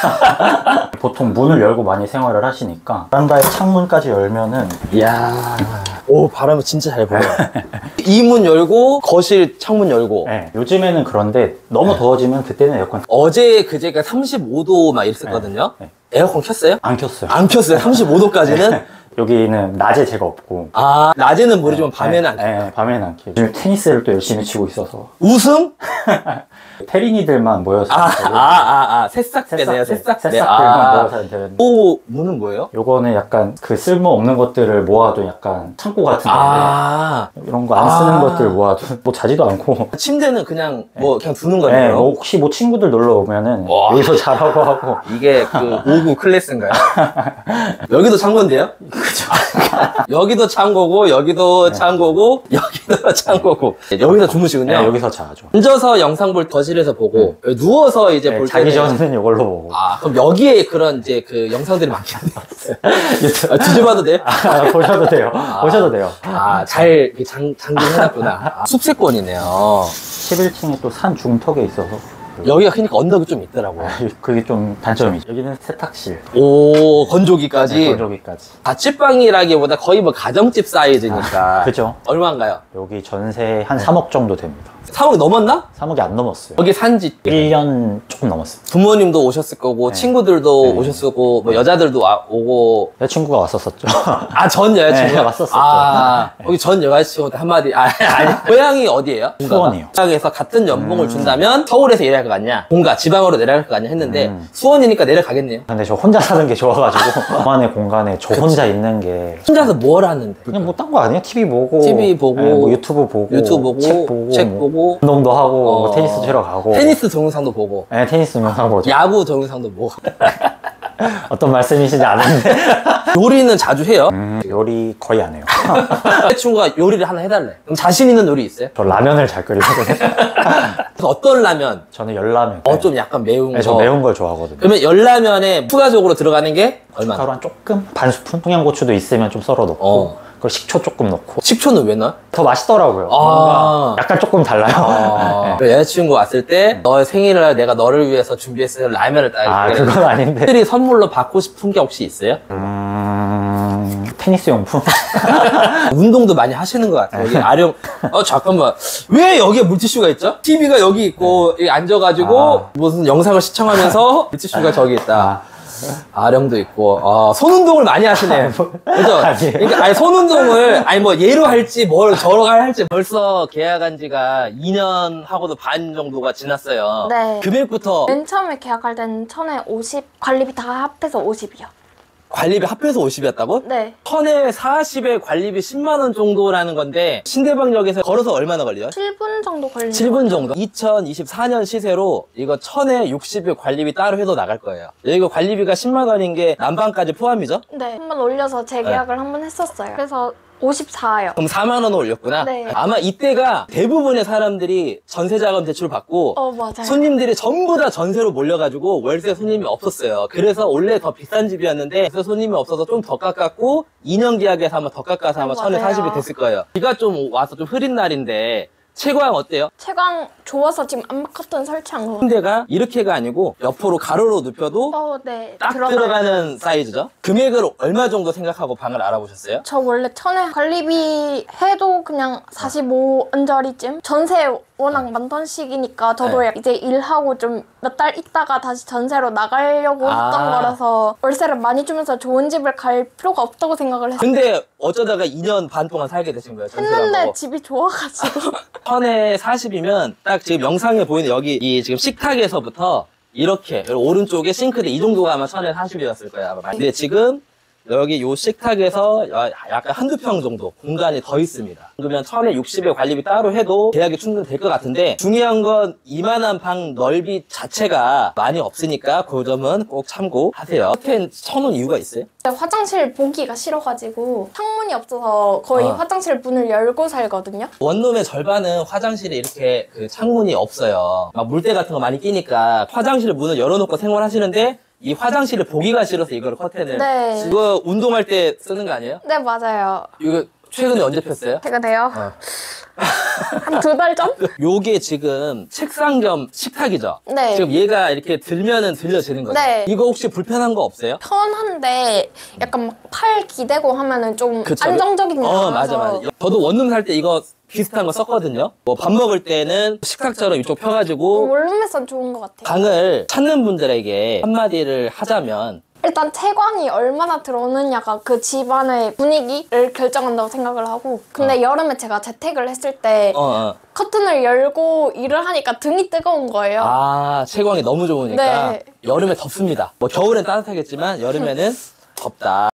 삽니다. 보통 문을 열고 많이 생활을 하시니까 베란다에 창문까지 열면은 이야 오 바람이 진짜 잘 불어요. 이 문 열고 거실 창문 열고 네, 요즘에는 그런데 너무 네. 더워지면 그때는 에어컨 어제 그제가 삼십오 도 막 이랬었거든요. 네. 네. 에어컨 켰어요? 안 켰어요. 안 켰어요? 삼십오 도까지는? 네. 여기는 낮에 제가 없고 아 낮에는 모르지만 네, 밤에는 안 켜요? 네, 밤에는 안 켜요. 요즘 테니스를 또 열심히 치고 있어서 우승? 테린이들만 모여서 아아아 아, 아, 새싹대네요. 새싹대. 새싹들만 아. 모여서 되는데 오 문은 뭐예요? 요거는 약간 그 쓸모없는 것들을 모아도 약간 창고 같은 건데 아. 이런 거 안 쓰는 아. 것들 모아도 뭐 자지도 않고 침대는 그냥 뭐 그냥 두는 거예요? 네, 뭐 혹시 뭐 친구들 놀러 오면은 와. 여기서 자라고 하고 이게 그 오 구 클래스인가요? 여기도 창고인데요? 그죠. 여기도 창고고 여기도 네. 창고고 여기도 창고고 여기서 주무시군요. 네, 여기서 자죠. 앉아서 영상 볼 거실에서 보고 네. 누워서 이제 네, 볼 자기 때는 전에는 이걸로 보고. 아 그럼 여기에 그런 이제 그 영상들이 많겠네요. 아, 뒤져봐도 돼요? 아, 보셔도 돼요. 아, 보셔도 돼요. 아잘 장 장기해놨구나. 아, 숲세권이네요. 십일 층에 또 산 중턱에 있어서. 여기가 그러니까 언덕이 좀 있더라고요. 그게 좀 단점이죠. 여기는 세탁실. 오, 건조기까지? 네, 건조기까지. 자취방이라기보다 거의 뭐 가정집 사이즈니까. 아, 그죠. 얼마인가요? 여기 전세 한 삼억 정도 됩니다. 삼억 넘었나? 삼억이 안 넘었어요. 여기 산지 일 년 조금 넘었습니다. 부모님도 오셨을 거고, 네. 친구들도 네. 오셨을 거고, 뭐 여자들도 와, 오고. 여자친구가 왔었었죠. 아, 전 여자친구가? 네, 왔었었죠. 아, 네. 여기 전 여자친구한테 한마디. 아, 아니. 고향이 어디예요? 수원이요. 고향에서 같은 연봉을 음. 준다면 서울에서 일할 것 같냐? 본가, 지방으로 내려갈 것 같냐? 했는데, 음. 수원이니까 내려가겠네요. 근데 저 혼자 사는 게 좋아가지고, 저만의 공간에 저 그치. 혼자 있는 게. 혼자서 뭘 하는데? 그냥 뭐 딴 거 아니에요? 티비 보고. 티비 보고. 네, 뭐 유튜브 보고. 유튜브 보고. 책 보고. 책 뭐 보고. 운동도 하고. 어. 뭐 테니스 치러 가고 테니스 동영상도 보고 네 테니스 동영상 보죠. 야구 동영상도 보고 어떤 말씀이신지 아는데 요리는 자주 해요? 음, 요리 거의 안 해요. 친구가 요리를 하나 해달래. 그럼 자신 있는 요리 있어요? 저 라면을 잘 끓이거든요. 어떤 라면? 저는 열라면. 어, 좀 약간 매운 네, 거. 저 매운 걸 좋아하거든요. 그러면 열라면에 추가적으로 들어가는 게 얼마나? 가루 한 조금? 반 스푼? 청양고추도 있으면 좀 썰어 놓고 어. 그리고 식초 조금 넣고. 식초는 왜 넣어? 더 맛있더라고요. 아 약간 조금 달라요. 아 네. 여자친구 왔을 때 너의 생일을 내가 너를 위해서 준비했어요 라면을 따 아 그건 아닌데. 특별히 선물로 받고 싶은 게 혹시 있어요? 음... 테니스 용품? 운동도 많이 하시는 것 같아요. 여기 아령 어 잠깐만 왜 여기에 물티슈가 있죠? 티비가 여기 있고 여기 앉아가지고 아. 무슨 영상을 시청하면서 물티슈가 저기 있다. 아령도 있고, 아, 손 운동을 많이 하시네. 그죠? 그러니까, 아니, 손 운동을, 아니, 뭐, 예로 할지, 뭘, 저러 할지 벌써 계약한 지가 이 년 하고도 반 정도가 지났어요. 네. 금액부터. 맨 처음에 계약할 때는 천에 오십, 관리비 다 합해서 오십이요. 관리비 합해서 오십이었다고? 네. 천에 사십에 관리비 십만 원 정도라는 건데 신대방역에서 걸어서 얼마나 걸려요? 칠 분 정도 걸리는 칠 분 정도. 이천이십사 년 시세로 이거 천에 육십에 관리비 따로 해도 나갈 거예요. 이거 관리비가 십만 원인 게 난방까지 포함이죠? 네. 한번 올려서 재계약을 한 번 했었어요. 그래서 오십사요. 그럼 사만 원 올렸구나? 네. 아마 이때가 대부분의 사람들이 전세자금 대출 받고 어, 맞아요. 손님들이 전부 다 전세로 몰려가지고 월세 손님이 없었어요. 그래서 원래 더 비싼 집이었는데 그래서 손님이 없어서 좀 더 깎았고 이 년 계약에서 아마 더 깎아서 아마 어, 천에 맞아요. 사십이 됐을 거예요. 비가 좀 와서 좀 흐린 날인데 채광 어때요? 채광 좋아서 지금 암막커튼 설치한 거. 침대가 이렇게가 아니고 옆으로 가로로 눕혀도 어, 네. 딱 들어가요. 들어가는 사이즈죠? 금액을 얼마 정도 생각하고 방을 알아보셨어요? 저 원래 천에 관리비 해도 그냥 사십오 언저리쯤? 전세 워낙 많던 시기니까 저도 네. 이제 일하고 좀 몇 달 있다가 다시 전세로 나가려고 아. 했던 거라서 월세를 많이 주면서 좋은 집을 갈 필요가 없다고 생각을 했어요. 근데 어쩌다가 이 년 반 동안 살게 되신 거예요? 전세를 했는데 하고. 집이 좋아가지고. 천에 사십이면 딱 지금 영상에 보이는 여기 이 지금 식탁에서부터 이렇게 오른쪽에 싱크대 이 정도가 아마 천에 사십이었을 거예요. 아마. 근데 지금 여기 요 식탁에서 약간 한두 평 정도 공간이 더 있습니다. 그러면 천에 육십에 관리비 따로 해도 계약이 충분히 될 것 같은데 중요한 건 이만한 방 넓이 자체가 많이 없으니까 그 점은 꼭 참고하세요. 커튼 쳐놓은 이유가 있어요? 화장실 보기가 싫어가지고 창문이 없어서 거의 아. 화장실 문을 열고 살거든요. 원룸의 절반은 화장실에 이렇게 그 창문이 없어요. 막 물때 같은 거 많이 끼니까 화장실 문을 열어놓고 생활하시는데 이 화장실을 보기가 싫어서 이걸 커튼을. 네. 이거 운동할 때 쓰는 거 아니에요? 네, 맞아요. 이거 최근에 언제 폈어요? 제가 돼요? 어. 한 두 달 전? 요게 지금 책상 겸 식탁이죠? 네. 지금 얘가 이렇게 들면은 들려지는 거죠? 네. 이거 혹시 불편한 거 없어요? 편한데 약간 막 팔 기대고 하면은 좀 그쵸? 안정적인 게 어, 나와서. 맞아, 맞아. 저도 원룸 살 때 이거 비슷한 거 썼거든요. 뭐 밥 먹을 때는 식탁처럼 이쪽 펴가지고 원룸에선 좋은 것 같아요. 방을 찾는 분들에게 한마디를 하자면 일단 채광이 얼마나 들어오느냐가 그 집안의 분위기를 결정한다고 생각을 하고 근데 여름에 제가 재택을 했을 때 어, 어. 커튼을 열고 일을 하니까 등이 뜨거운 거예요. 아, 채광이 너무 좋으니까 네. 여름에 덥습니다. 뭐 겨울엔 따뜻하겠지만 여름에는 덥다.